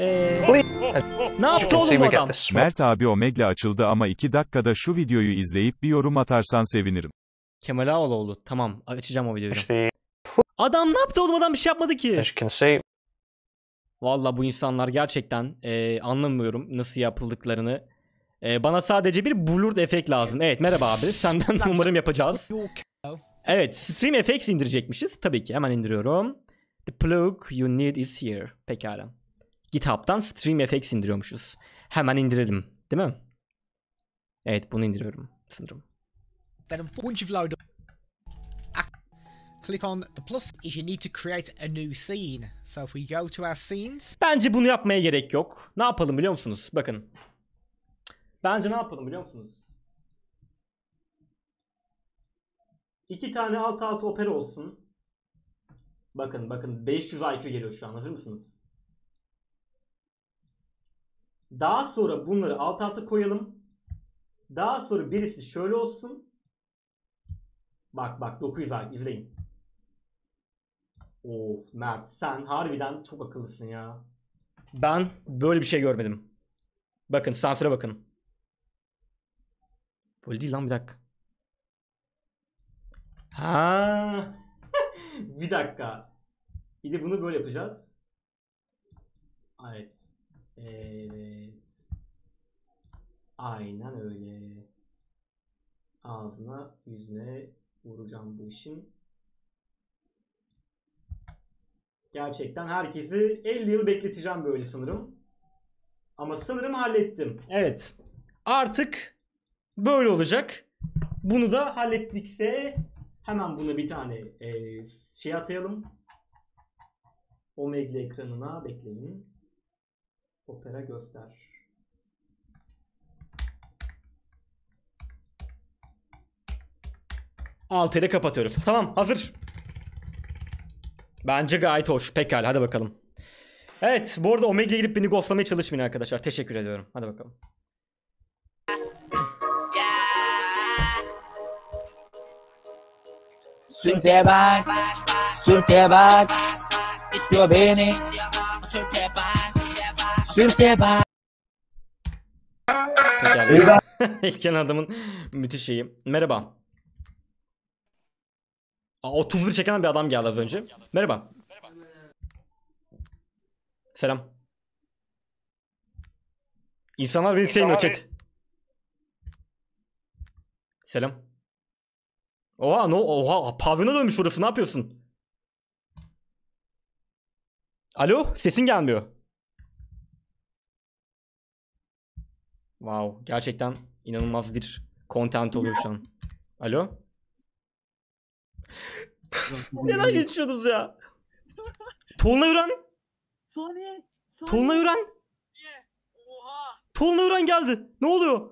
Ne yaptı oğlum bu adam? Mert abi Omegle açıldı ama 2 dakikada şu videoyu izleyip bir yorum atarsan sevinirim. Kemal Ağoloğlu tamam açacağım o videoyu. Adam ne yaptı oğlum adam bir şey yapmadı ki. Valla bu insanlar gerçekten anlamıyorum nasıl yapıldıklarını. Bana sadece bir blurred efekt lazım. Evet merhaba abi senden umarım yapacağız. Evet Stream Effects indirecekmişiz. Tabii ki hemen indiriyorum. The plug you need is here. Pekala. GitHub'dan Stream Effects indiriyormuşuz. Hemen indirelim değil mi? Evet bunu indiriyorum sanırım. Click on the plus is you need to create a new scene. So if we go to our scenes. Bence bunu yapmaya gerek yok. Ne yapalım biliyor musunuz? Bakın. Bence ne yapalım biliyor musunuz? 2 tane alt alta opera olsun. Bakın 500 IQ geliyor şu an. Hazır mısınız? Daha sonra bunları alt alta koyalım. Daha sonra birisi şöyle olsun. Bak 900 IQ izleyin. Of Mert sen harbiden çok akıllısın ya. Ben böyle bir şey görmedim. Bakın sansüre bakın. Böyle değil lan bir dakika. Ha. Bir dakika. Bir de bunu böyle yapacağız. Evet. Evet. Aynen öyle. Ağzına yüzüne vuracağım bu işin. Gerçekten herkesi 50 yıl bekleteceğim böyle sanırım. Ama sanırım hallettim. Evet. Artık Böyle olacak. Bunu da hallettikse hemen buna bir tane şey atayalım. Omegle ekranına bekleyin. Opera göster. Alt ile kapatıyoruz. Tamam, hazır. Bence gayet hoş. Pekala, hadi bakalım. Evet, bu arada Omegle'ye girip beni ghostlamaya çalışmayın arkadaşlar. Teşekkür ediyorum. Hadi bakalım. Sürte bak, istiyor beni. Sürte bak. Pekala. İlken adamın müthiş şeyi. Merhaba. 31 çeken bir adam geldi az önce. Merhaba. Selam. İnsanlar beni sevmiyor chat. Selam. Oha, oha, pavyona dönmüş orası, ne yapıyorsun? Alo, sesin gelmiyor. Wow, gerçekten inanılmaz bir content oluyor şu an. Alo? Neden geçiyorsunuz ya? Tolunay Ören. Tolunay Ören. Tolunay Ören geldi. Ne oluyor?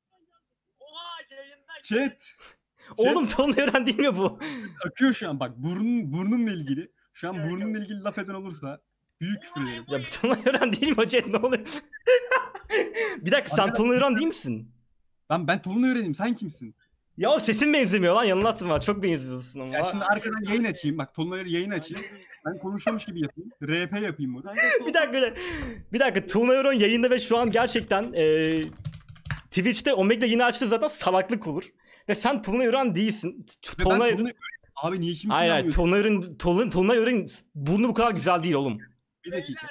Chat. Oğlum Tolunay Ören değil mi bu? Akıyor şu an bak, burnumla ilgili. Şu an burnumla ilgili laf eden olursa büyük küfür ederim. Ya Tolunay Ören değil mi o chat, ne oluyor? Bir dakika, sen Tolunay Ören değil misin? Ben Tolunay Ören'im, sen kimsin? Ya sesin benzemiyor lan, yanına atma, çok benziyorsun ama. Ya şimdi arkadan yayın açayım, bak Tolunay Ören yayın açayım. Ben konuşuyormuş gibi yapayım. RP yapayım burada. Bir dakika, Tolunay Ören yayında ve şu an gerçekten Twitch'te Omegle yine açtı, zaten salaklık olur. Ve sen Tolunay Ören değilsin. Abi niye kimsin? Hayır, Tolunay Ören burnu bu kadar güzel değil oğlum. Bir dakika.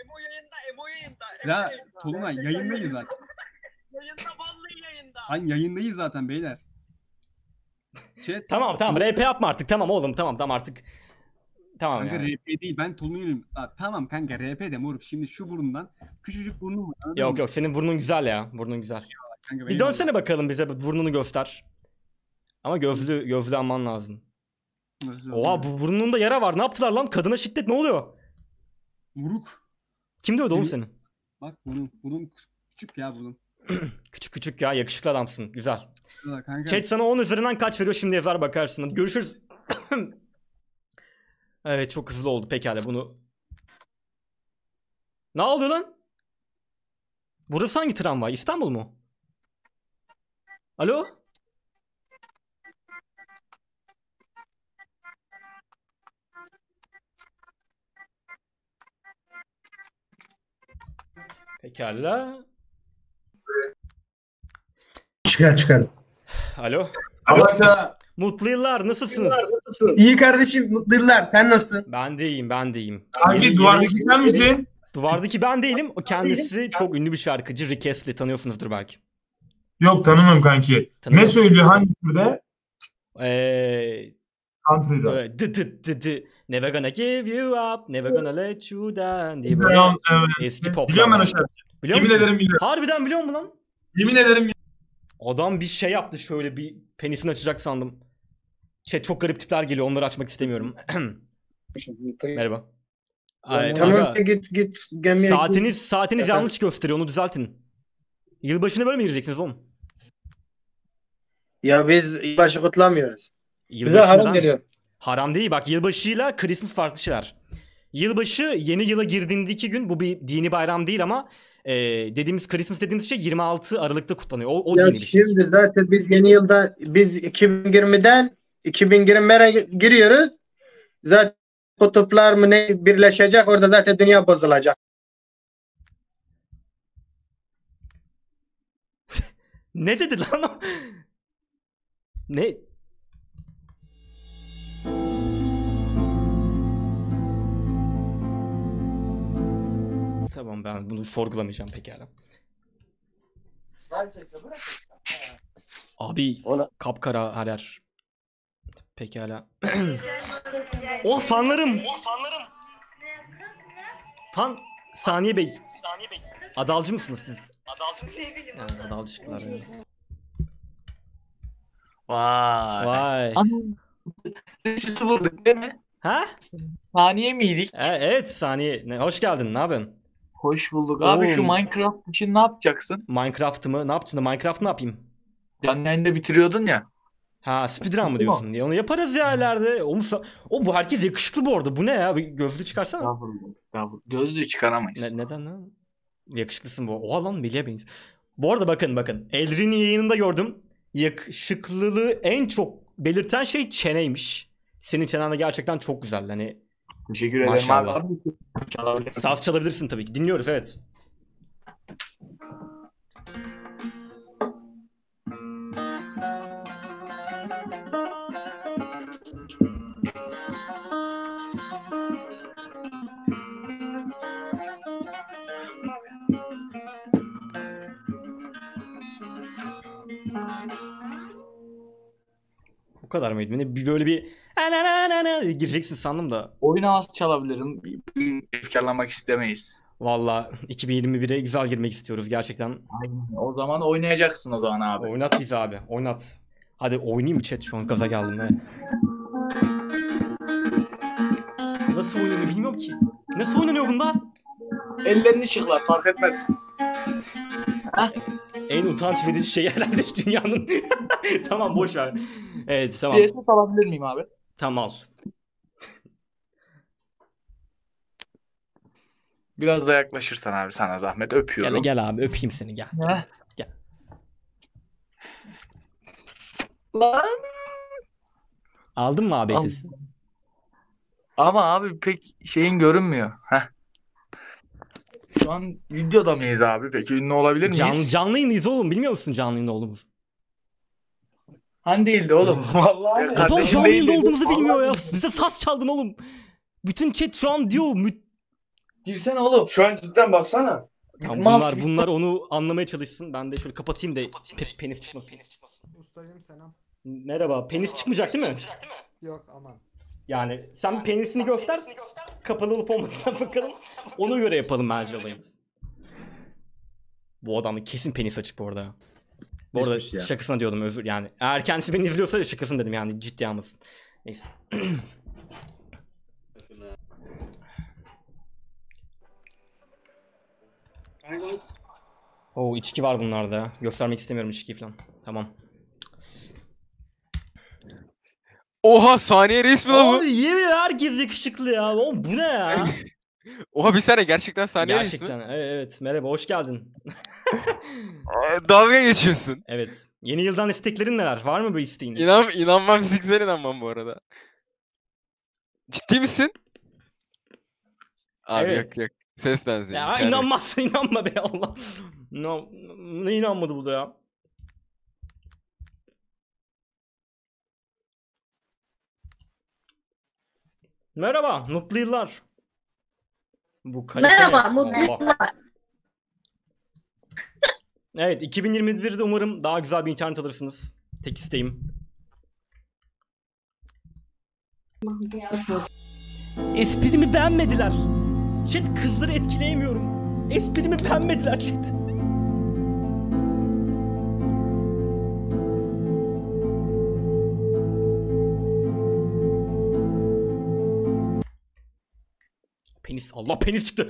Ya Tolunay yayındayız zaten. Hani yayındayız zaten beyler. Chat. Tamam RP yapma artık, tamam oğlum, tamam artık. Tamam kanka yani. RP değil, ben Tolunay'ım. Tamam kanka RP de moruk, şimdi şu burundan küçücük burnum var. Yok senin burnun güzel ya, burnun güzel. Kanka, bir dönsene bakalım bize, burnunu göster. Ama gözlü alman lazım. Oha, bu burnunda yara var, ne yaptılar lan, kadına şiddet, ne oluyor? Moruk. Kim dövdü oğlum seni? Bak burnum küçük ya burnum. küçük ya, yakışıklı adamsın, güzel. Kanka. Chat sana 10 üzerinden kaç veriyor şimdi yazar, bakarsın. Hadi görüşürüz. Evet, çok hızlı oldu, pekala bunu. Ne oluyor lan? Burası hangi tramvay? İstanbul mu? Alo? Pekala. Çıkar. Alo. Alaka. Mutlu yıllar, nasılsınız? İyi kardeşim, mutlu yıllar. Sen nasılsın? Ben de iyiyim. Abi duvardaki sen misin? Duvardaki ben değilim. O kendisi çok ünlü bir şarkıcı, Rick Astley, tanıyorsunuzdur belki. Yok, tanımam kanki. Ne söylüyor, hangi türde? Country'da. Never gonna give you up, never gonna let you down diye böyle eski pop. Biliyorum ben o şarkıyı. Yemin ederim biliyorum. Harbiden biliyor musun lan? Yemin ederim. Adam bir şey yaptı, şöyle bir penisini açacak sandım. Çok garip tipler geliyor, onları açmak istemiyorum. Merhaba. Tamam, git. Saatiniz yanlış gösteriyor, onu düzeltin. Yılbaşına böyle mi gireceksiniz oğlum? Ya biz yılbaşı kutlamıyoruz. Bize haram geliyor. Haram değil bak, yılbaşıyla Christmas farklı şeyler. Yılbaşı yeni yıla girdiğindeki gün, bu bir dini bayram değil ama dediğimiz Christmas dediğimiz şey 26 Aralık'ta kutlanıyor. O ya dini bir şey. Şimdi zaten biz yeni yılda, biz 2020'den 2021'e giriyoruz. Zaten kutuplar mı ne birleşecek, orada zaten dünya bozulacak. Ne dedi lan o? Ne? Tamam, ben bunu sorgulamayacağım pekala. Abi kapkara her yer. Pekala. Oh fanlarım. Fan Saniye Bey. Adalcı mısınız siz? Yani adalcıklar. Yani. Vay. Vay. Reşit'i bulduk değil mi? Ha? Saniye miydik? Evet saniye. Hoş geldin. Ne yapıyorsun? Hoş bulduk. Abi şu Minecraft için ne yapacaksın? Minecraft'ı mı? Ne yapacaksın? Minecraft ne yapayım? Canlı yayında bitiriyordun ya. Ha speedrun mı diyorsun? Ya onu yaparız ya ileride. Bu herkes yakışıklı bu arada. Bu ne ya? Bir gözlüğü çıkarsana. Gözlüğü çıkaramayız. Neden lan? Yakışıklısın bu. Oha lan Melih'e benziyor. Bu arada bakın. Eldrin'in yayınında gördüm. Yakışıklılığı en çok belirten şey çeneymiş. Senin çenen de gerçekten çok güzel. Hani teşekkür ederim maşallah. abi. Saz çalabilirsin tabii ki. Dinliyoruz evet. Bu kadar mıydı? Böyle bir gireceksin sandım da. Oyun havası çalabilirim. Efkarlanmak istemeyiz. Valla 2021'e güzel girmek istiyoruz gerçekten. Aynen. O zaman oynayacaksın o zaman abi. Oynat bizi abi. Oynat. Hadi oynayayım mı chat? Şu an gaza geldim he. Nasıl oynanıyor bilmiyorum ki. Nasıl oynanıyor bunda? Ellerini şıklar fark etmez. En utanç verici şey herhalde dünyanın. Tamam boş ver. Evet tamam. Bir esnaf alabilir miyim abi? Tamam al. Biraz da yaklaşırsan abi sana zahmet öpüyorum. Gel abi öpeyim seni gel. Gel. Lan. Aldın mı abi siz? Ama abi pek şeyin görünmüyor. Şu an videoda mıyız abi? Peki ünlü olabilir miyiz? Canlı yayındayız oğlum. Bilmiyor musun canlı yayında olduğumuzu? Hani değildi oğlum. Vallahi. Adam canlı yayında olduğumuzu bilmiyor ya. Bize saz çaldın oğlum. Bütün chat şu an diyor. Girsene oğlum. Şu an cidden baksana. Tamam, bunlar onu anlamaya çalışsın. Ben de şöyle kapatayım da penis çıkmasın. Ustacığım selam. Merhaba. Penis çıkmayacak değil mi? Yok aman. Yani sen penisini göster. Kapalı olup olmadığına bakalım. Ona göre yapalım bence olayımız. Bu adamda kesin penis açık bu arada. Bu arada şakasına diyordum özür yani. Eğer kendisi beni izliyorsa şakasını dedim yani ciddi almasın. Neyse. Oo içki var bunlarda. Göstermek istemiyorum içkiyi falan. Tamam. Oha saniye reis mi lan bu? Abi yemin herkes yakışıklı ya. Oğlum bu ne ya? Oha bir saniye gerçekten saniye reis mi? Gerçekten evet merhaba hoş geldin. Dalga geçiyorsun. Evet. Yeni yıldan isteklerin neler? Var mı bir isteğin? İnanmam zikzer inanmam bu arada. Ciddi misin? Abi Evet. yok. Ses benziyor. Ya inanmazsın inanma be Allah. Ne inanmadı bu da ya? Merhaba, mutlu yıllar. Bu kalite Merhaba, ne? mutlu yıllar. Evet, 2021'de umarım daha güzel bir internet alırsınız. Tek isteğim. Esprimi beğenmediler. Chat kızları etkileyemiyorum. Esprimi beğenmediler chat. Penis. Allah penis çıktı.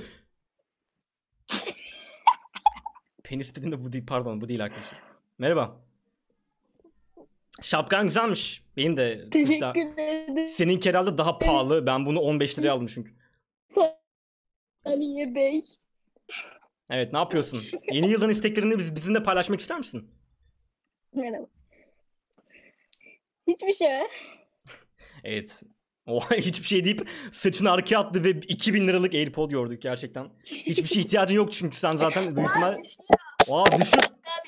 Penis dediğimde bu değil. Pardon bu değil arkadaşlar. Merhaba. Şapkan güzelmiş. Benim de. Teşekkür ederim. Seninki herhalde daha pahalı. Ben bunu 15 liraya aldım çünkü. Saniye Bey. Evet ne yapıyorsun? Yeni yıldan isteklerini bizimle paylaşmak ister misin? Merhaba. Hiçbir şey. Evet. Oha hiçbir şey deyip saçını arkaya attı ve 2000 liralık AirPod gördük gerçekten. Hiçbir şey ihtiyacın yok çünkü sen zaten büyük ihtimal... Oha düşün.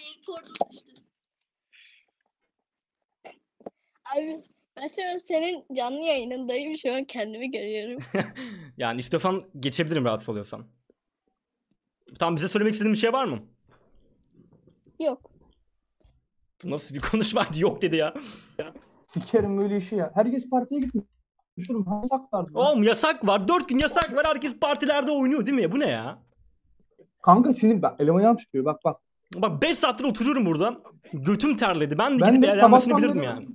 Abi ben senin canlı yayınındayım şu an kendimi görüyorum. Yani istiyorsan geçebilirim rahatsız oluyorsan. Tamam bize söylemek istediğin bir şey var mı? Yok. Bu nasıl bir konuşmaydı yok dedi ya. Sikerim böyle işi ya. Herkes partiye gitmiyor. Düşünün yasak vardı. Oğlum yasak var. 4 gün yasak var. Herkes partilerde oynuyor değil mi? Bu ne ya? Kanka şimdi bak eleman yapmış diyor. Bak. Bak 5 saattir oturuyorum burada. Götüm terledi. Ben Ben gidip de eğlenmesini sabahtan bilirdim beri- yani.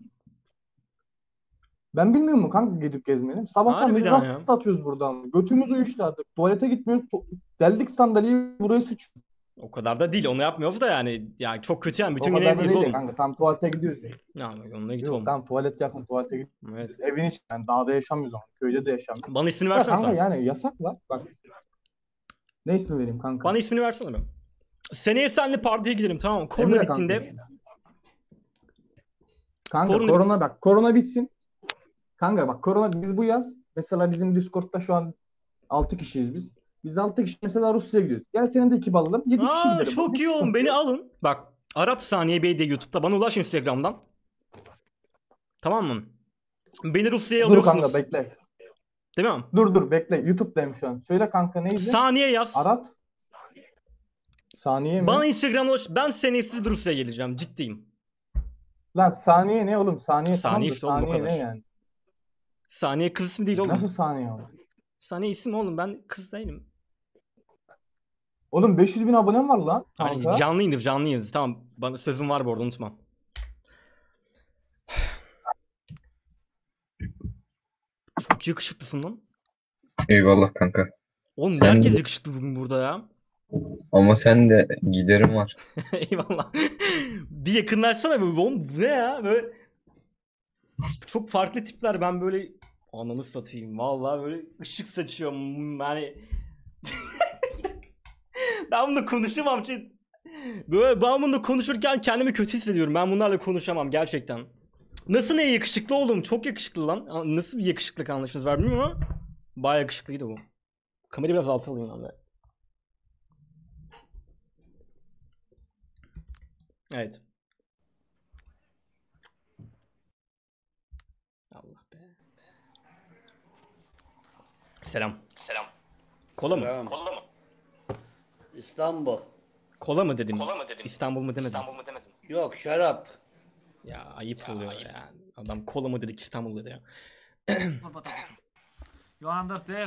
Ben bilmiyor musun kanka gidip gezmeyi? Sabahtan beri Harbiden rast ya. atıyoruz buradan. Götümüz uyuştu artık. Tuvalete gitmiyoruz. Deldik sandalyeyi buraya sıçıyoruz. O kadar da değil. Onu yapmıyoruz da yani. Ya çok kötü yani. Bütün O gün kadar da evdeyiz değil oğlum. kanka. Tam tuvalete gidiyoruz. Ya yoluna git Yok oğlum. tam tuvalet yakın. Tuvalete gidiyoruz. Evet. Evin içi. Yani dağda yaşamıyoruz ama. Köyde de yaşamıyoruz. Bana ismini Ya versene kanka sen. yani yasak var. Bak. Ne ismi vereyim kanka? Bana ismini versene be. Seneye seninle partiye gidelim tamam mı? Korona Emre kanka bittiğinde. ismi. Kanka Korona- korona bak. Korona bitsin. Kanka bak korona biz bu yaz. Mesela bizim Discord'da şu an 6 kişiyiz biz. Biz 6 kişi mesela Rusya'ya gidiyoruz. Gel senin de ekip alalım. 7 kişi Aa, gidelim. çok Hiç iyi oğlum. sıkıntı Beni yok. alın. Bak arat Saniye Bey de YouTube'da. Bana ulaş Instagram'dan. Tamam mı? Beni Rusya'ya Dur alıyorsunuz. kanka bekle. Değil mi? Dur bekle. YouTube'dayım şu an. Söyle kanka neydi? Saniye yaz. Arat. Saniye mi? Bana Instagram'da ulaş. Ben senesiz Rusya'ya geleceğim. Ciddiyim. Lan saniye ne oğlum? Saniye Saniye tamam da işte oğlum, o saniye kadar. ne yani? Saniye kız ismi değil oğlum. Nasıl saniye oğlum? Saniye isim oğlum. Ben kız değilim. Oğlum 500.000 abonem var lan Hani kanka. canlı yayınız canlı yayınız. Tamam. Bana sözüm var bu arada unutma. Çok yakışıklısın lan. Eyvallah kanka. Oğlum Sen herkes de- yakışıklı bugün burada ya. Ama sen de giderim var. Eyvallah. Bir yakınlaşsana böyle. Oğlum bu ne ya? Böyle çok farklı tipler. Ben böyle ananı satayım. Vallahi böyle ışık saçıyorum. Yani ben bununla konuşamam. Böyle ben bununla konuşurken kendimi kötü hissediyorum. Ben bunlarla konuşamam gerçekten. Nasıl ne yakışıklı oğlum? Çok yakışıklı lan. Nasıl bir yakışıklık anlayışınız var bilmiyorum ama bayağı yakışıklıydı bu. Kamerayı biraz alta alayım abi. Evet. Allah be. Selam. Selam. Kola mı? Selam. Kola mı? İstanbul. Kola mı dedim? Kola mı dedim? İstanbul mu demedim? İstanbul mu demedim? Yok şarap. Ya ayıp oluyor ya. Adam kola mı dedik İstanbul dedi ya. You understand?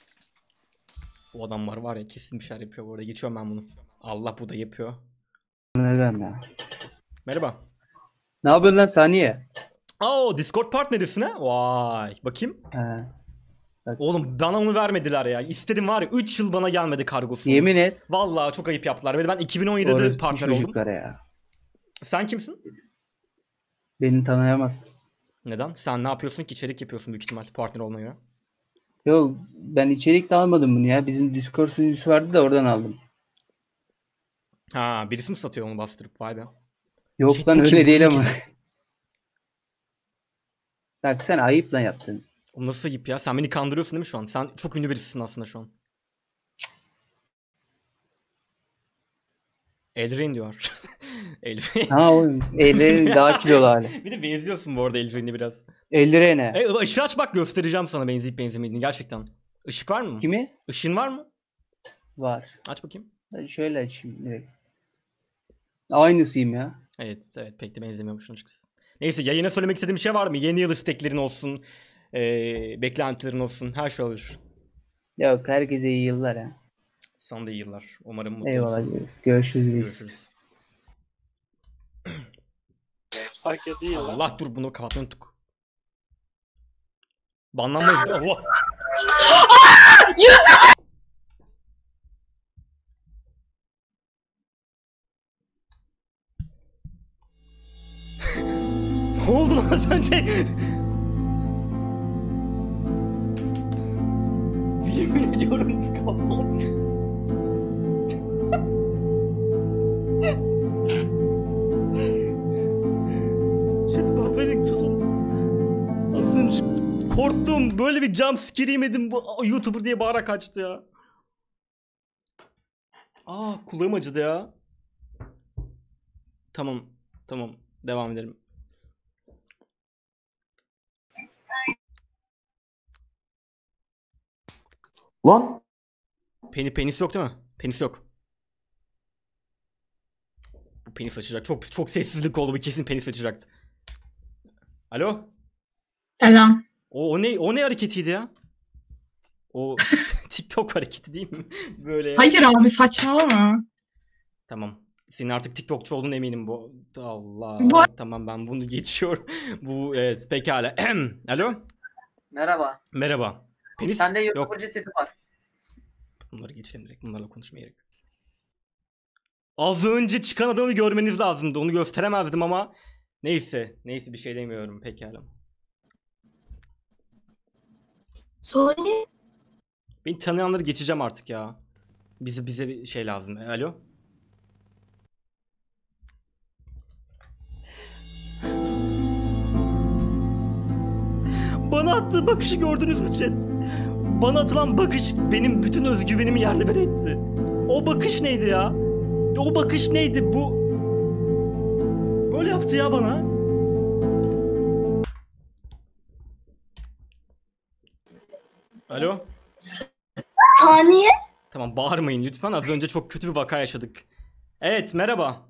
O adamlar var ya kesin bir şeyler yapıyor bu arada. Geçiyorum ben bunu. Allah bu da yapıyor. Neden ya? Merhaba. Ne yapıyorsun lan Saniye? Oo Discord partnerisin ha? Vay. Bakayım. He. Oğlum bana onu vermediler ya. İstedim var ya 3 yıl bana gelmedi kargosu. Yemin et. Vallahi çok ayıp yaptılar. Ben 2017'de Orospu partner oldum. çocuklara ya. Sen kimsin? Beni tanıyamazsın. Neden? Sen ne yapıyorsun ki? İçerik yapıyorsun büyük ihtimal partner olmaya göre. Yok ben içerikte almadım bunu ya. Bizim Discord sunucusu vardı da oradan aldım. Ha birisi mi satıyor onu bastırıp vay be. Yok Chat lan bakayım, öyle değil bunu ama. kes- Bak sen ayıpla yaptın. O nasıl ayıp ya? Sen beni kandırıyorsun değil mi şu an? Sen çok ünlü birisisin aslında şu an. Elrin diyor. Elrin. Ha oğlum ellerin daha kilolu hali. Bir de benziyorsun bu arada Elrin'e biraz. Elleri ne? Işığı aç bak göstereceğim sana benzeyip benzemediğini gerçekten. Işık var mı? Kimi? Işığın var mı? Var. Aç bakayım. Hadi şöyle açayım direkt. Aynısıyım ya. Evet pek de benzemiyormuşsun açıkçası. Neyse yayına söylemek istediğim bir şey var mı? Yeni yıl isteklerin olsun. Beklentilerin olsun. Her şey olur. Yok herkese iyi yıllar ha. Sana da iyi yıllar. Umarım mutlu Eyvallah. olursun. Görüşürüz. Görüşürüz. Hareket değil lan. Allah dur bunu kapatmayı unuttuk. Banlanmayız. Allah. Ne oldu lan az önce? Yemin ediyorum kapatmam. Chat beni tutun. Az önce korktum. Böyle bir jump scare yemedim. Bu YouTuber diye bağıra kaçtı ya. Kulağım acıdı ya. Tamam. Devam edelim. Lan. Penis yok değil mi? Penis yok. Bu penis açacak. Çok sessizlik oldu. Bu kesin penis açacaktı. Alo? Selam. O ne hareketiydi ya? O TikTok hareketi değil mi? Böyle. Hayır abi saçmalama. Tamam. Senin artık TikTokçu olduğunu eminim bu. Allah. Bu- Tamam ben bunu geçiyorum. Bu evet pekala. Alo. Merhaba. Merhaba. Penis? Sende Yok. YouTuber'cı tipi var. Bunları geçelim direkt. Bunlarla konuşmaya gerek yok. Az önce çıkan adamı görmeniz lazımdı. Onu gösteremezdim ama neyse. Neyse bir şey demiyorum. Pekala. Sony. Beni tanıyanları geçeceğim artık ya. Bize bir şey lazım. Alo. Bana attığı bakışı gördünüz mü chat? Bana atılan bakış benim bütün özgüvenimi yerle bir etti. O bakış neydi ya? O bakış neydi bu? Böyle yaptı ya bana. Alo. Saniye. Tamam bağırmayın lütfen. Az önce çok kötü bir vaka yaşadık. Evet merhaba.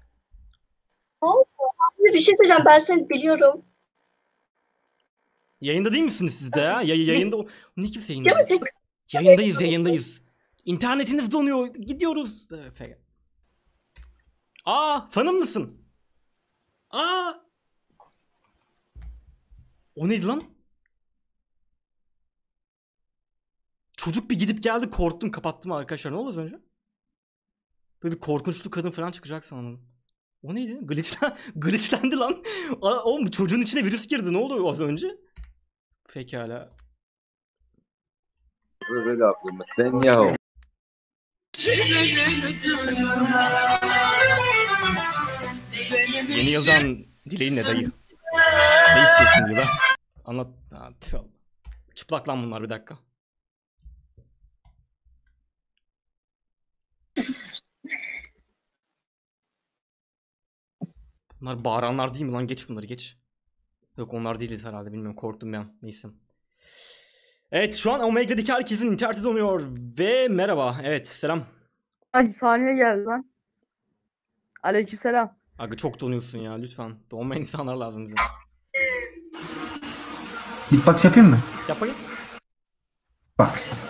Bir şey söyleyeceğim, ben seni biliyorum. Yayında değil misiniz siz de ya? Yayında... Ne kimse yayında? Gerçek. Yayındayız. İnternetiniz donuyor. Gidiyoruz. Evet, peki. Aa, fanım mısın? Aa. O neydi lan? Çocuk bir gidip geldi, korktum, kapattım arkadaşlar. Ne oldu az önce? Böyle bir korkunçlu kadın falan çıkacak sandım. O neydi? Glitchlendi lan. Oğlum çocuğun içine virüs girdi. Ne oldu az önce? Pekala. Böyle aklımda. Ben ya. Yeni yıldan dileğin ne dayı? Ne istiyorsun yıla? Anlat. Ha, tüh Allah. Çıplak lan bunlar, bir dakika. Bunlar bağıranlar değil mi lan? Geç bunları geç. Yok onlar değiliz herhalde, bilmiyorum, korktum ben. Neyse. Evet şu an Omega'daki herkesin interneti donuyor ve merhaba. Evet selam. Ay saniye geldi lan. Aleykümselam. Aga çok donuyorsun ya lütfen. Donmayan insanlar lazım bize. Beatbox yapayım mı? Yap bakayım. Box.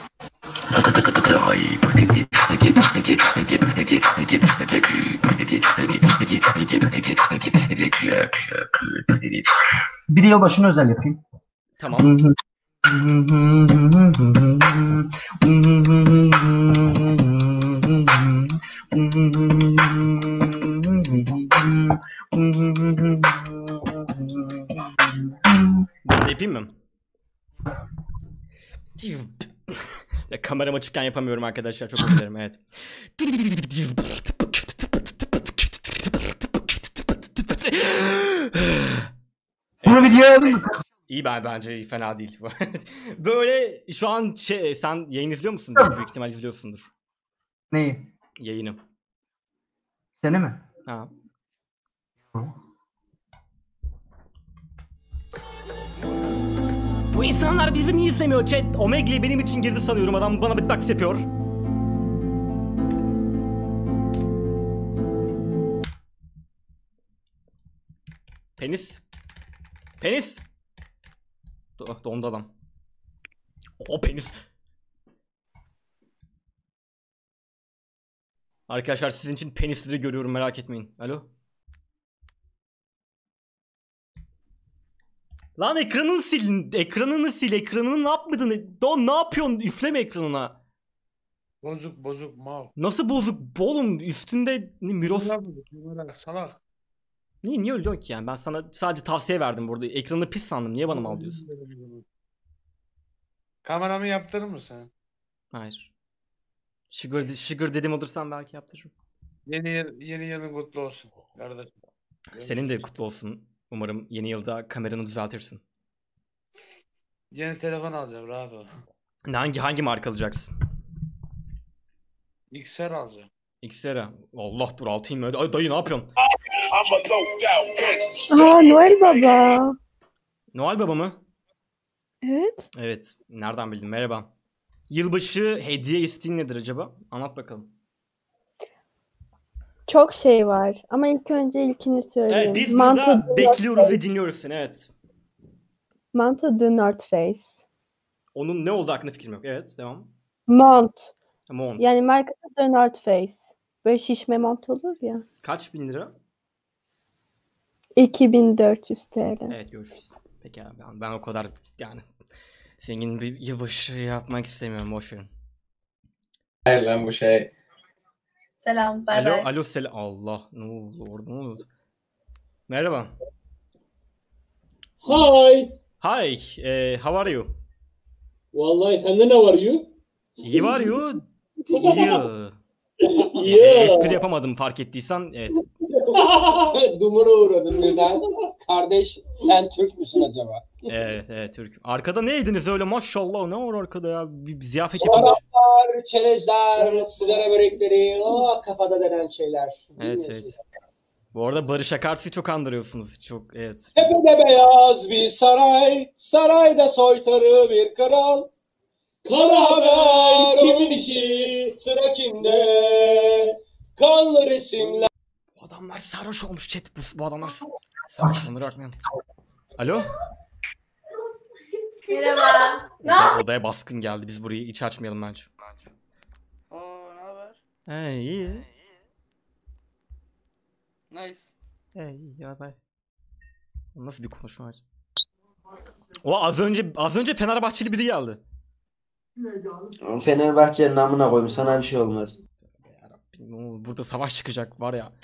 Bir de yılbaşına özel yapayım. Tamam. Ben de yapayım mı? Ya, kameram açıkken yapamıyorum arkadaşlar, çok özür dilerim, evet. Bunu videoya alayım mı? İyi bence fena değil. Böyle şu an sen yayın izliyor musun? Büyük ihtimal izliyorsundur. Neyi? Yayını. Seni mi? Ha. Bu insanlar bizi niye izlemiyor chat? Omega'ya benim için girdi sanıyorum, adam bana bir taksi yapıyor. Penis. Penis. Dondu adam. O penis. Arkadaşlar sizin için penisleri görüyorum, merak etmeyin. Alo. Lan ekranını silin. Ekranını sil. Ekranını ne yapmadın? Don ne yapıyorsun? Üfleme ekranına. Bozuk mal. Nasıl bozuk? Oğlum üstünde Miros. Salak. Niye öyle diyorsun ki yani? Ben sana sadece tavsiye verdim burada. Ekranını pis sandım. Niye bana mal diyorsun? Kameramı yaptırır mısın? Hayır. Sugar dedim olursan belki yaptırırım. Yeni yılın kutlu olsun kardeşim. Senin de kutlu olsun. Umarım yeni yılda kameranı düzeltirsin. Yeni telefon alacağım, rahat ol. Hangi marka alacaksın? XR alacağım. XR'a. Allah dur altayım mı? Dayı ne yapıyorsun? Aa Noel Baba. Noel Baba mı? Evet. Evet. Nereden bildin? Merhaba. Yılbaşı hediye isteğin nedir acaba? Anlat bakalım. Çok şey var ama ilk önce ilkini söyleyeyim. Evet biz burada bekliyoruz ve dinliyoruz seni, evet. Manto do North Face. Onun ne oldu hakkında fikrim yok. Evet devam. Mont. Mont. Yani markası do North Face. Böyle şişme mont olur ya. Kaç bin lira? 2400 TL. Evet görüşürüz. Peki abi ben o kadar yani zengin bir yılbaşı yapmak istemiyorum, boş verin. Hayır lan bu şey. Selam, bay Alo, bay. alo selam. Allah, ne oldu orada, ne oldu? Merhaba. Hi. Hi, how are you? Vallahi sende ne var you? How are you? You. Yeah. Espri yapamadım fark ettiysen. Evet. Dumura uğradım birden. Kardeş sen Türk müsün acaba? Evet Türk. Arkada ne yediniz öyle maşallah, ne var arkada ya? Bir ziyafet yapılmış. Şaraplar, çerezler, sigara börekleri, o kafada denen şeyler. Evet. Bu arada Barış Akarsu'yu çok andırıyorsunuz. Çok evet. Tepede beyaz bir saray, sarayda soytarı bir kral. Kara haber kimin işi, sıra kimde? Kanlı resimler. Bu adamlar sarhoş olmuş chat. Bu adamlar sarhoş. Onları bakmayalım. Alo? Merhaba. Odaya baskın geldi. Biz burayı hiç açmayalım bence. Oo, ne haber? İyi. Nice. İyi ya bay. Nasıl bir konuşma var? O az önce Fenerbahçeli biri geldi. Fenerbahçe'nin namına koyayım, sana bir şey olmaz. Burada savaş çıkacak var ya.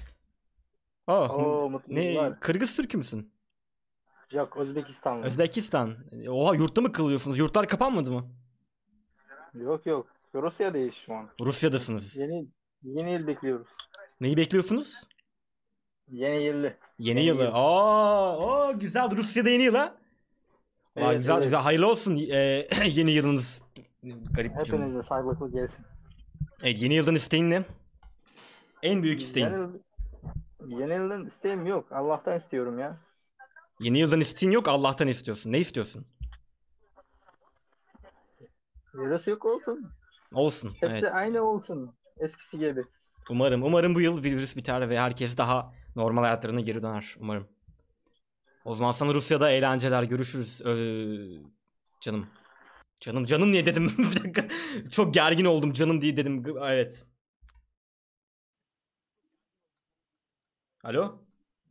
Ne? Kırgız Türk'ü müsün? Yok, Özbekistan. Özbekistan. Oha, yurtta mı kılıyorsunuz? Yurtlar kapanmadı mı? Yok. Rusya'dayız şu an. Rusya'dasınız. Yeni yıl bekliyoruz. Neyi bekliyorsunuz? Yeni yılı. Yeni yılı. Aa, güzel. Rusya'da yeni yıl ha? Evet, güzel. Hayırlı olsun yeni yılınız. Garip bir cümle. Hepinize sağlıklı gelsin. Evet, yeni yıldan isteğin ne? En büyük isteğin. Yeni yıldan isteğim yok. Allah'tan istiyorum ya. Yeni yıldan isteğin yok, Allah'tan istiyorsun. Ne istiyorsun? Virüs yok olsun. Olsun. Hepsi evet. aynı olsun. Eskisi gibi. Umarım bu yıl virüs biter ve herkes daha normal hayatlarına geri döner. Umarım. O zaman sana Rusya'da eğlenceler. Görüşürüz. Canım. Canım niye dedim? Bir dakika. Çok gergin oldum. Canım diye dedim. Evet. Alo?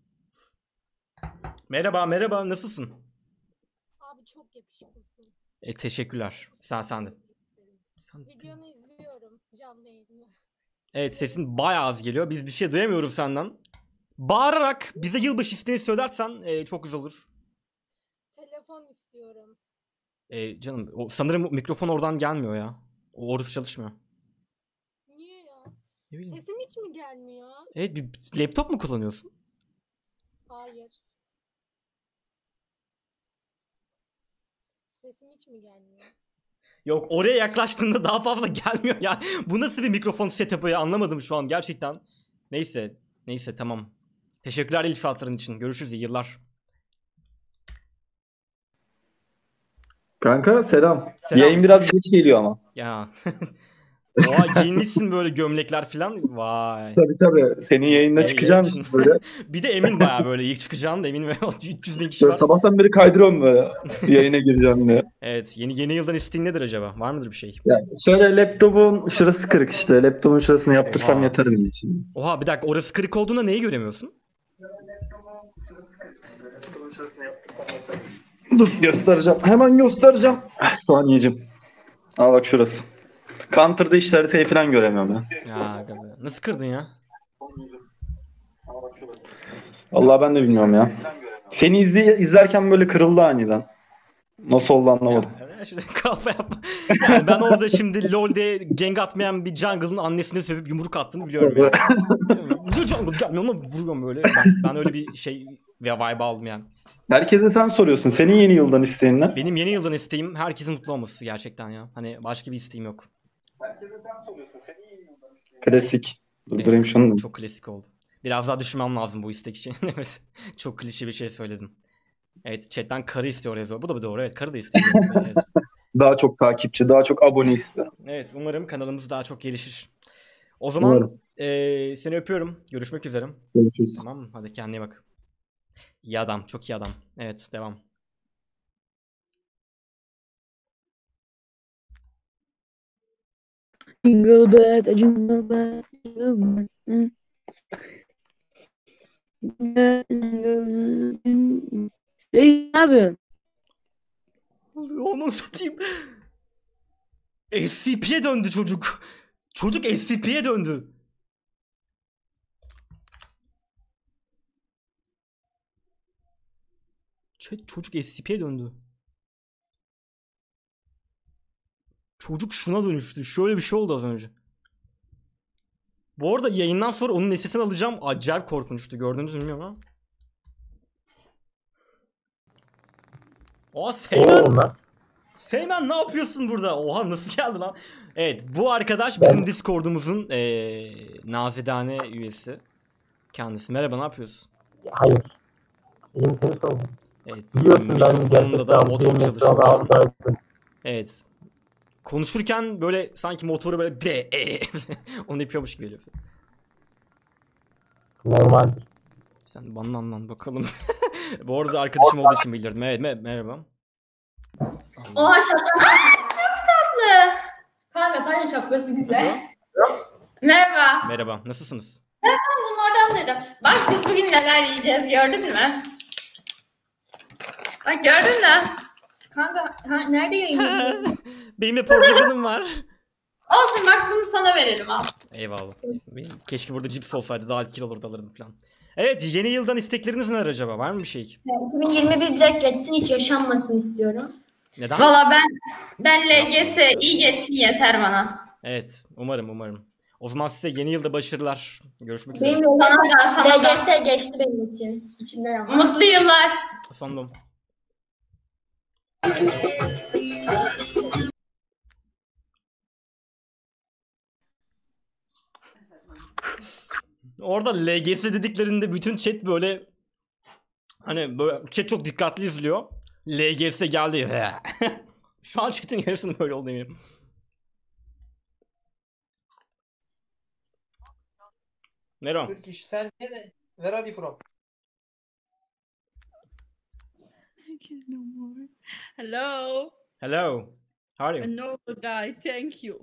Merhaba. Nasılsın? Abi çok yakışıklısın. Teşekkürler. Sen de. Videonu izliyorum canlı yayını. Evet, sesin bayağı az geliyor. Biz bir şey duyamıyoruz senden. Bağırarak bize yılbaşı isteğini söylersen çok güzel olur. Telefon istiyorum. Canım sanırım mikrofon oradan gelmiyor ya. Orası çalışmıyor. Niye ya? Ne bileyim. Sesim hiç mi gelmiyor? Evet, bir laptop mu kullanıyorsun? Hayır. Sesim hiç mi gelmiyor? Yok, oraya yaklaştığında daha fazla gelmiyor ya. Bu nasıl bir mikrofon setup'ı anlamadım şu an gerçekten. Neyse tamam. Teşekkürler iltifatların için. Görüşürüz, iyi yıllar. Kanka selam. Yayın biraz geç geliyor ama. Ya. Oha, giyinmişsin böyle gömlekler falan. Vay. Tabii. Senin yayında çıkacağım böyle. Bir de Emin bayağı böyle ilk çıkacağını da Emin ve 300 bin kişi var. Sabahtan beri kaydırıyorum böyle. Yayına gireceğim diye. Evet, yeni yıldan isteğin nedir acaba? Var mıdır bir şey? Yani şöyle laptopun şurası kırık işte. Laptopun şurasını yaptırsam yeter benim için. Oha, bir dakika, orası kırık olduğunda neyi göremiyorsun? Dur göstereceğim. Hemen göstereceğim. Saniyeciğim. Al bak şurası. Counter'da işaretini falan göremiyorum ya. Ya nasıl kırdın ya? Vallahi ben de bilmiyorum ya. Seni izlerken böyle kırıldı aniden. Nasıl oldu anlamadım. Kalfa yapma. Yani ben orada şimdi LoL'de gank atmayan bir jungle'ın annesine sövüp yumruk attığını biliyorum yani. Niye jungle gelmiyor, ona vuruyorum böyle. Ben öyle bir şey ve vibe aldım yani. Herkese sen soruyorsun. Senin yeni yıldan isteğin ne? Benim yeni yıldan isteğim herkesin mutlu olması gerçekten ya. Hani başka bir isteğim yok. Herkese sen soruyorsun. Senin yeni yıldan isteğin. Klasik. Durdurayım şunu. Çok klasik oldu. Biraz daha düşünmem lazım bu istek için. Çok klişe bir şey söyledim. Evet, chatten karı istiyor yazıyor. Bu da doğru, evet, karı da istiyor. Evet. Daha çok takipçi, daha çok abone istiyor. Evet, umarım kanalımız daha çok gelişir. O zaman seni öpüyorum. Görüşmek üzere. Görüşürüz. Tamam mı? Hadi kendine iyi bak. İyi adam, çok iyi adam. Evet, devam. Jingle bell, jingle bell, jingle bell. Ne yapıyorsun? Onu satayım. SCP'ye döndü çocuk. Çocuk SCP'ye döndü. Çocuk SCP'ye döndü. Çocuk şuna dönüştü. Şöyle bir şey oldu az önce. Bu arada yayından sonra onun sesini alacağım. Acayip korkunçtu. Gördünüz mü bilmiyorum ama. Oha Seymen. Seymen ne yapıyorsun burada? Oha nasıl geldi lan? Evet bu arkadaş bizim Discord'umuzun nazidane üyesi. Kendisi. Merhaba ne yapıyorsun? Hayır. İyiyim seni sorun. Evet. Biliyorsun ben Mikrofonunda da motor çalışıyor. gerçekten. Evet. Konuşurken böyle sanki motoru böyle onu yapıyormuş gibi geliyor. Normaldir. Sen bana anlan bakalım. Bu arada arkadaşım olduğu için bildirdim. Evet merhaba. Oha şapka. Çok tatlı. Kanka sadece şapkası güzel. Merhaba. Merhaba. Nasılsınız? Ben sana bunlardan dedim. Bak biz bugün neler yiyeceğiz gördün mü? Bak gördün mü? Kanka nerede yayınlıyorsun? Benim de portakalım var. Olsun bak bunu sana verelim al. Eyvallah. Keşke burada cips olsaydı daha etkili olurdu alırdım falan. Evet yeni yıldan istekleriniz neler acaba? Var mı bir şey? 2021 direkt geçsin hiç yaşanmasın istiyorum. Neden? Valla ben LGS iyi geçsin yeter bana. Evet umarım. O zaman size yeni yılda başarılar. Görüşmek üzere. Benim sana da. LGS geçti benim için. İçimde yandı. Mutlu yıllar. Sandım. Orada LGS dediklerinde bütün chat böyle hani böyle chat çok dikkatli izliyor. LGS geldi. Şu an chat'in yarısının böyle olduğunu eminim. Merhaba. Turkish, sen where are you from? No more. Hello. Hello. How are you? A normal guy. Thank you.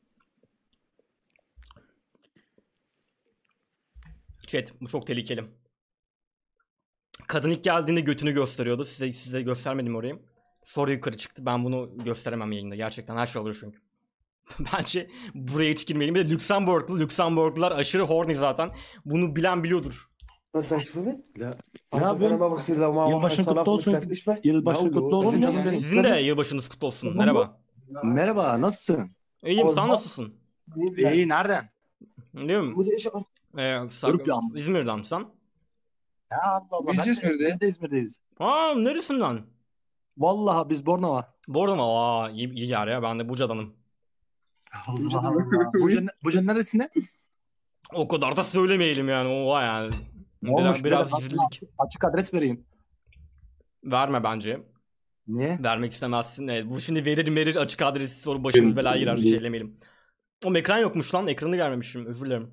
Chat bu çok tehlikeli. Kadın ilk geldiğinde götünü gösteriyordu. Size göstermedim orayı. Sonra yukarı çıktı. Ben bunu gösteremem yayında. Gerçekten her şey olur çünkü. Bence buraya hiç girmeyelim. Bir de Lüksemburglular aşırı horny zaten. Bunu bilen biliyordur. Ne yapıyorsun? Yılbaşın kutlu olsun. Yılbaşın kutlu olsun canım benim. Sizin de yılbaşınız kutlu olsun. Merhaba. Merhaba, nasılsın? İyiyim, sen nasılsın? İyi, nereden? Değil mi? İzmir'den sen? Ya Allah Allah. Biz de İzmir'deyiz. Aa, neresinden? Vallahi biz Bornova. Bornova, aa iyi yer ya. Ben de Buca'danım. Allah Allah. Buca neresinde? O kadar da söylemeyelim yani. Oha yani. Biraz açık adres vereyim. Verme bence. Niye? Vermek istemezsin. Evet, bu şimdi verir açık adresi sonra başımız belaya girer. Hiç ellemeyelim. O ekran yokmuş lan. Ekranı vermemişim. Özür dilerim.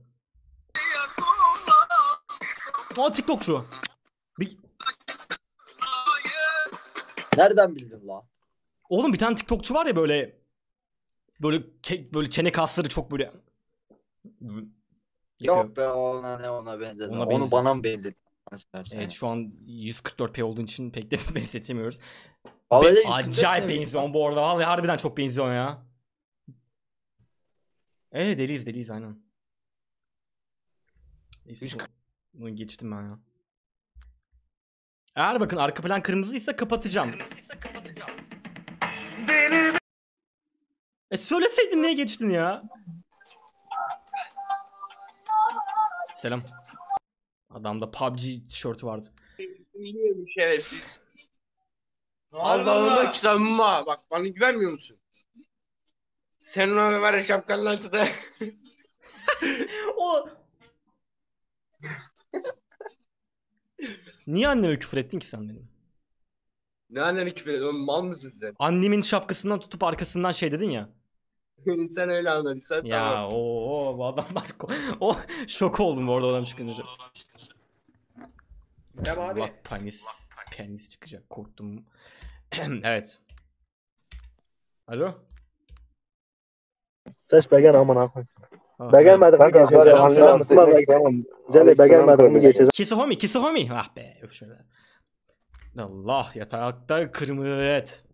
Aa TikTokçu. Nereden bildin la? Oğlum bir tane TikTokçu var ya böyle çene kasları çok böyle. Yok be ona benzedi. Onu bana mı benzedi? Evet şu an 144p olduğu için pek de benzetemiyoruz. Acayip benziyor bu arada. Vallahi harbiden çok benziyor ya. Evet deliyiz aynen. Bunu geçtim ben ya. Eğer bakın arka plan kırmızıysa kapatacağım. Söyleseydin niye geçtin ya? Selam. Adamda PUBG tişörtü vardı. Bilmiyorum şerefsiz. Allah'ına kitabıma bak bana güvenmiyor musun? Sen ona var ya şapkanla tutar. O. Niye anneme küfür ettin ki sen benim? Ne annene küfür ediyorsun? Mal mısın sen? Annemin şapkasından tutup arkasından şey dedin ya. Sen öyle anladın sen ya, tamam. Bu adam bak o şok oldum orada adam çıkınca. Allah penis çıkacak korktum. Evet. Alo. Seç beğen amına koy. Beğenmediğimi geçeceğim. Cemil beğenmediğimi geçeceğim. Kiss homie. Ah be. Yok şöyle. Allah yatakta kırmızı.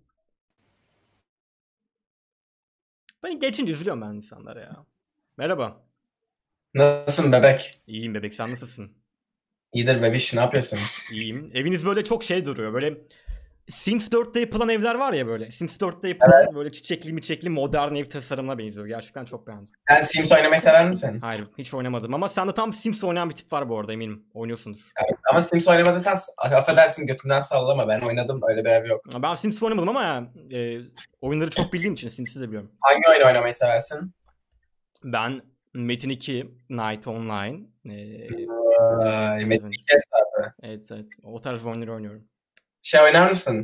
Ben geçince üzülüyorum ben insanlara ya. Merhaba. Nasılsın bebek? İyiyim bebek, sen nasılsın? İyidir bebiş, ne yapıyorsun? İyiyim. Eviniz böyle çok şey duruyor. Böyle Sims 4'te yapılan evler var ya böyle. Sims 4'te yapılan böyle çiçekli modern ev tasarımına benziyor. Gerçekten çok beğendim. Sen Sims oynamayı sever misin? Hayır, hiç oynamadım ama sende tam Sims oynayan bir tip var bu arada, eminim. Oynuyorsundur. Evet, ama Sims oynamadıysan affedersin, götünden sallama. Ben oynadım, öyle bir ev yok. Ben Sims oynamadım ama oyunları çok bildiğim için Sims'i de biliyorum. Hangi oyun oynamayı seversin? Ben Metin 2 Night Online. Metin 2 hesabı. Evet. O tarz oyunları oynuyorum. Şey oynar mısın?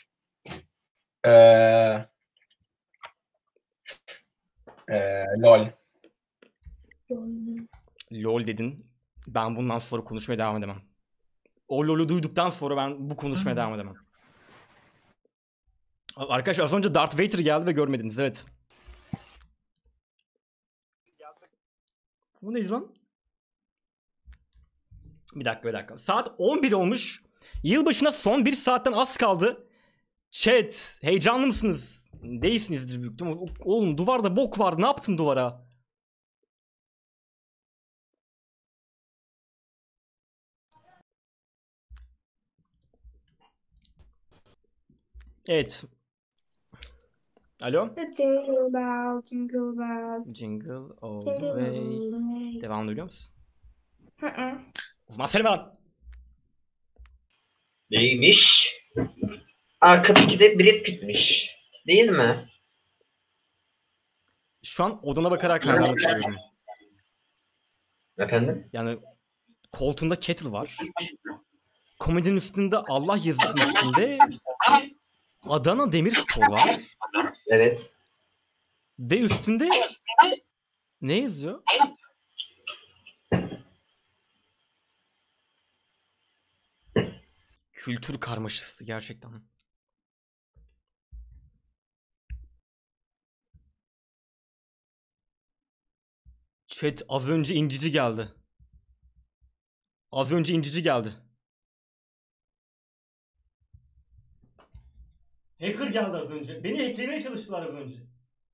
LOL. LOL dedin. Ben bundan sonra konuşmaya devam edemem. O LOL'u duyduktan sonra ben bu konuşmaya devam edemem. Arkadaşlar az önce Darth Vader geldi ve görmediniz, evet. Bu neydi lan? Bir dakika. Saat 11 olmuş. Yılbaşına son 1 saatten az kaldı. Chat, heyecanlı mısınız? Değilsinizdir büyük ihtimalle. Oğlum duvarda bok var. Ne yaptın duvara? Evet. Alo? Jingle bell, jingle bell. Jingle all the Jingle way. all the way. Devamını biliyor musun? Hı. O zaman söyleme lan. Neymiş? Arkadaki de Brad Pitt'miş. Değil mi? Şu an odana bakarak nereden bakıyorum. Efendim? Yani koltuğunda kettle var. Komodinin üstünde Allah yazısının üstünde Adana Demirspor var. Evet. Ve üstünde ne yazıyor? Kültür karmaşası gerçekten. Chat, az önce incici geldi. Hacker geldi az önce. Beni hacklemeye çalıştılar az önce.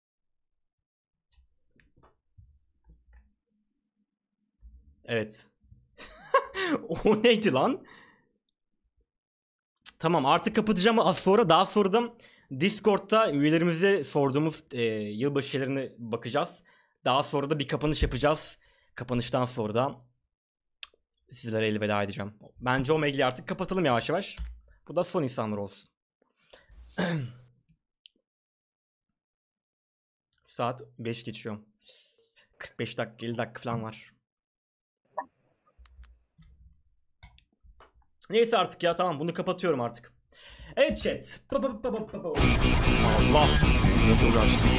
Evet. O neydi lan? Tamam, artık kapatacağım. Daha sonra da Discord'da üyelerimize sorduğumuz yılbaşı şeylerine bakacağız. Daha sonra da bir kapanış yapacağız. Kapanıştan sonra da sizlere elveda edeceğim. Bence Omegle'yi artık kapatalım yavaş yavaş. Bu da son insanlar olsun. Saat 5 geçiyor. 45 dakika 50 dakika falan var. Neyse artık ya, tamam, bunu kapatıyorum artık. Evet chat. Allah. Nasıl uğraştım.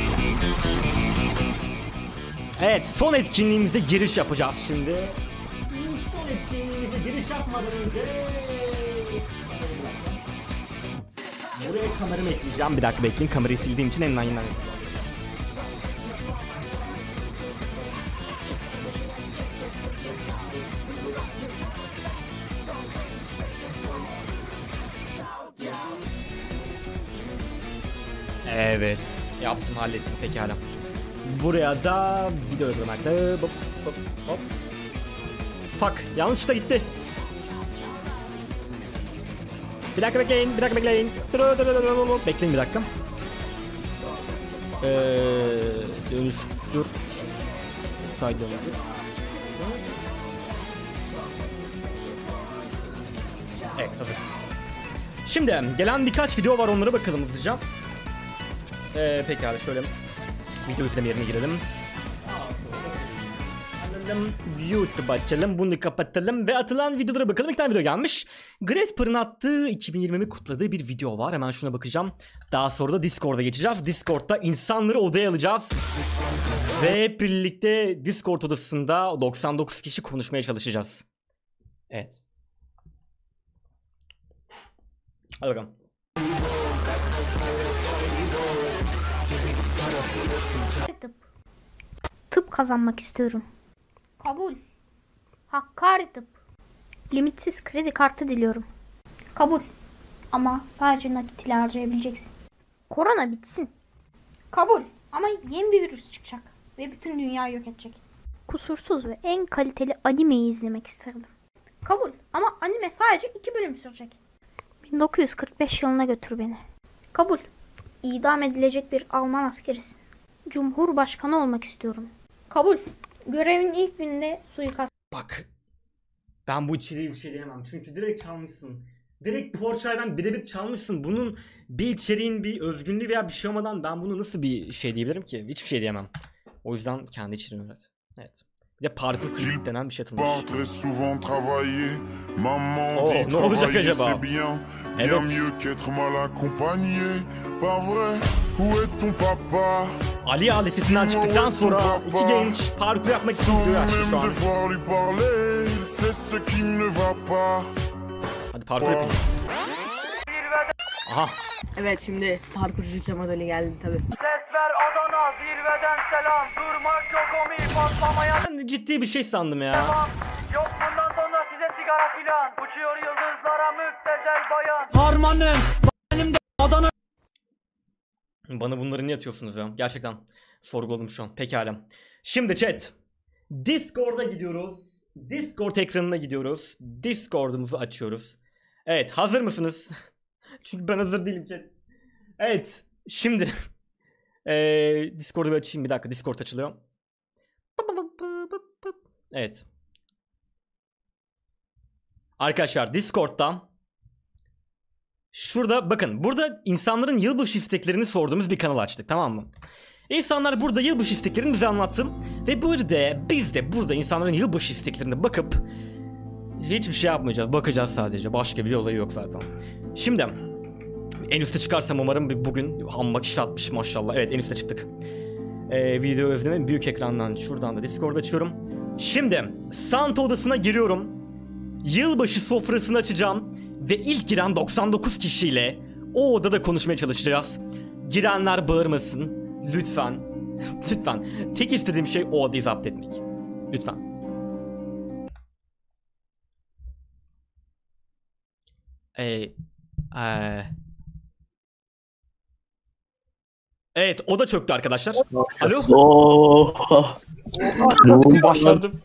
Evet, son etkinliğimize giriş yapacağız şimdi. Son etkinliğimize giriş yapmadan önce buraya kameramı ekleyeceğim. Bir dakika bekleyin, kamerayı sildiğim için yeniden Evet, yaptım, hallettim, pekala. Buraya da video yazılmakta. Hop. Fuck, yanlışlıkla gitti. Bir dakika bekleyin. Bekleyin bir dakika. Dönüştür. Dönüştür. Evet, hazırız. Şimdi gelen birkaç video var, onlara bakalım hızlıca. Pekala, şöyle video izleme yerine girelim. YouTube açalım, bunu kapatalım ve atılan videolara bakalım. Bir tane video gelmiş. Grasper'ın attığı 2020'mi kutladığı bir video var. Hemen şuna bakacağım. Daha sonra da Discord'a geçeceğiz. Discord'da insanları odaya alacağız. Ve hep birlikte Discord odasında 99 kişi konuşmaya çalışacağız. Evet. Hadi bakalım. kazanmak istiyorum. Kabul. Hakkari tıp. Limitsiz kredi kartı diliyorum. Kabul. Ama sadece nakit ile harcayabileceksin. Korona bitsin. Kabul. Ama yeni bir virüs çıkacak. Ve bütün dünyayı yok edecek. Kusursuz ve en kaliteli animeyi izlemek isterdim. Kabul. Ama anime sadece 2 bölüm sürecek. 1945 yılına götür beni. Kabul. İdam edilecek bir Alman askerisin. Cumhurbaşkanı olmak istiyorum. Kabul. Görevin ilk gününde suikast. Bak. Ben bu içeriği bir şey diyemem. Çünkü direkt çalmışsın. Direkt Porsche'den birebir çalmışsın. Bunun bir içeriğin bir özgünlüğü veya bir şey olmadan ben bunu nasıl bir şey diyebilirim ki? Hiçbir şey diyemem. O yüzden kendi içeriğini üret. Evet. Bir de parkur klip denen bir şey atılmış. Ne olacak acaba? Evet. Ali ailesinden çıktıktan sonra iki genç parkur yapmak için video açtı şu an. Hadi parkur yapayım. Aha. Evet, şimdi parkurcu Kemal Ali geldi tabii. Sesler Adana, zirveden selam. Durmak yok omi patlamaya. Ben ciddi bir şey sandım ya. Yok bundan sonra size sigara filan. Uçuyor yıldızlara müptezel bayan. Harmanım benim de Adana. Bana bunları niye atıyorsunuz ya? Gerçekten sorguladım şu an. Pekala. Şimdi chat. Discord'a gidiyoruz. Discord ekranına gidiyoruz. Discord'umuzu açıyoruz. Evet, hazır mısınız? Çünkü ben hazır değilim chat. Evet, şimdi Discord'u bir açayım, bir dakika. Discord açılıyor. Evet. Arkadaşlar Discord'da şurada bakın, burada insanların yılbaşı isteklerini sorduğumuz bir kanal açtık, tamam mı? İnsanlar burada yılbaşı isteklerini bize anlattı. Ve burada biz de burada insanların yılbaşı isteklerine bakıp hiçbir şey yapmayacağız. Bakacağız sadece. Başka bir olayı yok zaten. Şimdi en üste çıkarsam umarım bugün amma kişi atmış maşallah. Evet, en üste çıktık. Video özlemi büyük ekrandan şuradan da Discord açıyorum. Şimdi Santa odasına giriyorum. Yılbaşı sofrasını açacağım. Ve ilk giren 99 kişiyle o odada konuşmaya çalışacağız. Girenler bağırmasın. Lütfen. Lütfen. Tek istediğim şey o odayı zapt etmek. Lütfen. Evet, o da çöktü arkadaşlar. Alo? Başardım.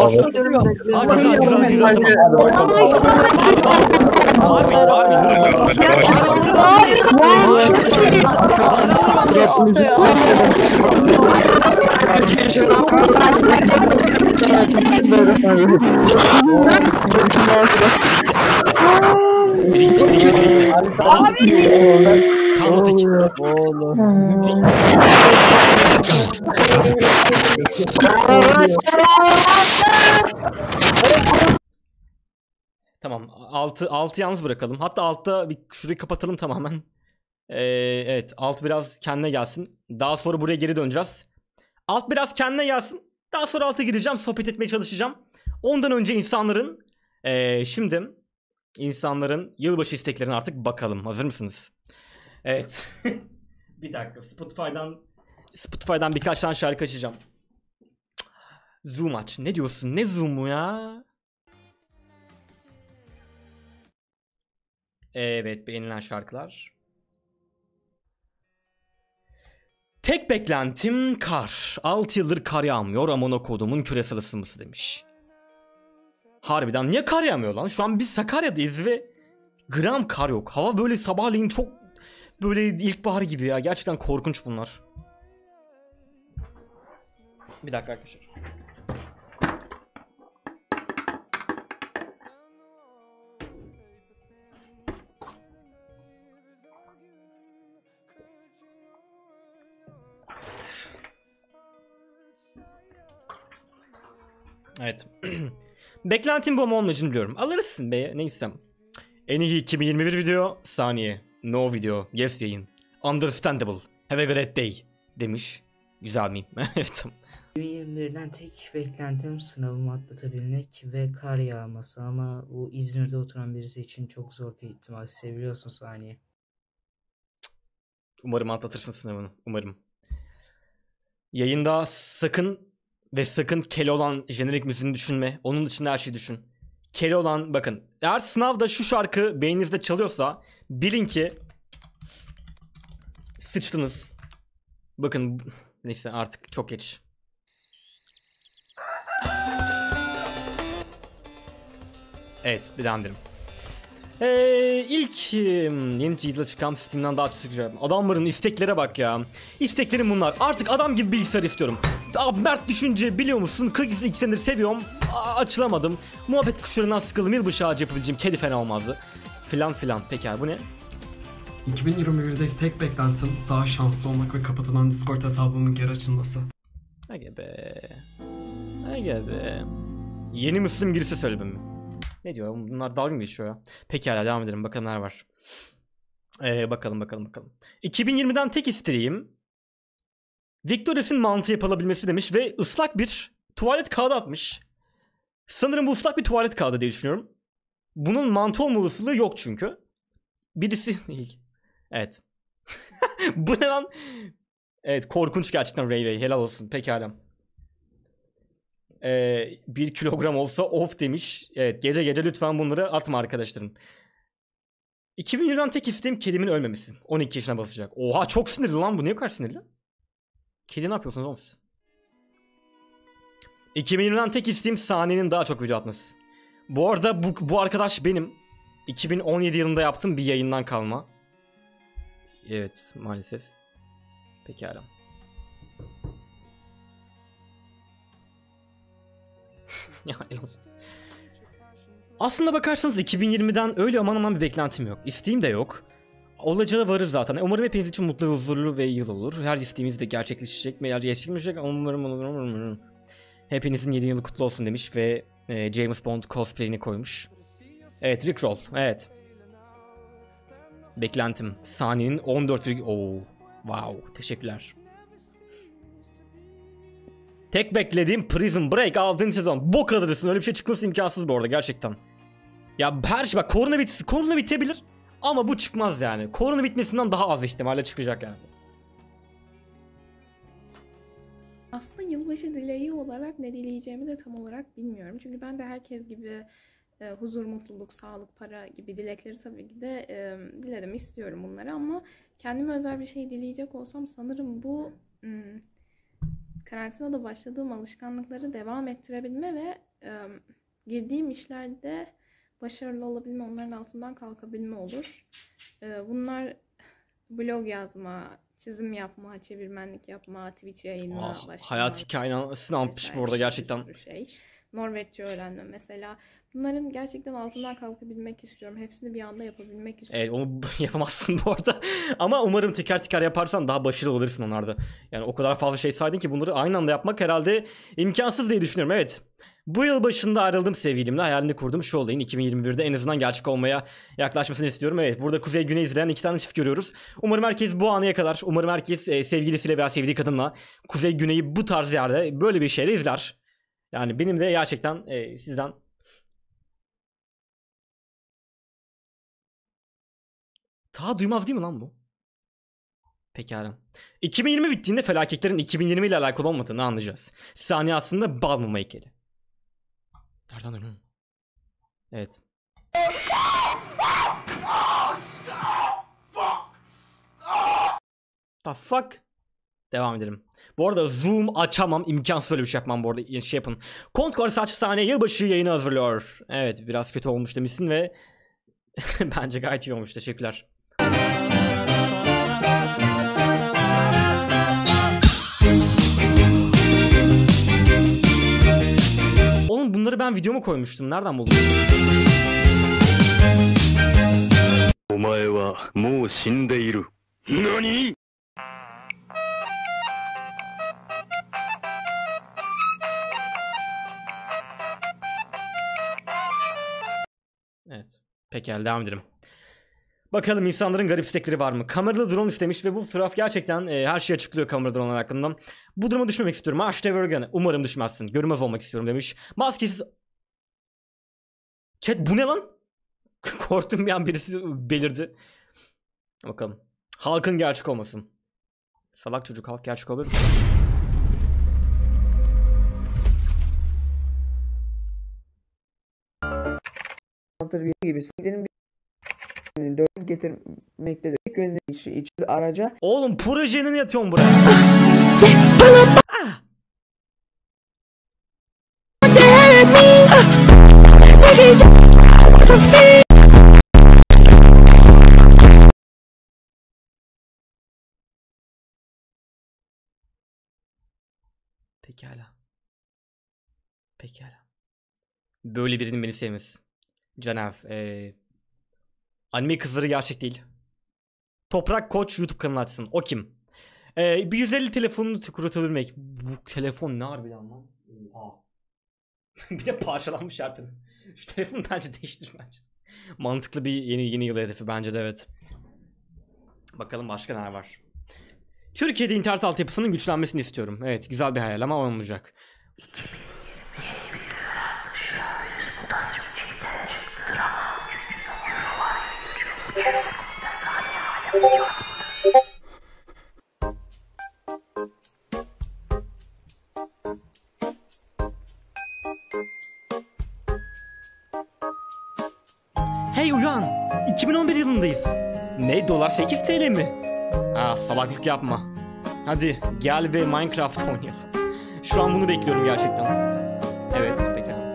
Güzel. Tamam, altı yalnız bırakalım. Hatta altta bir şurayı kapatalım tamamen. Evet, alt biraz kendine gelsin. Daha sonra buraya geri döneceğiz. Alt biraz kendine gelsin. Daha sonra alta gireceğim, sohbet etmeye çalışacağım. Ondan önce şimdi insanların yılbaşı isteklerine artık bakalım. Hazır mısınız? Evet. Bir dakika, Spotify'dan birkaç tane şarkı açacağım. Zoom aç. Ne diyorsun? Ne zoom'u ya? Evet, beğenilen şarkılar. Tek beklentim kar. 6 yıldır kar yağmıyor. Amına kodumun küresel ısınması demiş. Harbiden niye kar yağmıyor lan? Şu an biz Sakarya'dayız ve gram kar yok. Hava böyle sabahleyin çok böyle ilkbahar gibi ya. Gerçekten korkunç bunlar. Bir dakika arkadaşlar. Evet. Beklentim bu ama olmayacağını biliyorum. Alırsın be, neyse. En iyi 2021 video saniye. No video. Yes yayın. Understandable. Have a great day. Demiş. Güzel miyim? Evet. 2021'den tek beklentim sınavımı atlatabilmek ve kar yağması ama bu İzmir'de oturan birisi için çok zor bir ihtimal. Seviyorsun saniye. Umarım atlatırsın sınavını. Umarım. Yayında sakın Ve sakın Keloğlan jenerik müziğini düşünme. Onun dışında her şeyi düşün. Keloğlan bakın. Eğer sınavda şu şarkı beyninizde çalıyorsa bilin ki sıçtınız. Bakın neyse artık çok geç. Evet bir devam edelim. İlk yeni yılda çıkan Steam'den daha çıkacak. Adamların isteklere bak ya. İsteklerim bunlar. Artık adam gibi bilgisayar istiyorum. Abi Mert düşünce biliyor musun? 42 senedir seviyorum. Açılamadım. Muhabbet kuşlarından sıkıldım. Yılbaşı ağacı yapabileceğim kedi fena olmazdı. Filan filan. Peki bu ne? 2021'deki tek beklentim daha şanslı olmak ve kapatılan Discord hesabımın geri açılması. Aga be. Aga be. Yeni Müslüm girişi söyledim mi? Ne diyor? Bunlar dalga mı geçiyor ya? Pekala devam edelim. Bakalım neler var. Bakalım. 2020'den tek istediğim Victoria's'ın mantı yapılabilmesi demiş ve ıslak bir tuvalet kağıdı atmış. Sanırım bu ıslak bir tuvalet kağıdı diye düşünüyorum. Bunun mantı olma olasılığı yok çünkü. Birisi... Evet. Bu ne lan? Evet korkunç gerçekten Ray. Helal olsun. Pekala. 1 kilogram olsa of demiş. Evet gece lütfen bunları atma arkadaşlarım. 2020'den tek isteğim kedimin ölmemesi. 12 yaşına basacak. Oha çok sinirli lan bu. Niye kadar sinirli? Kedi ne yapıyorsunuz oğlum siz? 2020'den tek isteğim Saniye'nin daha çok video atması. Bu arada bu arkadaş benim 2017 yılında yaptığım bir yayından kalma. Evet maalesef. Pekala. Aslında bakarsanız 2020'den öyle aman bir beklentim yok. İsteğim de yok. Olacağı varır zaten. Umarım hepiniz için mutlu, huzurlu ve yıl olur. Her isteğimiz de gerçekleşecek mi? Gerçekleşecek. Umarım. Hepinizin 7 yılı kutlu olsun demiş ve James Bond cosplay'ini koymuş. Evet Rickroll. Evet. Beklentim. Saniyenin 14. Wow. Teşekkürler. Tek beklediğim Prison Break 6. sezon. Bok alırsın. Öyle bir şey çıkması imkansız bu arada gerçekten. Ya her şey bak korona bitebilir ama bu çıkmaz yani. Korona bitmesinden daha az ihtimalle çıkacak yani. Aslında yılbaşı dileği olarak ne dileyeceğimi de tam olarak bilmiyorum. Çünkü ben de herkes gibi huzur, mutluluk, sağlık, para gibi dilekleri tabii ki de dilerim, istiyorum bunları ama kendime özel bir şey dileyecek olsam sanırım bu karantinada başladığım alışkanlıkları devam ettirebilme ve girdiğim işlerde başarılı olabilme, onların altından kalkabilme olur. Bunlar blog yazma, çizim yapma, çevirmenlik yapma, Twitch yayınına başlama. Hayat hikayesini almış bu arada gerçekten. Şey. Norveççe öğrenme mesela. Bunların gerçekten altından kalkabilmek istiyorum. Hepsini bir anda yapabilmek istiyorum. Evet onu yapamazsın bu arada. Ama umarım teker yaparsan daha başarılı olursun onlarda. Yani o kadar fazla şey saydın ki bunları aynı anda yapmak herhalde imkansız diye düşünüyorum. Evet. Bu yıl başında ayrıldım sevgilimle. Hayalini kurdum şu olayın 2021'de en azından gerçek olmaya yaklaşmasını istiyorum. Evet burada Kuzey Güney izleyen 2 tane çift görüyoruz. Umarım herkes bu anaya kadar, umarım herkes sevgilisiyle veya sevdiği kadınla Kuzey Güney'i bu tarz yerde böyle bir şeyle izler. Yani benim de gerçekten sizden daha duymaz değil mi lan bu? Pekala. 2020 bittiğinde felaketlerin 2020 ile alakalı olmadığını anlayacağız. Saniye aslında bal mumu heykeli. Nereden dönüyorum? Evet. The fuck? Devam edelim. Bu arada zoom açamam. İmkansız öyle bir şey yapmam bu arada. Şey yapın. Kontkor Saç Saniye yılbaşı yayını hazırlıyor. Evet biraz kötü olmuş demişsin ve bence gayet iyi olmuş. Teşekkürler. Oğlum bunları ben videoma koymuştum. Nereden buldun? Omae wa mou shindeiru. Nani? Evet. Pekala devam edelim. Bakalım insanların garip istekleri var mı? Kameralı drone istemiş ve bu fotoğraf gerçekten her şeyi açıklıyor kameralı drone hakkında. Bu duruma düşmemek istiyorum. #Vergan. Umarım düşmezsin. Görünmez olmak istiyorum demiş. Maskesiz... Chat bu ne lan? Korktum bir an birisi belirdi. Bakalım. Halkın gerçek olmasın. Salak çocuk halk gerçek olabilir. bir gibisi. Gidelim bir dört getirmekte de yönlü işi için araca. Oğlum projenin yatıyorum buraya. Pekala. Pekala. Böyle birinin beni sevmesi. Canev. Anime kızları gerçek değil. Toprak Koç YouTube kanalı açsın. O kim? Bir 150 telefonunu kurutabilmek. Bu telefon ne harbiden lan? Bir de parçalanmış artık. Şu telefonu bence değiştir bence. Mantıklı bir yeni yıl hedefi bence de, evet. Bakalım başka neler var. Türkiye'de internet altyapısının güçlenmesini istiyorum. Evet, güzel bir hayal ama olmayacak. Hey uyan! 2011 yılındayız. Ne? Dolar 8 TL mi? Salaklık yapma. Hadi gel ve Minecraft oynayalım. Şu an bunu bekliyorum gerçekten. Evet, pekala.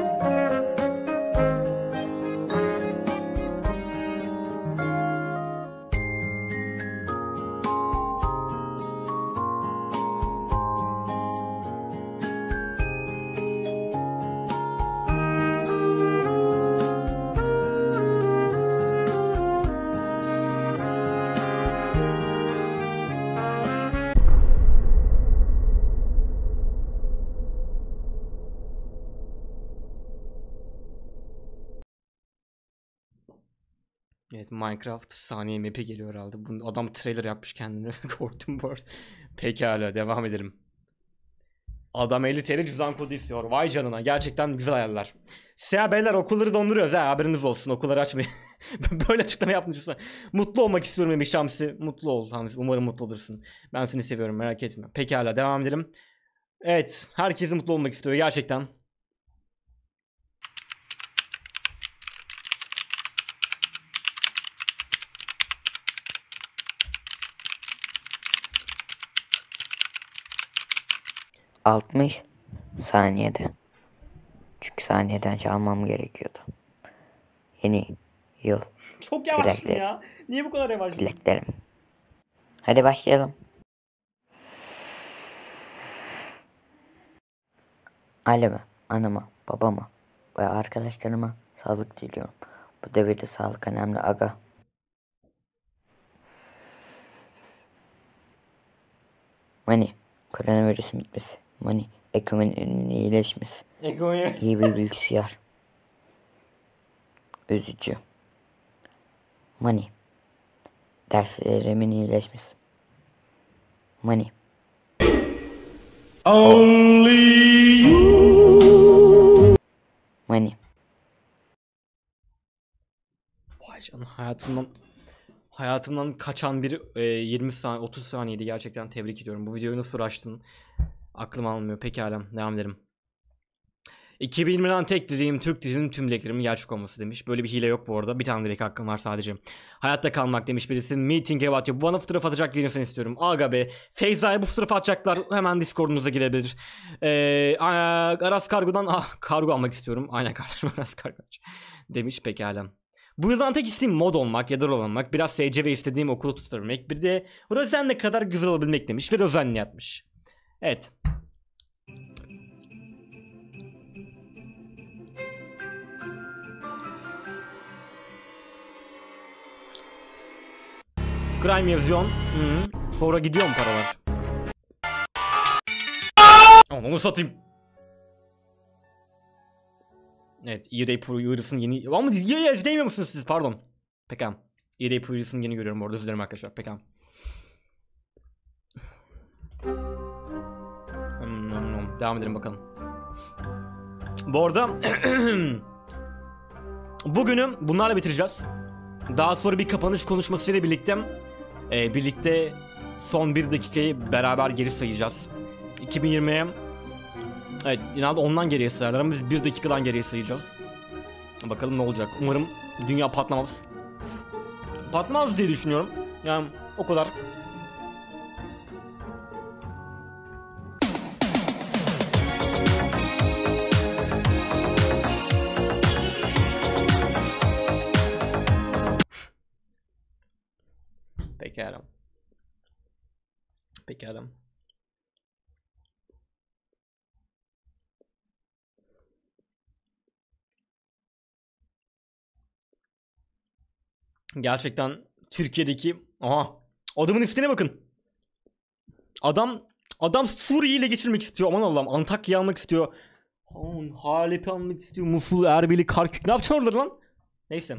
Evet, Minecraft saniye map'i geliyor herhalde. Bunu, adam trailer yapmış kendine. Korktum bu arada. Pekala, devam edelim. Adam 50 TL cüzdan kodu istiyor. Vay canına, gerçekten güzel hayaller. Siyah beyler, okulları donduruyoruz ha, haberiniz olsun. Okulları açmayın. Böyle açıklama yapmışsın. Mutlu olmak istiyorum Emiş Hamsi. Mutlu ol Hamsi. Umarım mutlu olursun. Ben seni seviyorum, merak etme. Pekala, devam edelim. Evet, herkes mutlu olmak istiyor gerçekten. ...60 saniyede. Çünkü saniyeden çalmam gerekiyordu. Yeni yıl. Çok yavaşsın ya. Niye bu kadar yavaşsın? Dileklerim. Hadi başlayalım. Aileme, anama, babama ve arkadaşlarıma sağlık diliyorum. Bu devirde sağlık önemli aga. Money, koronavirüsün bitmesi. Money, ekonominin iyileşmesi. İyi bir bilgisayar. Üzücü. Money, derslerimin iyileşmesi. Money. Only you. Money. Vay canına, hayatımdan kaçan bir 20 saniye 30 saniyeydi, gerçekten tebrik ediyorum. Bu videoyu nasıl uğraştın? Aklım almıyor. Pekala, devam edelim. 2020'den tek dileğim Türk dizinin tüm dileklerimin gerçek olması demiş. Böyle bir hile yok bu arada. Bir tane dilek hakkım var sadece. Hayatta kalmak demiş birisi. Meeting ev atıyor. Bana fotoğraf atacak birisini istiyorum. Aga be. Feyza'ya bu fotoğrafı atacaklar. Hemen Discord'unuza girebilir. Aras Kargo'dan kargo almak istiyorum. Aynen kardeşim, Aras Kargo demiş. Pekala. Bu yıldan tek isteğim mod olmak ya da rol almak. Biraz SC ve istediğim okulu tutabilmek. Bir de Rozen'le kadar güzel olabilmek demiş. Ve Rozen'le yatmış. Evet. Crime yazıyorsun. Sonra gidiyor mu paralar? Onu satayım. Evet, E-Ray Pro yeni... Ama dizgiye izleyemiyor musunuz siz? Pardon. Pekala. E-Ray Pro yeni görüyorum orada, izlerim arkadaşlar. Pekala. Devam edelim bakalım. Bu arada bugünü bunlarla bitireceğiz. Daha sonra bir kapanış konuşmasıyla birlikte son bir dakikayı beraber geri sayacağız. 2020'ye evet, genelde ondan geriye sayarlar ama biz bir dakikadan geriye sayacağız. Bakalım ne olacak. Umarım dünya patlamaz. Patlamaz diye düşünüyorum. Yani o kadar. Pekala. Pekala. Gerçekten Türkiye'deki adamın ismine bakın. Adam Suriye ile geçirmek istiyor. Aman Allah'ım, Antakya'yı almak istiyor. Halep'i almak istiyor. Musul, Erbil'i, Karkük. Ne yapacaksın orada lan? Neyse.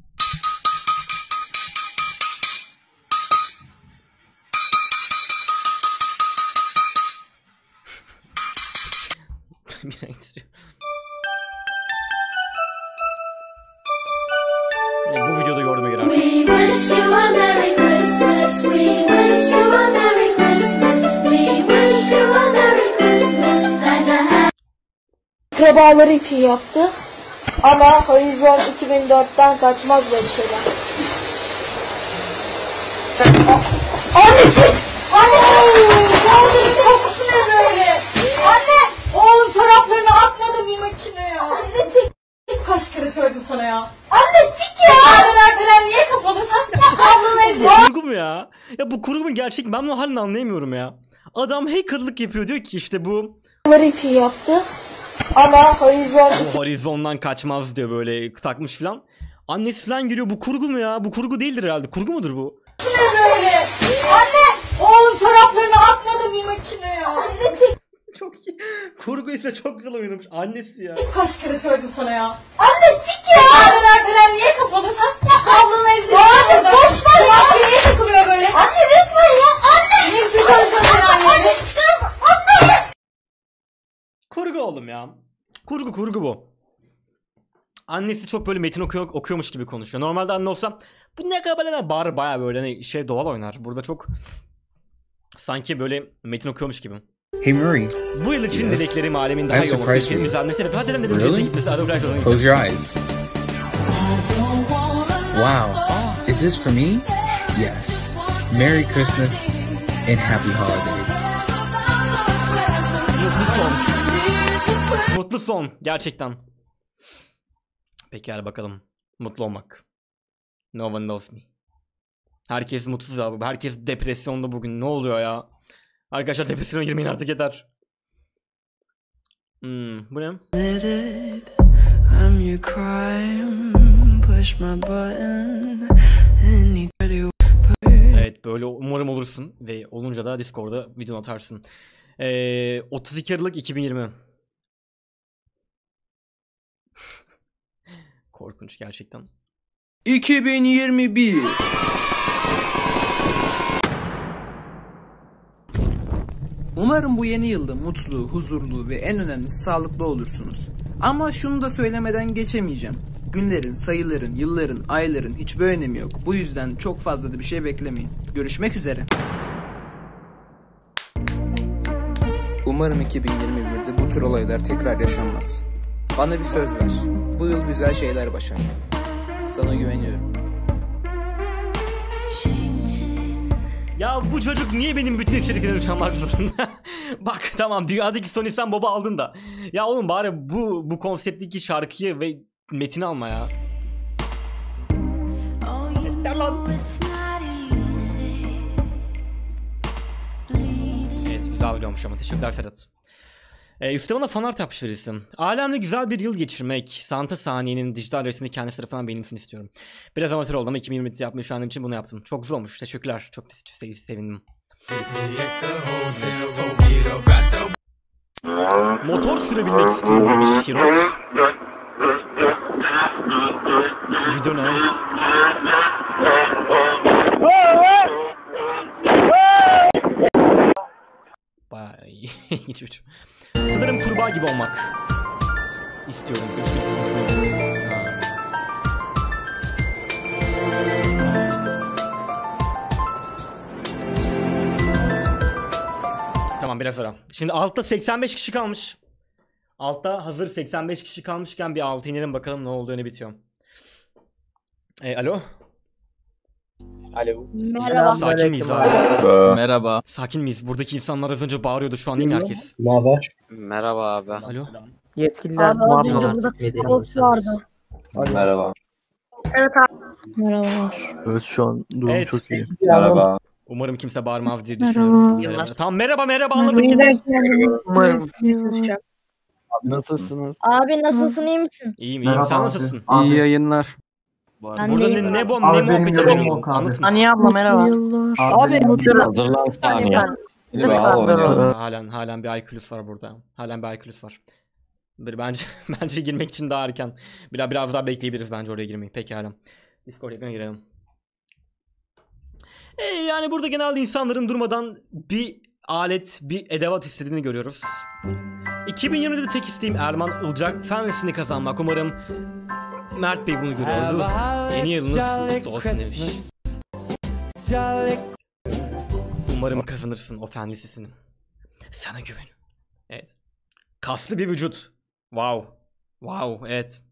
Bir renk istiyor. Bu videoda gördüğüme göre. Akrabaları için yaptı. Ama Horizon 2004'ten kaçmaz böyle şeyler. Anneciğim! Anne! Gördüğünüz kokusu ne böyle? Anne! Oğlum çoraplarını atmadı bir makineye. Anne çık! Kaç kere söyledim sana ya. Anne çık ya! Perdeler niye kapalı? Bu kurgu mu ya? Ya bu kurgu mu gerçek mi? Ben bunu halen anlayamıyorum ya. Adam hackerlık yapıyor, diyor ki işte bu için yaptı. Ama Horizon'dan kaçmaz diyor, böyle takmış filan. Annesi filan geliyor. Bu kurgu mu ya? Bu kurgu değildir herhalde. Kurgu mudur bu? Ne böyle? Anne! Oğlum çoraplarını atmadı bir makineye. Anne çık! Çok iyi. Kurgu ise çok güzel oynamış. Annesi ya. Kaç kere söyledim sana ya. Anne çık ya! Perdeler niye kapalı? Ablanın elbisesi. Anne boş ver ya! Niye takılıyor böyle? Anne lütfen ya! Anne! Niye çıkarsan anne çıkarma! Anne! Kurgu oğlum ya. Kurgu bu. Annesi çok böyle metin okuyormuş gibi konuşuyor. Normalde anne olsa bu ne kadar böyle bağırır, bayağı böyle hani doğal oynar. Burada çok sanki böyle metin okuyormuş gibi. Hey Murray. Bu yıl için dileklerim alemin daha iyi olması, ülkenin düzelmesi, refah ederim dedim. Really? Close your eyes. Wow. Is this for me? Yes. Merry Christmas and Happy Holidays. Mutlu son. Gerçekten. Peki bakalım. Mutlu olmak. No one knows me. Herkes mutsuz abi. Herkes depresyonda bugün. Ne oluyor ya? Arkadaşlar depresyona girmeyin artık, yeter. Bu ne? Evet, böyle umarım olursun ve olunca da Discord'da video atarsın. 32 Aralık 2020. Korkunç gerçekten. 2021. Umarım bu yeni yılda mutlu, huzurlu ve en önemlisi sağlıklı olursunuz. Ama şunu da söylemeden geçemeyeceğim. Günlerin, sayıların, yılların, ayların hiçbir önemi yok. Bu yüzden çok fazla da bir şey beklemeyin. Görüşmek üzere. Umarım 2021'de bu tür olaylar tekrar yaşanmaz. Bana bir söz ver. Bu yıl güzel şeyler başar. Sana güveniyorum. Ya bu çocuk niye benim bütün içeriklerimi çalmak zorunda? Bak tamam, dünyadaki son insan baba aldın da. Ya oğlum bari bu konseptteki şarkıyı ve metini alma ya. Yeter lan. Evet, güzel biliyormuş ama teşekkürler Serhat. Üstte bana fanart yapmış birisi. Alemde güzel bir yıl geçirmek. Santa saniyenin dijital resmini kendisi tarafından benimsin istiyorum. Biraz amatör oldu ama 2020'de yapmayı şu an için bunu yaptım. Çok güzel olmuş. Teşekkürler. Çok sevindim. Motor sürebilmek istiyorum. Şirot. Video ne? Bayağı ilginç bir. Sanırım kurbağa gibi olmak istiyorum. Tamam, biraz ara. Şimdi altta 85 kişi kalmış. Altta hazır 85 kişi kalmışken bir altı inelim bakalım ne oldu, ne bitiyor. Alo. Alo. Merhaba. Sakin miyiz abi? Merhaba. Sakin miyiz? Buradaki insanlar az önce bağırıyordu, şu an değil mi herkes? Ne haber? Merhaba abi. Alo. Yetkililer Abi var bizde mı? burada psikolog vardı. Merhaba. Evet abi. Merhaba. Evet şu an durum çok iyi. Merhaba. Umarım kimse bağırmaz diye düşünüyorum. Merhaba. Tamam merhaba anladık gidelim. Umarım. Abi nasılsınız? Abi nasılsın, iyi misin? İyiyim Merhaba sen abi. nasılsın? İyi yayınlar. Ben Burada deyim. ne Abi benim muhabbeti yorumum dönüyor? yok abi. Anlatın. Saniye abla merhaba. Abi Hazırlan saniye. Lütfen durun. Halen bir IQ'lus var burada. Halen bir IQ'lus var. Bence girmek için daha erken. Biraz daha bekleyebiliriz bence oraya girmeyi. Pekala. Discord ekranına girelim. Yani burada genelde insanların durmadan bir alet, bir edevat istediğini görüyoruz. 2020'de tek isteğim Erman Ilcak Fenlesini kazanmak. Umarım Mert Bey bunu görüyordu. Yeni yılınız kutlu olsun demiş. Umarım kazanırsın o fen lisesini. Sana güveniyorum. Evet. Kaslı bir vücut. Wow. Evet.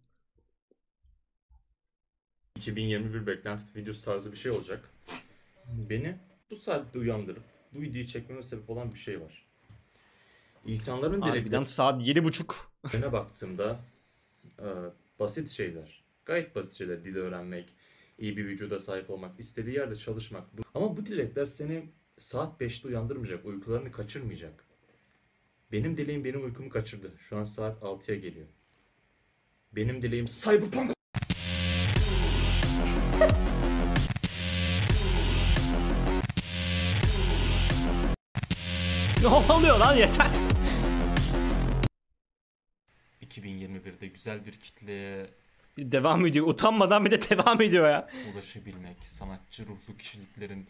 2021 beklenti videosu tarzı bir şey olacak. Beni bu saatte uyandırıp bu videoyu çekmeme sebep olan bir şey var. İnsanların Harbiden saat 7:30. baktığımda basit şeyler. Gayet basit şeyler. Dil öğrenmek, iyi bir vücuda sahip olmak, istediği yerde çalışmak. Ama bu dilekler seni saat 5'te uyandırmayacak, uykularını kaçırmayacak. Benim dileğim benim uykumu kaçırdı. Şu an saat 6'ya geliyor. Benim dileğim Cyberpunk. Ne oluyor lan, yeter. 2021'de güzel bir kitleye Devam ediyor. Utanmadan bir de devam ediyor ya. ulaşabilmek, sanatçı ruhlu kişiliklerin,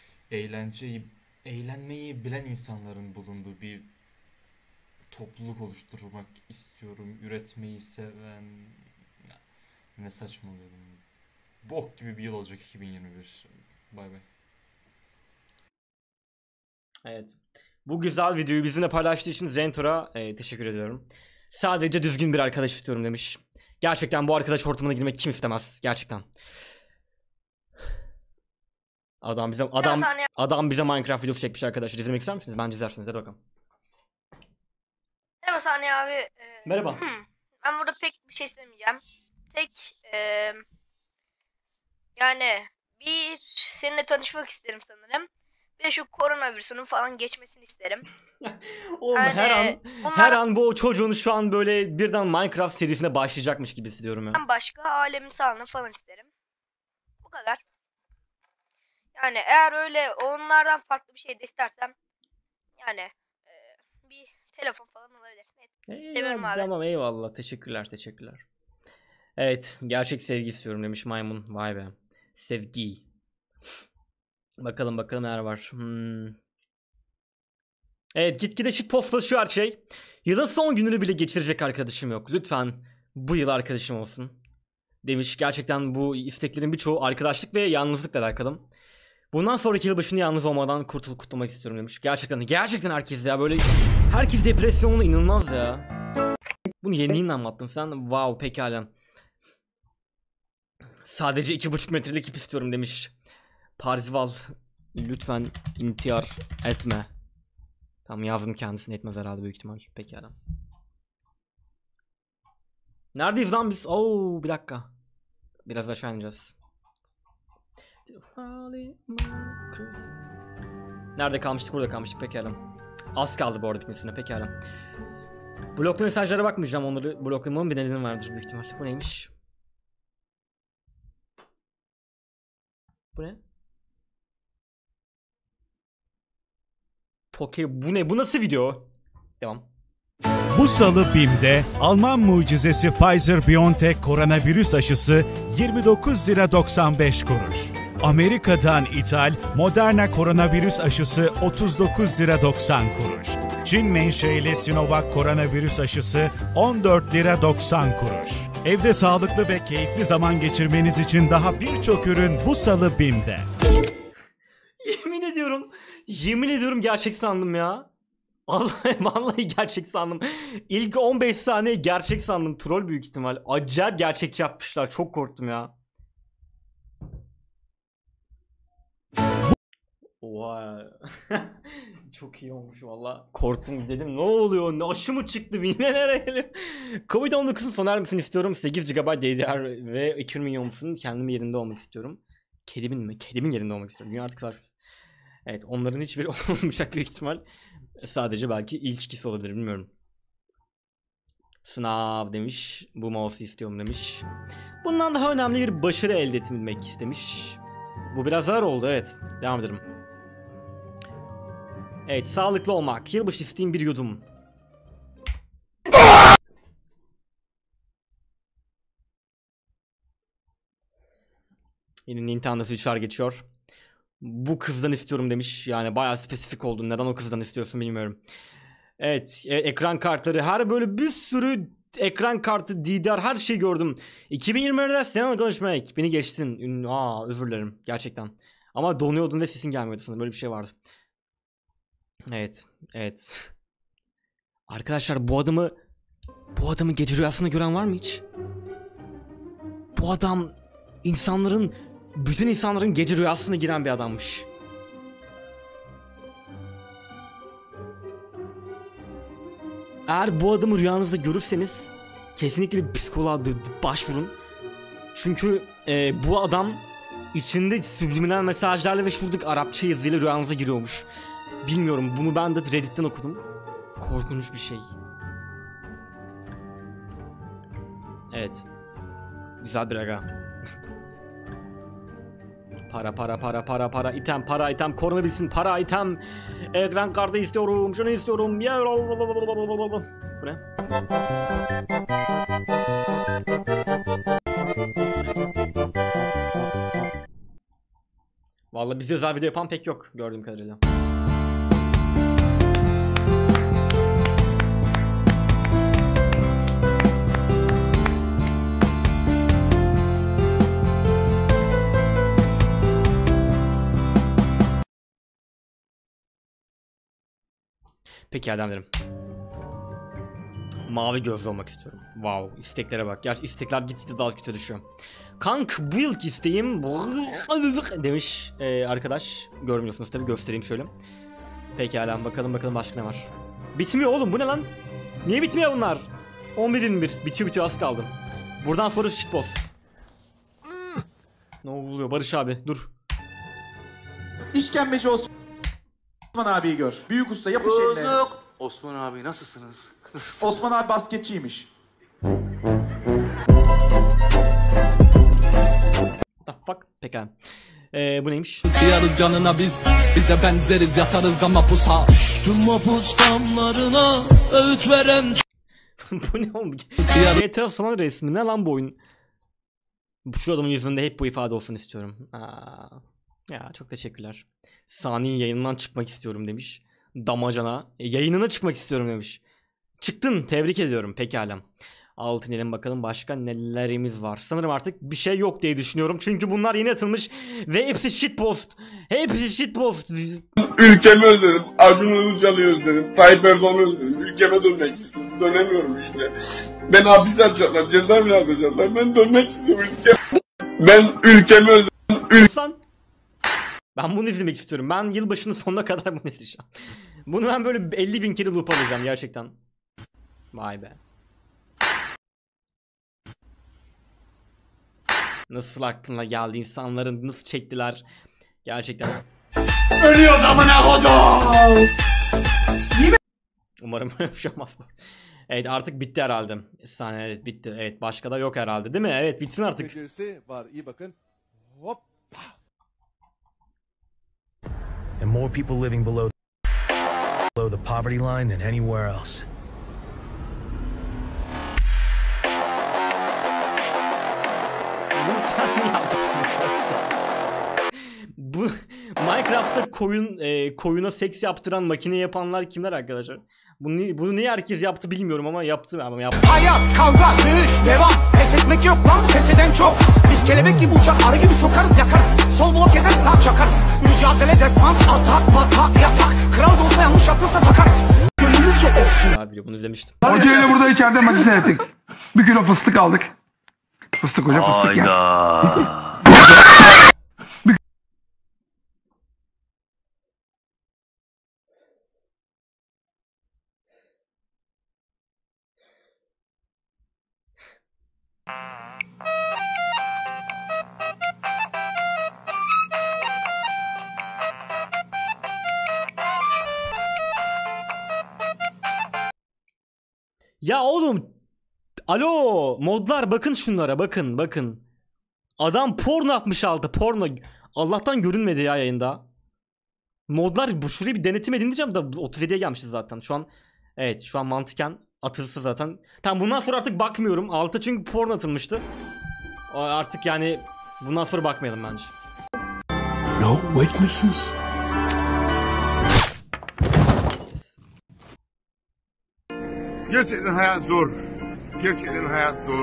eğlenmeyi bilen insanların bulunduğu bir topluluk oluşturmak istiyorum. Üretmeyi seven... Ne saçmalıyorum. Bok gibi bir yıl olacak 2021. Bay bay. Evet. Bu güzel videoyu bizimle paylaştığı için Zentor'a teşekkür ediyorum. Sadece düzgün bir arkadaş istiyorum demiş. Gerçekten bu arkadaş ortamına girmek kim istemez? Gerçekten. Adam bize Minecraft videosu çekmiş arkadaşlar. İzlemek ister misiniz? Bence izlersiniz. Hadi bakalım. Merhaba Saniye abi. Merhaba. Ben burada pek bir şey istemeyeceğim. Tek yani bir seninle tanışmak isterim sanırım. Bir de şu koronavirüsünün falan geçmesini isterim. Oğlum Yani her an bu çocuğun şu an böyle birden Minecraft serisine başlayacakmış gibi hissediyorum ya. Ben başka alemin sağlığını falan isterim. Bu kadar. Yani eğer öyle onlardan farklı bir şey de istersem yani bir telefon falan olabilir. Evet. Seviyorum abi. Tamam eyvallah. Teşekkürler. Evet. Gerçek sevgi istiyorum demiş maymun. Vay be. Sevgi. Bakalım neler var. Evet, gitgide shitpostlaşıyor her şey. Yılın son gününü bile geçirecek arkadaşım yok. Lütfen bu yıl arkadaşım olsun demiş. Gerçekten bu isteklerin birçoğu arkadaşlık ve yalnızlıkla alakalı. Bundan sonraki yılbaşını yalnız olmadan kutlamak istiyorum demiş. Gerçekten herkes ya böyle, herkes depresyonlu, inanılmaz ya. Bunu yeni anlattın sen. Wow, pekala. Sadece 2,5 metrelik ip istiyorum demiş. Parzival, lütfen intihar etme. Tamam, yazdım, kendisini etmez herhalde büyük ihtimal. Pekala. Neredeyiz lan biz? Oo, bir dakika. Biraz aşağı ineceğiz. Nerede kalmıştık? Burada kalmıştık. Pekala. Az kaldı bu arada bitmesine. Pekala. Bloklu mesajlara bakmayacağım. Onları bloklamamın bir nedeni vardır büyük ihtimal. Bu neymiş? Bu ne? Bu ne? Bu nasıl video? Devam. Bu salı BİM'de Alman mucizesi Pfizer-BioNTech koronavirüs aşısı 29 lira 95 kuruş. Amerika'dan ithal Moderna koronavirüs aşısı 39 lira 90 kuruş. Çin menşeili Sinovac koronavirüs aşısı 14 lira 90 kuruş. Evde sağlıklı ve keyifli zaman geçirmeniz için daha birçok ürün bu salı BİM'de. Yemin ediyorum gerçek sandım ya. Vallahi gerçek sandım. İlk 15 saniye gerçek sandım. Troll büyük ihtimal. Acayip gerçekçi yapmışlar. Çok korktum ya. Vay. Çok iyi olmuş valla. Korktum dedim. Ne oluyor? Ne aşı mı çıktı? Bilmem nereye geliyor. Covid-19'un sona ermesini istiyorum. 8 GB DDR ve 2 milyonsun. Kendim yerinde olmak istiyorum. Kedimin mi? Kedimin yerinde olmak istiyorum. Dünya artık savaşmış. Evet, onların hiçbiri olmayacak büyük ihtimal. Sadece belki ilk ikisi olabilir, bilmiyorum. Sınav demiş. Bu mouse'u istiyorum demiş. Bundan daha önemli bir başarı elde etmek istemiş. Bu biraz ağır oldu, evet. Devam edelim. Evet, sağlıklı olmak. Yılbaşı isteğim bir yudum. Yine Nintendo Switch'ler geçiyor. Bu kızdan istiyorum demiş. Yani bayağı spesifik oldu. Neden o kızdan istiyorsun bilmiyorum. Evet, ekran kartları. Her böyle bir sürü ekran kartı, DDR her şeyi gördüm. 2020'de seninle konuşmak. Beni geçtin. Özür dilerim. Gerçekten. Ama donuyordun ve sesin gelmiyordu sanırım. Böyle bir şey vardı. Evet. Evet. Arkadaşlar bu adamı gece rüyasında gören var mı hiç? Bu adam bütün insanların gece rüyasına giren bir adammış. Eğer bu adamı rüyanızda görürseniz kesinlikle bir psikoloğa başvurun. Çünkü bu adam içinde subliminal mesajlarla ve şuradaki Arapça yazıyla rüyanıza giriyormuş. Bilmiyorum, bunu ben de Reddit'ten okudum. Korkunç bir şey. Evet. Güzel bir aga. Para item, para item, korona bilsin, para item. Ekran kartı istiyorum, şunu istiyorum. Bu ne? Vallahi bize özel video yapan pek yok gördüğüm kadarıyla. Peki adamlarım. Mavi gözlü olmak istiyorum. Wow, isteklere bak. Gerçi istekler gitgide daha kötü düşüyor. Kank bu yılki isteğim demiş arkadaş. Görmüyorsunuz tabi, göstereyim şöyle. Pekala, bakalım başka ne var. Bitmiyor oğlum, bu ne lan? Niye bitmiyor bunlar? 11-21 bitiyor az kaldı. Buradan sonra shitpost. Ne oluyor Barış abi, dur. İşkembeci Osman abiyi gör. Büyük usta, yapış eline. Osman abi nasılsınız? Osman abi basketçiymiş. What the fuck? Pekala. Bu neymiş? Yarı canına bize benzeriz, yatarız ama pusa. Düştüm mapus damlarına öğüt veren. Bu ne oğlum? GTA San resmi ne lan bu oyun? Şu adamın yüzünde hep bu ifade olsun istiyorum. Ya çok teşekkürler. Sani'nin yayınından çıkmak istiyorum demiş. Damacana. Yayınına çıkmak istiyorum demiş. Çıktın, tebrik ediyorum. Pekala. Altın elim, bakalım başka nelerimiz var. Sanırım artık bir şey yok diye düşünüyorum. Çünkü bunlar yeni atılmış ve hepsi shitpost. Hepsi shitpost. Ülkemi özledim. Acun Ilıcalı'yı özledim. Tayyip Erdoğan'ı özledim. Ülkeme dönmek istiyorum. Dönemiyorum işte. Ben hapis atacaklar, ceza mı atacaklar? Ben dönmek istiyorum ülkeme. Ben ülkemi özledim. Ben bunu izlemek istiyorum. Ben yılbaşının sonuna kadar bunu izleyeceğim. Bunu ben böyle 50.000 kere loop alacağım gerçekten. Vay be. Nasıl aklına geldi, insanların nasıl çektiler. Gerçekten. Ölüyoruz amına kodum. Umarım öyle bir şey olmaz. Evet, artık bitti herhalde. Sahne, evet bitti. Evet, başka da yok herhalde değil mi? Evet, bitsin artık. Var, iyi bakın. Hop. And more people living below the poverty line than anywhere else. Bu Minecraft'ta koyuna seks yaptıran makine yapanlar kimler arkadaşlar? Bunu niye herkes yaptı bilmiyorum ama yaptı. Hayat, kavga, dövüş, devam. Pes etmek yok lan, pes eden çok. Biz kelebek gibi uçar, arı gibi sokarız, yakarız. Sol blok eder, sağ çakarız. Mücadele, defans, atak, batak, yatak. Kral da olsa yanlış yapıyorsa takarız. Abi bunu izlemiştim. Hoca ile burada içeride maçı seyrettik. 1 kilo fıstık aldık. Fıstık hoca fıstık ya. Ya oğlum. Alo modlar bakın şunlara bakın. Adam porno atmış aldı porno. Allah'tan görünmedi ya yayında. Modlar bu şurayı bir denetim edin diyeceğim da 37'ye gelmişiz zaten. Şu an evet şu an mantıken atılsa zaten. Tamam bundan sonra artık bakmıyorum. Altta çünkü porno atılmıştı. Artık yani bundan sonra bakmayalım bence. No witnesses. Gerçekten hayat zor. Gerçekten hayat zor.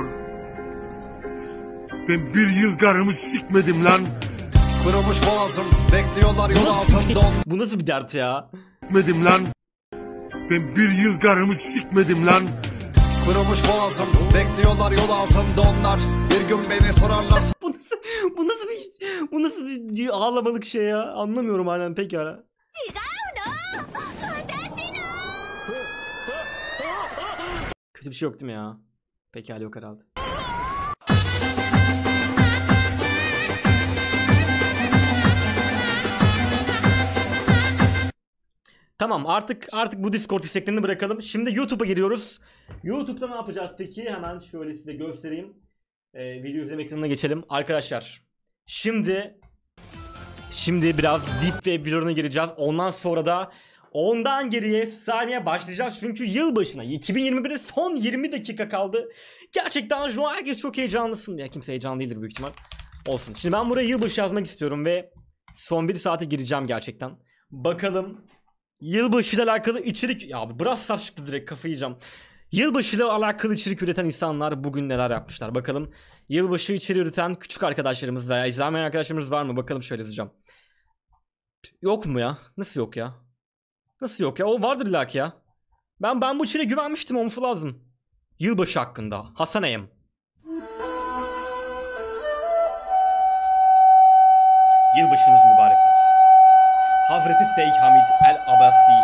Ben 1 yıl karımı sikmedim lan. Kırılmış boğazım, bekliyorlar yol altında. Bu nasıl bir dert ya? Sikmedim lan. Ben 1 yıl karımı sikmedim lan. Kırılmış boğazım, bekliyorlar yol altında onlar. Bir gün beni sorarlar. bu nasıl bir ağlamalık şey ya? Anlamıyorum halen pekala. Kötü bir şey yok değil mi ya? Pekala yok herhalde. Tamam artık bu Discord isteklerini bırakalım. Şimdi YouTube'a giriyoruz. YouTube'da ne yapacağız peki? Hemen şöyle size göstereyim. Video izleme ekranına geçelim. Arkadaşlar şimdi biraz Deep Web videolarına gireceğiz. Ondan sonra da ondan geriye saymaya başlayacağız. Çünkü yılbaşına 2021'e son 20 dakika kaldı. Gerçekten şu an herkes çok heyecanlısın. Ya kimse heyecanlı değildir büyük ihtimal. Olsun. Şimdi ben buraya yılbaşı yazmak istiyorum ve son 1 saate gireceğim gerçekten. Bakalım yılbaşıyla alakalı içerik... Ya biraz saç çıktı direkt kafayı yiyeceğim. Yılbaşıyla alakalı içerik üreten insanlar bugün neler yapmışlar. Bakalım yılbaşı içeriği üreten küçük arkadaşlarımız veya izlemeyen arkadaşlarımız var mı? Bakalım şöyle yazacağım. Yok mu ya? Nasıl yok ya? Nasıl yok ya? O vardır illaki ya. Ben bu içeriğe güvenmiştim, olması lazım. Yılbaşı hakkında. Hasan Eyem. Yılbaşınız mübarek olsun. Hazreti Şeyh Hamid el-Abbasi.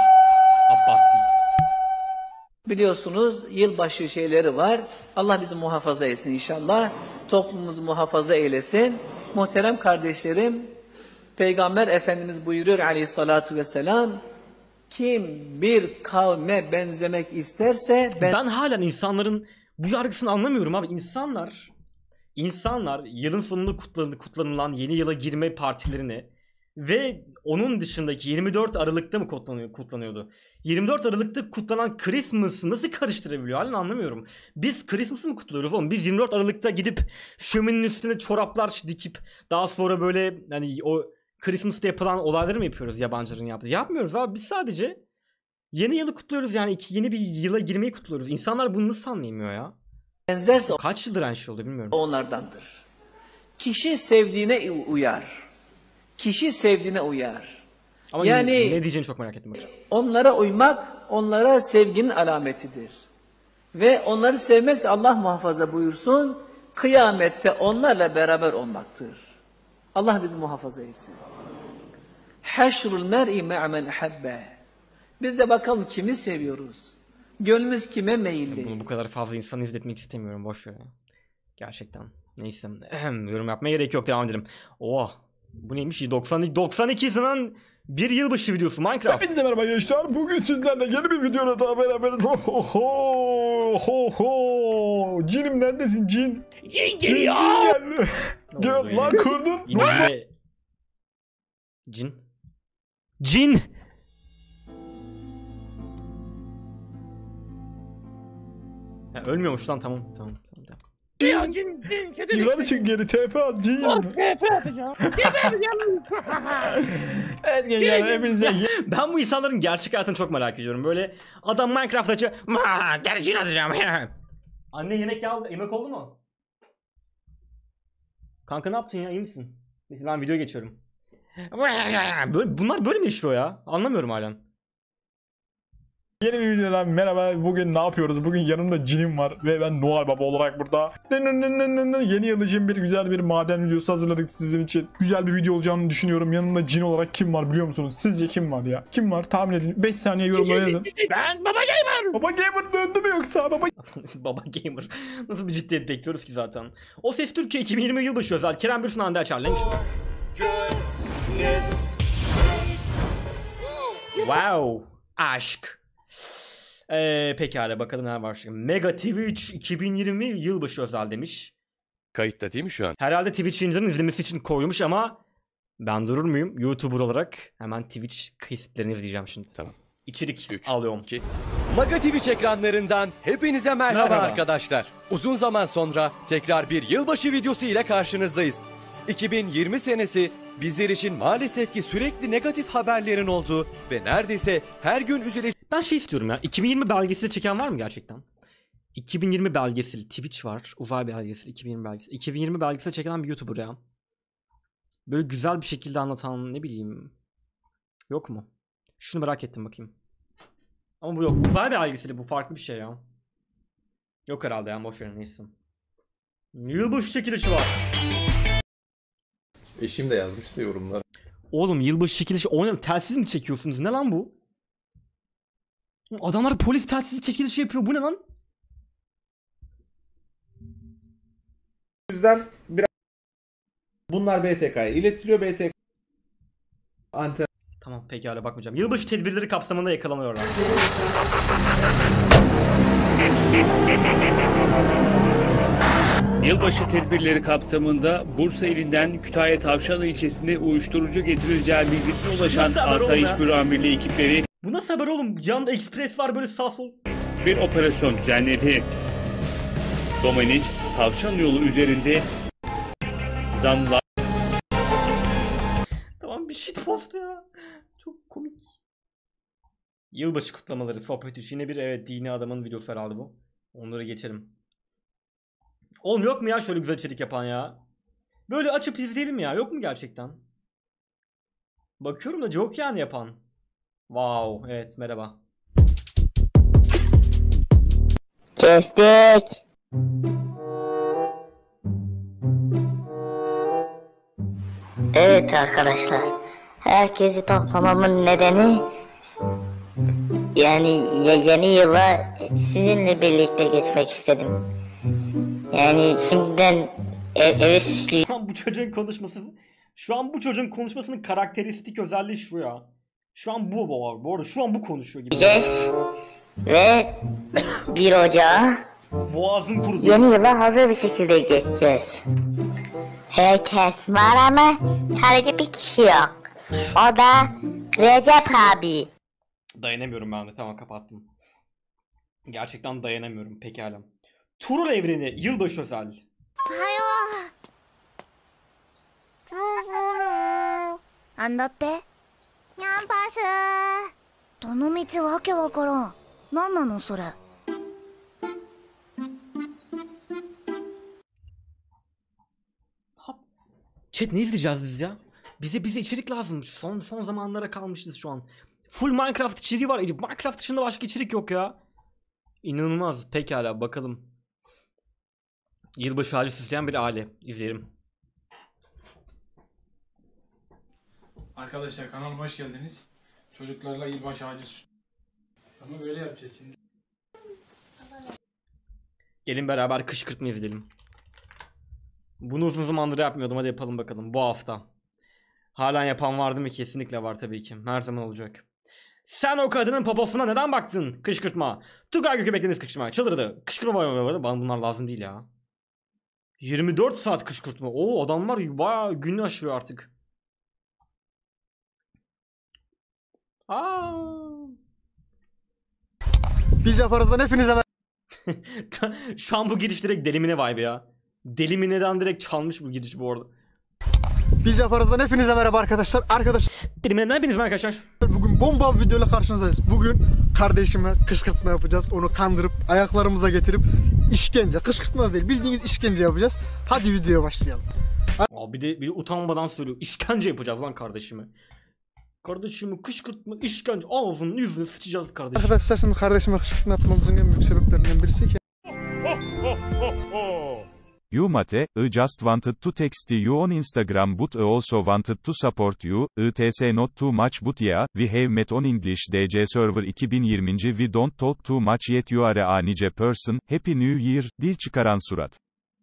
Biliyorsunuz yılbaşı şeyleri var. Allah bizi muhafaza etsin inşallah. Toplumumuzu muhafaza eylesin. Muhterem kardeşlerim, Peygamber Efendimiz buyuruyor aleyhissalatu vesselam, kim bir kavme benzemek isterse... Ben halen insanların bu yargısını anlamıyorum abi. İnsanlar yılın sonunda kutlanılan yeni yıla girme partilerini ve onun dışındaki 24 Aralık'ta mı kutlanıyordu? 24 Aralık'ta kutlanan Christmas'ı nasıl karıştırabiliyor? Halen anlamıyorum. Biz Christmas'ı mı kutluyoruz oğlum? Biz 24 Aralık'ta gidip şöminenin üstüne çoraplar dikip daha sonra böyle hani o Christmas'ta yapılan olayları mı yapıyoruz yabancıların yaptığı? Yapmıyoruz abi. Biz sadece yeni yılı kutluyoruz yani yeni bir yıla girmeyi kutluyoruz. İnsanlar bunu nasıl anlayamıyor ya? Benzerse kaç yıldır aynı şey oluyor bilmiyorum. Onlardandır. Kişi sevdiğine uyar. Kişi sevdiğine uyar. Ama yani ne diyeceğini çok merak ettim hocam. Onlara uymak, onlara sevginin alametidir. Ve onları sevmek de Allah muhafaza buyursun, kıyamette onlarla beraber olmaktır. Allah bizi muhafaza etsin. Haşrul mer'i me'men habbe. Biz de bakalım kimi seviyoruz. Gönlümüz kime meyilli. Bunu bu kadar fazla insanı izletmek istemiyorum. Boş ver. Gerçekten. Neyse. Yorum yapmaya gerek yok. Devam edelim. Oh. Bu neymiş? 92 sanın bir yılbaşı videosu Minecraft. Hepinize merhaba gençler. Bugün sizlerle yeni bir videoda daha beraberiz. Cinim neredesin cin? Cin geliyor. Cin geldi. Gel lan kurdun. Yine cin. Cin. Ya, ölmüyormuş lan tamam. Ya cin kötü. Yukarı çık geri TP at cin. TP atacağım. Evet gençler hepinize. Ben bu insanların gerçek hayatını çok merak ediyorum. Böyle adam Minecraft açıyor. Gel cin atacağım. Anne yemek oldu mu? Kanka ne yaptın ya, iyi misin? Neyse ben video geçiyorum. Bunlar böyle mi yaşıyor ya? Anlamıyorum halen. Yeni bir videodan merhaba. Bugün ne yapıyoruz? Bugün yanımda Cinim var ve ben Noel Baba olarak burada. Yeni yıl için güzel bir maden videosu hazırladık sizin için. Güzel bir video olacağını düşünüyorum. Yanımda Cin olarak kim var biliyor musunuz? Sizce kim var ya? Kim var? Tahmin edin. 5 saniye yorumlara yazın. Ben Baba Gamer. Baba Gamer döndü mü yoksa? Baba Gamer. Nasıl bir ciddiyet bekliyoruz ki zaten. O Ses Türkiye 2020 yılbaşı özel. Kerem Bürsin Hande Açar neymiş? Wow. Aşk. Pekala bakalım neler var. Mega Twitch 2020 yılbaşı özel demiş. Kayıtta değil mi şu an? Herhalde Twitch yayıncıların izlemesi için koymuş ama ben durur muyum? YouTuber olarak hemen Twitch kesitlerini izleyeceğim şimdi. Tamam. İçerik 3, alıyorum. 2. Maga Twitch ekranlarından hepinize merhaba arkadaşlar. Uzun zaman sonra tekrar bir yılbaşı videosu ile karşınızdayız. 2020 senesi bizler için maalesef ki sürekli negatif haberlerin olduğu ve neredeyse her gün üzülecek... Ben şey istiyorum ya, 2020 belgeseli çeken var mı gerçekten? 2020 belgeseli, Twitch var, uzay belgeseli, 2020 belgeseli. 2020 belgeseli çeken bir YouTuber ya. Böyle güzel bir şekilde anlatan, ne bileyim. Yok mu? Şunu merak ettim bakayım. Ama bu yok. Uzay belgeseli, bu farklı bir şey ya. Yok herhalde ya, boş verin neyse. Yılbaşı çekilişi var. Eşim de yazmıştı yorumlar. Oğlum yılbaşı çekilişi oynayalım. Telsiz mi çekiyorsunuz? Ne lan bu? Adamlar polis telsizi çekilişi yapıyor. Bu ne lan? O yüzden biraz bunlar BTK'ya iletiliyor. BTK anten. Tamam pekala bakmayacağım. Yılbaşı tedbirleri kapsamında yakalanıyorlar. Yılbaşı tedbirleri kapsamında Bursa ilinden Kütahya Tavşanlı ilçesinde uyuşturucu getirileceği bilgisine ulaşan Asayiş Büro Amirliği ekipleri bu nasıl haber oğlum? Yanında ekspres var böyle sağ sol. Bir operasyon düzenledi. Domaniç Tavşanlı yolu üzerinde zanlılar. Tamam bir shitpost ya. Çok komik. Yılbaşı kutlamaları, sohbet üç. Yine bir evet dini adamın videosu herhalde bu. Onları geçelim. Oğlum yok mu ya şöyle güzel içerik yapan ya? Böyle açıp izleyelim ya. Yok mu gerçekten? Bakıyorum da yok yani yapan. Wow. Evet merhaba. Kestik. Evet arkadaşlar. Herkesi toplamamın nedeni yani yeni yıla sizinle birlikte geçmek istedim. Yani şimdiden eve süslüyorum. Şu an bu çocuğun konuşmasının karakteristik özelliği şu ya. Şu an bu var. Bu arada şu an bu konuşuyor gibi. Ve 1 Ocağı boğazım kurudu. Yeni yıla hazır bir şekilde geçeceğiz. Herkes var ama sadece bir kişi yok. O da Recep abi. Dayanamıyorum ben de. Tamam kapattım. Gerçekten dayanamıyorum. Pekala. Turul evreni yılbaşı özel. Hayo. なんだってニャンパスどの道わけわからんなんなのそれ Chat ne izleyeceğiz biz ya? Bize içerik lazım. Son zamanlara kalmışız şu an. Full Minecraft içeriği var. Minecraft dışında başka içerik yok ya. İnanılmaz. Pekala bakalım. Yılbaşı ağacı süsleyen bir aile. İzleyelim. Arkadaşlar kanalıma hoş geldiniz. Çocuklarla yılbaşı ağacı ama böyle yapacağız şimdi. Gelin beraber kışkırtma izleyelim. Bunu uzun zamandır yapmıyordum. Hadi yapalım bakalım bu hafta. Halen yapan vardı mı? Kesinlikle var tabii ki. Her zaman olacak. Sen o kadının poposuna neden baktın? Kışkırtma. Tugay Gökebek'iniz kışkırtma. Çıldırdı. Kışkırtma var. Bana bunlar lazım değil ya. 24 saat kışkırtma. Oo adamlar bayağı günü aşıyor artık. Biz yaparızdan hepinize Şu an bu giriş direkt Delimine vibe ya. Delimine'den direkt çalmış bu giriş bu arada. Biz yaparızdan hepinize merhaba arkadaşlar. Delimine'den hepiniz merhaba arkadaşlar. Bugün bomba bir videoyla karşınızdayız. Bugün kardeşime kışkırtma yapacağız. Onu kandırıp ayaklarımıza getirip işkence, kışkırtma değil bildiğiniz işkence yapacağız. Hadi videoya başlayalım. Abi bir de utanmadan söylüyor. İşkence yapacağız lan kardeşime. Kardeşimi kışkırtma, işkence, ağzının yüzüne sıçacağız kardeşim. Arkadaşlar şimdi kardeşime kışkırtma yapmamızın en büyük sebeplerinden birisi ki You Mate, I just wanted to text you on Instagram but I also wanted to support you, ITS not too much but yeah, we have met on English DC server 2020 we don't talk too much yet you are a nice person, happy new year, dil çıkaran surat.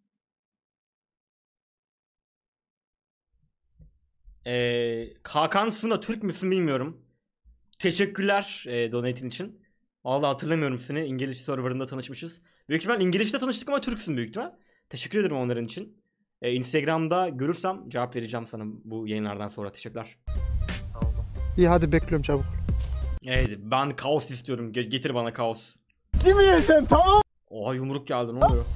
Hakan Suna Türk müsün bilmiyorum. Teşekkürler donate'in için. Vallahi hatırlamıyorum seni. İngiliz serverında tanışmışız. Büyük ihtimal İngilizce tanıştık ama Türksün büyük ihtimal. Teşekkür ederim onların için. Instagram'da görürsem cevap vereceğim sana bu yayınlardan sonra. Teşekkürler. İyi hadi bekliyorum çabuk. Evet ben kaos istiyorum. Getir bana kaos. Değil mi ya sen tamam? Oha yumruk geldi ne oluyor?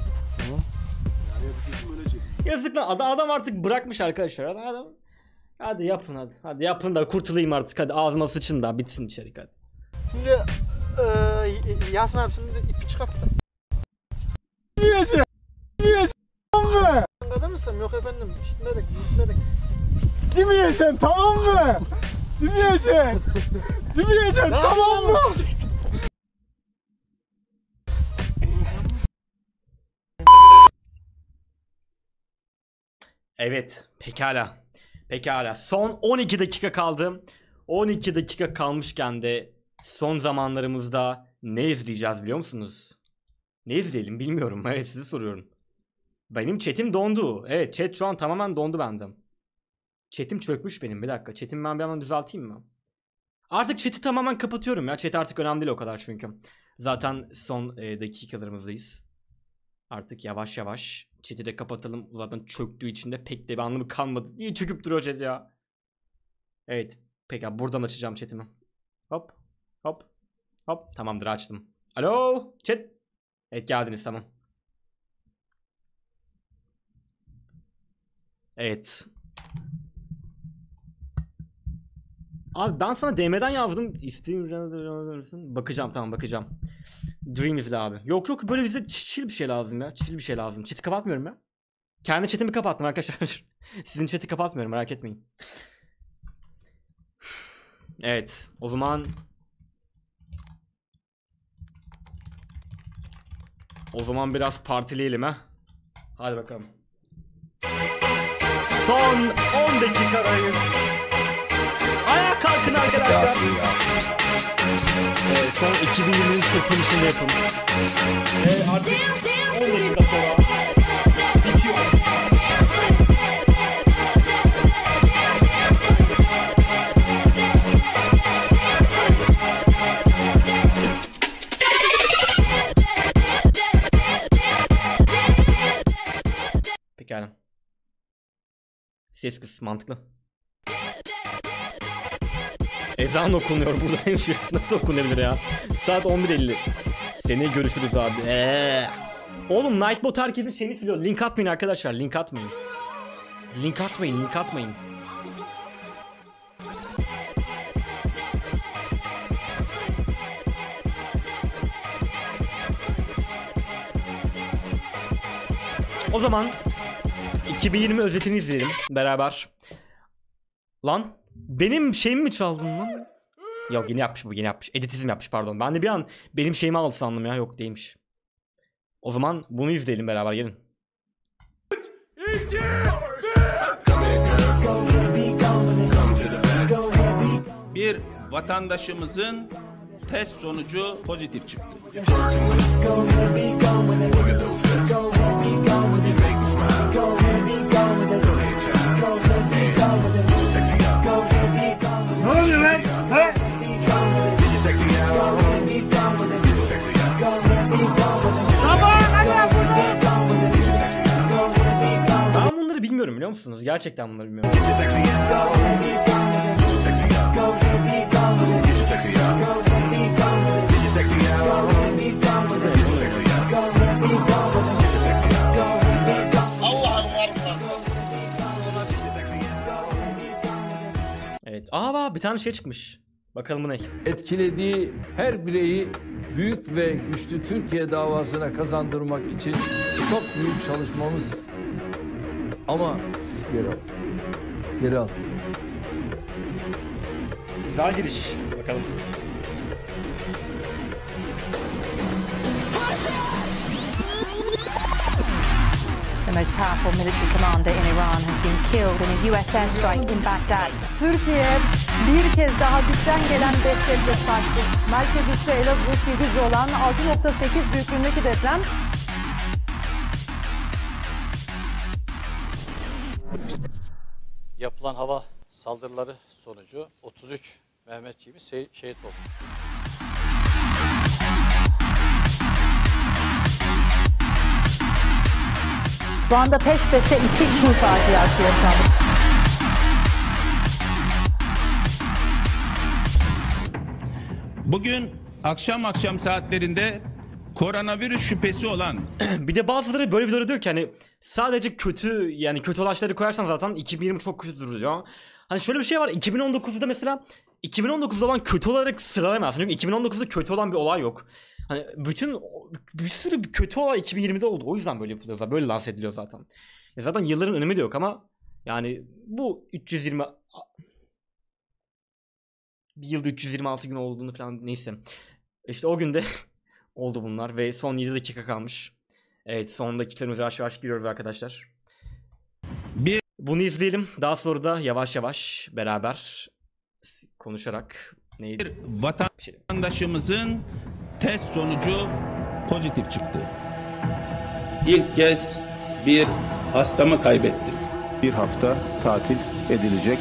Yazık lan adam artık bırakmış arkadaşlar. Adam. Hadi yapın hadi. Hadi yapın da kurtulayım artık hadi ağzıma sıçın da bitsin içerik hadi. Şimdi Yasin abi şimdi ipi çıkarttı. Niyesi? Kadar mısın? Yok efendim. İşitmedik. Değil mi sen? Tamam mı? Değil mi sen? Değil mi sen? Tamam mı? Evet. Pekala. Son 12 dakika kaldı. 12 dakika kalmışken de son zamanlarımızda ne izleyeceğiz biliyor musunuz? Ne izleyelim bilmiyorum. Evet size soruyorum. Benim chat'im dondu. Evet chat şu an tamamen dondu bende. Chat'im çökmüş benim. Bir dakika. Chat'imi ben bir hemen düzelteyim mi? Artık chat'i tamamen kapatıyorum ya. Chat artık önemli değil o kadar çünkü. Zaten son dakikalarımızdayız. Artık yavaş yavaş chat'i de kapatalım. Zaten çöktüğü için de pek de bir anlamı kalmadı. Niye çöküp duruyor chat ya? Evet. Peki buradan açacağım chat'imi. Hop. Tamamdır açtım. Alo chat. Evet geldiniz tamam. Evet. Abi ben sana DM'den yazdım. İstediğim bakacağım tamam bakacağım. Dream izle abi. Yok böyle bize chill bir şey lazım ya. Chill bir şey lazım. Chat'i kapatmıyorum ya. Kendi chat'imi kapattım arkadaşlar. Sizin chat'i kapatmıyorum merak etmeyin. Evet o zaman biraz partileyelim ha. Hadi bakalım. Son 10 dakikadayız. Ayağa kalkın arkadaşlar. Son 2020'nin kapanışını yapın. Artık 10 dakika sonra bitiyor. Pekala. Ses kıs mantıklı. Ezan okunuyor burada hemşiresi nasıl okunabilir ya? Saat 11:50. Seni görüşürüz abi. Oğlum Nightbot herkesin şeyini siliyor. Link atmayın arkadaşlar. Link atmayın. O zaman 2020 özetini izleyelim beraber. Lan benim şeyimi mi çaldın lan? Yok yeni yapmış. Editizm yapmış pardon. Ben de bir an benim şeyimi aldı sandım ya. Yok değilmiş. O zaman bunu izleyelim beraber gelin. Bir vatandaşımızın test sonucu pozitif çıktı. Ne oluyor lan? He? Ben bunları bilmiyorum biliyor musunuz? Gerçekten bunları bilmiyorum. Evet. Bir tane şey çıkmış. Bakalım bu ne? Etkilediği her bireyi büyük ve güçlü Türkiye davasına kazandırmak için çok büyük çalışmamız. Ama geri al. Güzel giriş. Bakalım. The most powerful military commander in Iran has been killed in a US airstrike in Baghdad. Türkiye bir kez daha güçten gelen depremde sarsıldı. Merkez üssü Elazığ Silivri olan 6.8 büyüklüğündeki deprem Yapılan hava saldırıları sonucu 33 Mehmetçiğimiz şehit olmuş. şu anda peş peşe 2 çığ faciası yaşandı. Bugün akşam saatlerinde koronavirüs şüphesi olan bir de bazıları böyle videoları diyor ki hani sadece kötü yani kötü olan şeyleri koyarsan zaten 2020 çok kötü duruyor. Hani şöyle bir şey var 2019'da mesela 2019'da olan kötü olarak sıralayamazsın. Çünkü 2019'da kötü olan bir olay yok. Hani bir sürü kötü olay 2020'de oldu. O yüzden böyle yapılıyor zaten. Böyle lanse ediliyor zaten. Ya zaten yılların önemi de yok ama yani bu 320 bir yılda 326 gün olduğunu falan neyse. İşte o günde oldu bunlar ve son 7 dakika kalmış. Evet son dakikalarımıza yavaş yavaş giriyoruz arkadaşlar. Bunu izleyelim. Daha sonra da yavaş yavaş beraber konuşarak neydi? Vatandaşımızın test sonucu pozitif çıktı. İlk kez bir hastamı kaybettim. Bir hafta tatil edilecek.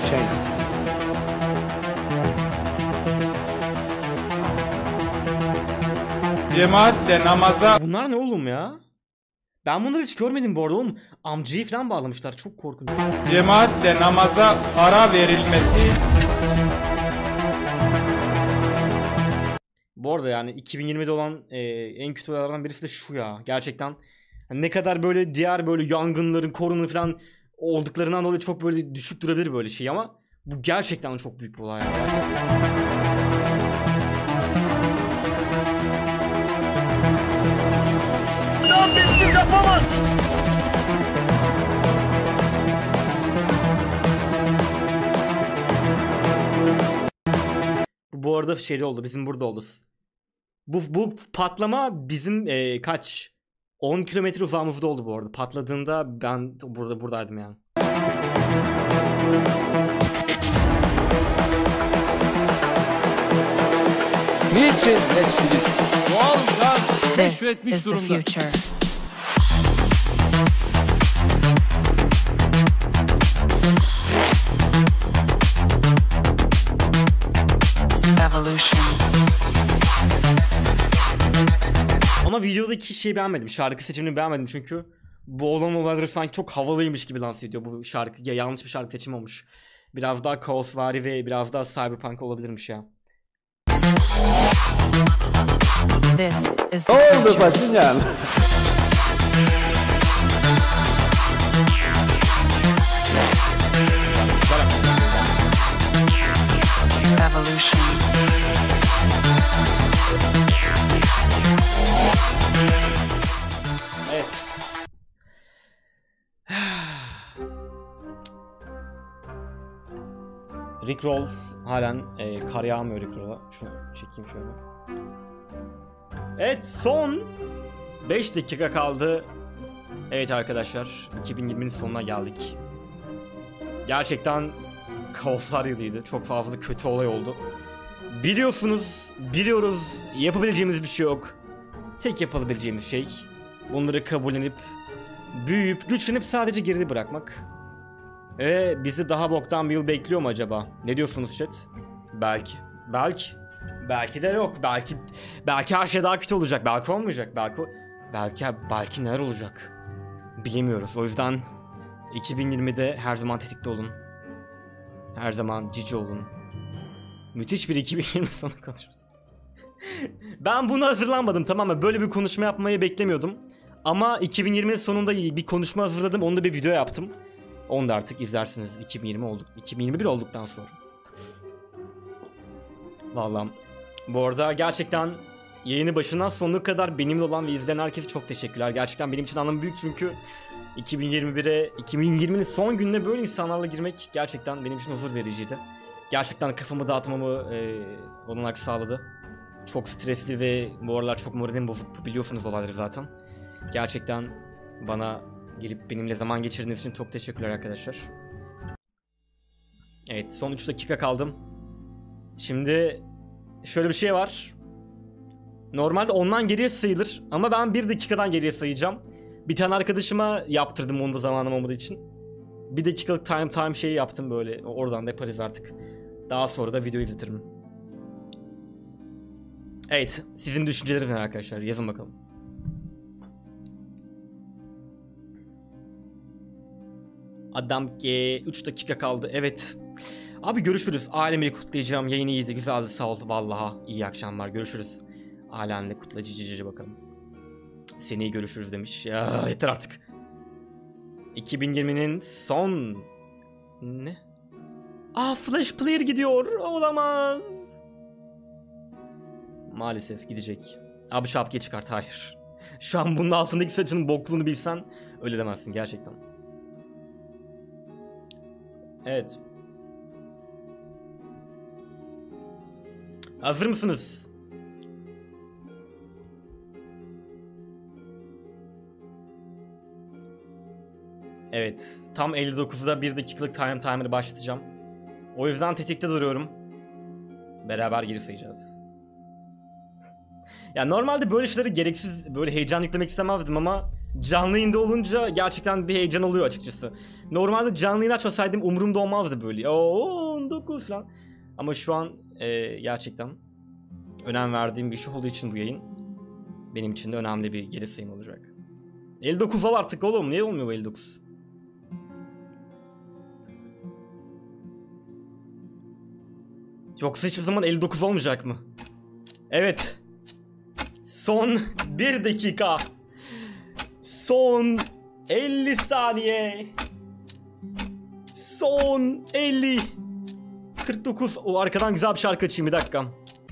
Cemaatle namaza. Bunlar ne oğlum ya? Ben bunları hiç görmedim bu arada oğlum. Amcayı falan bağlamışlar. Çok korkunç. Cemaatle namaza ara verilmesi. Bu arada yani 2020'de olan en kötü olaylardan birisi de şu ya. Gerçekten ne kadar böyle diğer böyle yangınların, korona falan olduklarından dolayı çok böyle düşük durabilir böyle şey ama bu gerçekten çok büyük bir olay yani. Yapamaz. Bu arada şeyde oldu, bizim burada oldu. Bu patlama bizim kaç 10 kilometre uzağımızda oldu bu arada. Patladığında ben buradaydım yani. Niçin Netflix doğal gaz keşfetmiş durumda? Ama videodaki şeyi beğenmedim. Şarkı seçimini beğenmedim çünkü bu olan olayları sanki çok havalıymış gibi lanse ediyor bu şarkı. Ya yanlış bir şarkı seçimi olmuş. Biraz daha kaosvari ve biraz daha cyberpunk olabilirmiş ya. Oldu Paşinyan. Evet. Rickroll halen kar yağmıyor Rickroll'a. Şunu çekeyim şöyle. Evet son 5 dakika kaldı. Evet arkadaşlar 2020'nin sonuna geldik. Gerçekten kaoslar yılıydı. Çok fazla kötü olay oldu. Biliyoruz yapabileceğimiz bir şey yok. Tek yapabileceğimiz şey bunları kabullenip büyüyüp güçlenip sadece geride bırakmak. Bizi daha boktan bir yıl bekliyor mu acaba? Ne diyorsunuz chat? Belki de yok. Belki her şey daha kötü olacak. Belki olmayacak. Belki neler olacak? Bilemiyoruz. O yüzden 2020'de her zaman tetikte olun. Her zaman cici olun. Müthiş bir 2020 sonu konuşuruz. Ben bunu hazırlanmadım, tamam mı? Böyle bir konuşma yapmayı beklemiyordum. Ama 2020'nin sonunda bir konuşma hazırladım. Onu da bir video yaptım. Onu da artık izlersiniz 2021 olduktan sonra. Vallahi bu arada gerçekten yayını başından sonuna kadar benimle olan ve izleyen herkese çok teşekkürler. Gerçekten benim için anlamı büyük çünkü 2020'nin son gününe böyle insanlarla girmek gerçekten benim için huzur vericiydi. Gerçekten kafamı dağıtmamı olanak sağladı. Çok stresli ve bu aralar çok moralim bozuk, biliyorsunuz olayları zaten. Gerçekten bana gelip benimle zaman geçirdiğiniz için çok teşekkürler arkadaşlar. Evet, son 3 dakika kaldım. Şimdi şöyle bir şey var. Normalde ondan geriye sayılır ama ben 1 dakikadan geriye sayacağım. Bir tane arkadaşıma yaptırdım, onu da zamanım olmadığı için. 1 dakikalık time şeyi yaptım böyle. Oradan da yaparız artık. Daha sonra da video izletirim. Evet, sizin düşünceleriniz ne arkadaşlar? Yazın bakalım. Adam ki 3 dakika kaldı. Evet. Abi görüşürüz. Alemini kutlayacağım. Yayını iyiydi, güzeldi, sağ ol. Vallahi iyi akşamlar. Görüşürüz. Alemle kutlayıcı bakalım. Seneye görüşürüz demiş. Ya yeter artık. 2020'nin son... Ne? Flash Player gidiyor. Olamaz. Maalesef gidecek. Abi şapkayı çıkart. Hayır. Şu an bunun altındaki saçının bokluğunu bilsen öyle demezsin gerçekten. Evet. Hazır mısınız? Evet. Tam 59'da 1 dakikalık timer'ı başlatacağım. O yüzden tetikte duruyorum. Beraber geri sayacağız. Ya normalde böyle şeyleri gereksiz böyle heyecan yüklemek istemezdim ama canlı yayında olunca gerçekten bir heyecan oluyor açıkçası. Normalde canlı yayın açmasaydım umurumda olmazdı böyle. 19 falan. Ama şu an gerçekten önem verdiğim bir şey olduğu için bu yayın benim için de önemli bir geri sayım olacak. 59 al artık oğlum. Niye olmuyor bu 59? Yoksa hiçbir zaman 59 olmayacak mı? Evet. Son 1 dakika. Son 50 saniye. Son 50. 49. O arkadan güzel bir şarkı açayım, bir dakika.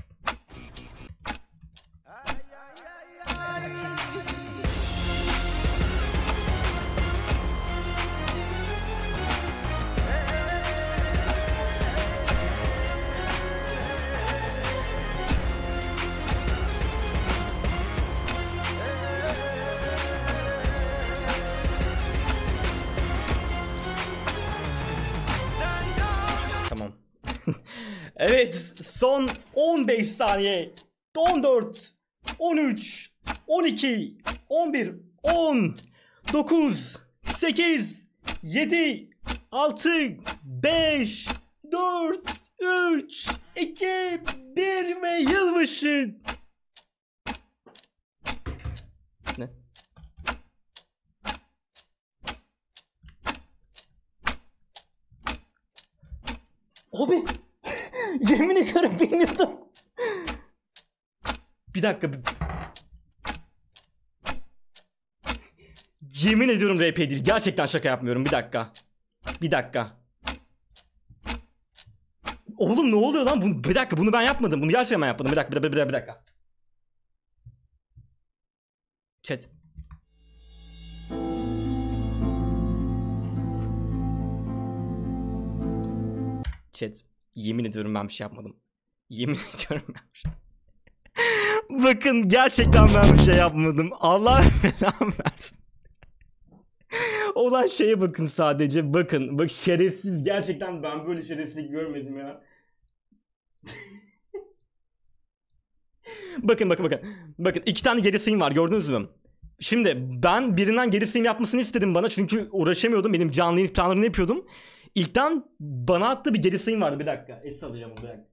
Evet, son 15 saniye. 14, 13, 12, 11, 10, 9, 8, 7, 6, 5, 4, 3, 2, 1 ve yılbaşı. Ne? Abi. Yemin ediyorum bilmiyordum. Bir dakika. Yemin ediyorum RP değil. Gerçekten şaka yapmıyorum. Bir dakika. Bir dakika. Oğlum ne oluyor lan? Bir dakika, bunu ben yapmadım. Bunu gerçekten ben yapmadım. Bir dakika. Chat. Chat. Yemin ediyorum ben bir şey yapmadım. Yemin ediyorum ben bir şey. Bakın gerçekten ben bir şey yapmadım. Allah belamı versin. Olan şeye bakın sadece. Bakın. Bak şerefsiz. Gerçekten ben böyle şerefsizlik görmedim ya. Bakın. Bakın 2 tane geri sayım var, gördünüz mü? Şimdi ben birinden geri sayım yapmasını istedim bana. Çünkü uğraşamıyordum. Benim canlı yayın planlarını yapıyordum. İlkten bana attığı bir geri sayım vardı. Bir dakika. Es alacağım onu, bir dakika.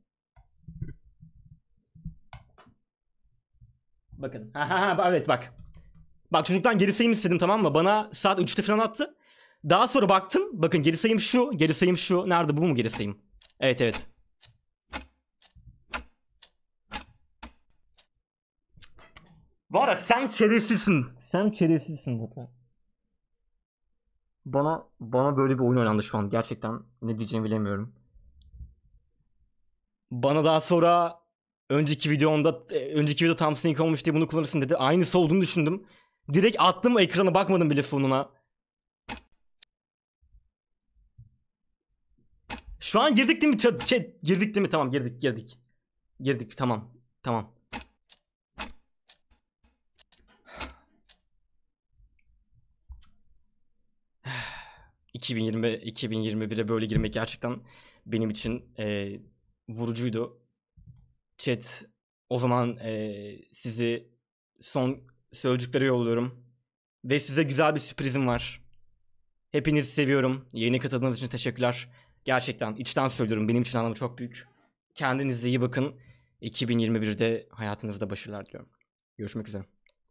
Bakın. Evet bak. Bak çocuktan geri sayım istedim, tamam mı? Bana saat 3'te falan attı. Daha sonra baktım. Bakın geri sayım şu. Geri sayım şu. Nerede, bu mu geri sayım? Evet. Var ya sen şerefsizsin. Sen şerefsizsin Batu. Bana böyle bir oyun oynandı şu an. Gerçekten ne diyeceğimi bilemiyorum. Bana daha sonra önceki video tam sync olmuş diye bunu kullanırsın dedi. Aynısı olduğunu düşündüm. Direkt attım ekrana, bakmadım bile sonuna. Şu an girdik değil mi? Girdik değil mi? Tamam girdik. Girdik tamam. 2021'e böyle girmek gerçekten benim için vurucuydu. Chat, o zaman sizi son sözcükleri yolluyorum. Ve size güzel bir sürprizim var. Hepinizi seviyorum. Yayına katıldığınız için teşekkürler. Gerçekten içten söylüyorum. Benim için anlamı çok büyük. Kendinize iyi bakın. 2021'de hayatınızda başarılar diliyorum. Görüşmek üzere.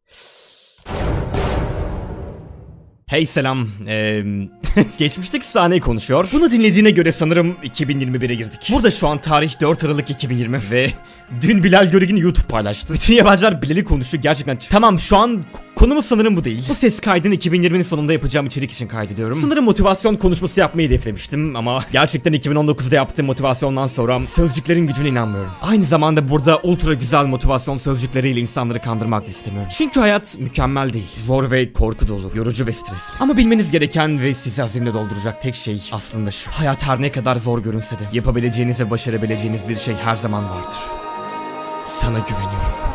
Hey selam. Geçmişteki sahneyi konuşuyor. Bunu dinlediğine göre sanırım 2021'e girdik. Burada şu an tarih 4 Aralık 2020 ve dün Bilal Göregin YouTube paylaştı. Bütün yabancılar Bilal'i konuşuyor gerçekten. Tamam şu an konumuz sanırım bu değil. Bu ses kaydını 2020'nin sonunda yapacağım içerik için kaydediyorum. Sanırım motivasyon konuşması yapmayı hedeflemiştim ama gerçekten 2019'da yaptığım motivasyondan sonra sözcüklerin gücüne inanmıyorum. Aynı zamanda burada ultra güzel motivasyon sözcükleriyle insanları kandırmak da istemiyorum. Çünkü hayat mükemmel değil. Zor ve korku dolu, yorucu ve stresli. Ama bilmeniz gereken ve sizi azimle dolduracak tek şey aslında şu. Hayat her ne kadar zor görünse de yapabileceğiniz ve başarabileceğiniz bir şey her zaman vardır. Sana güveniyorum.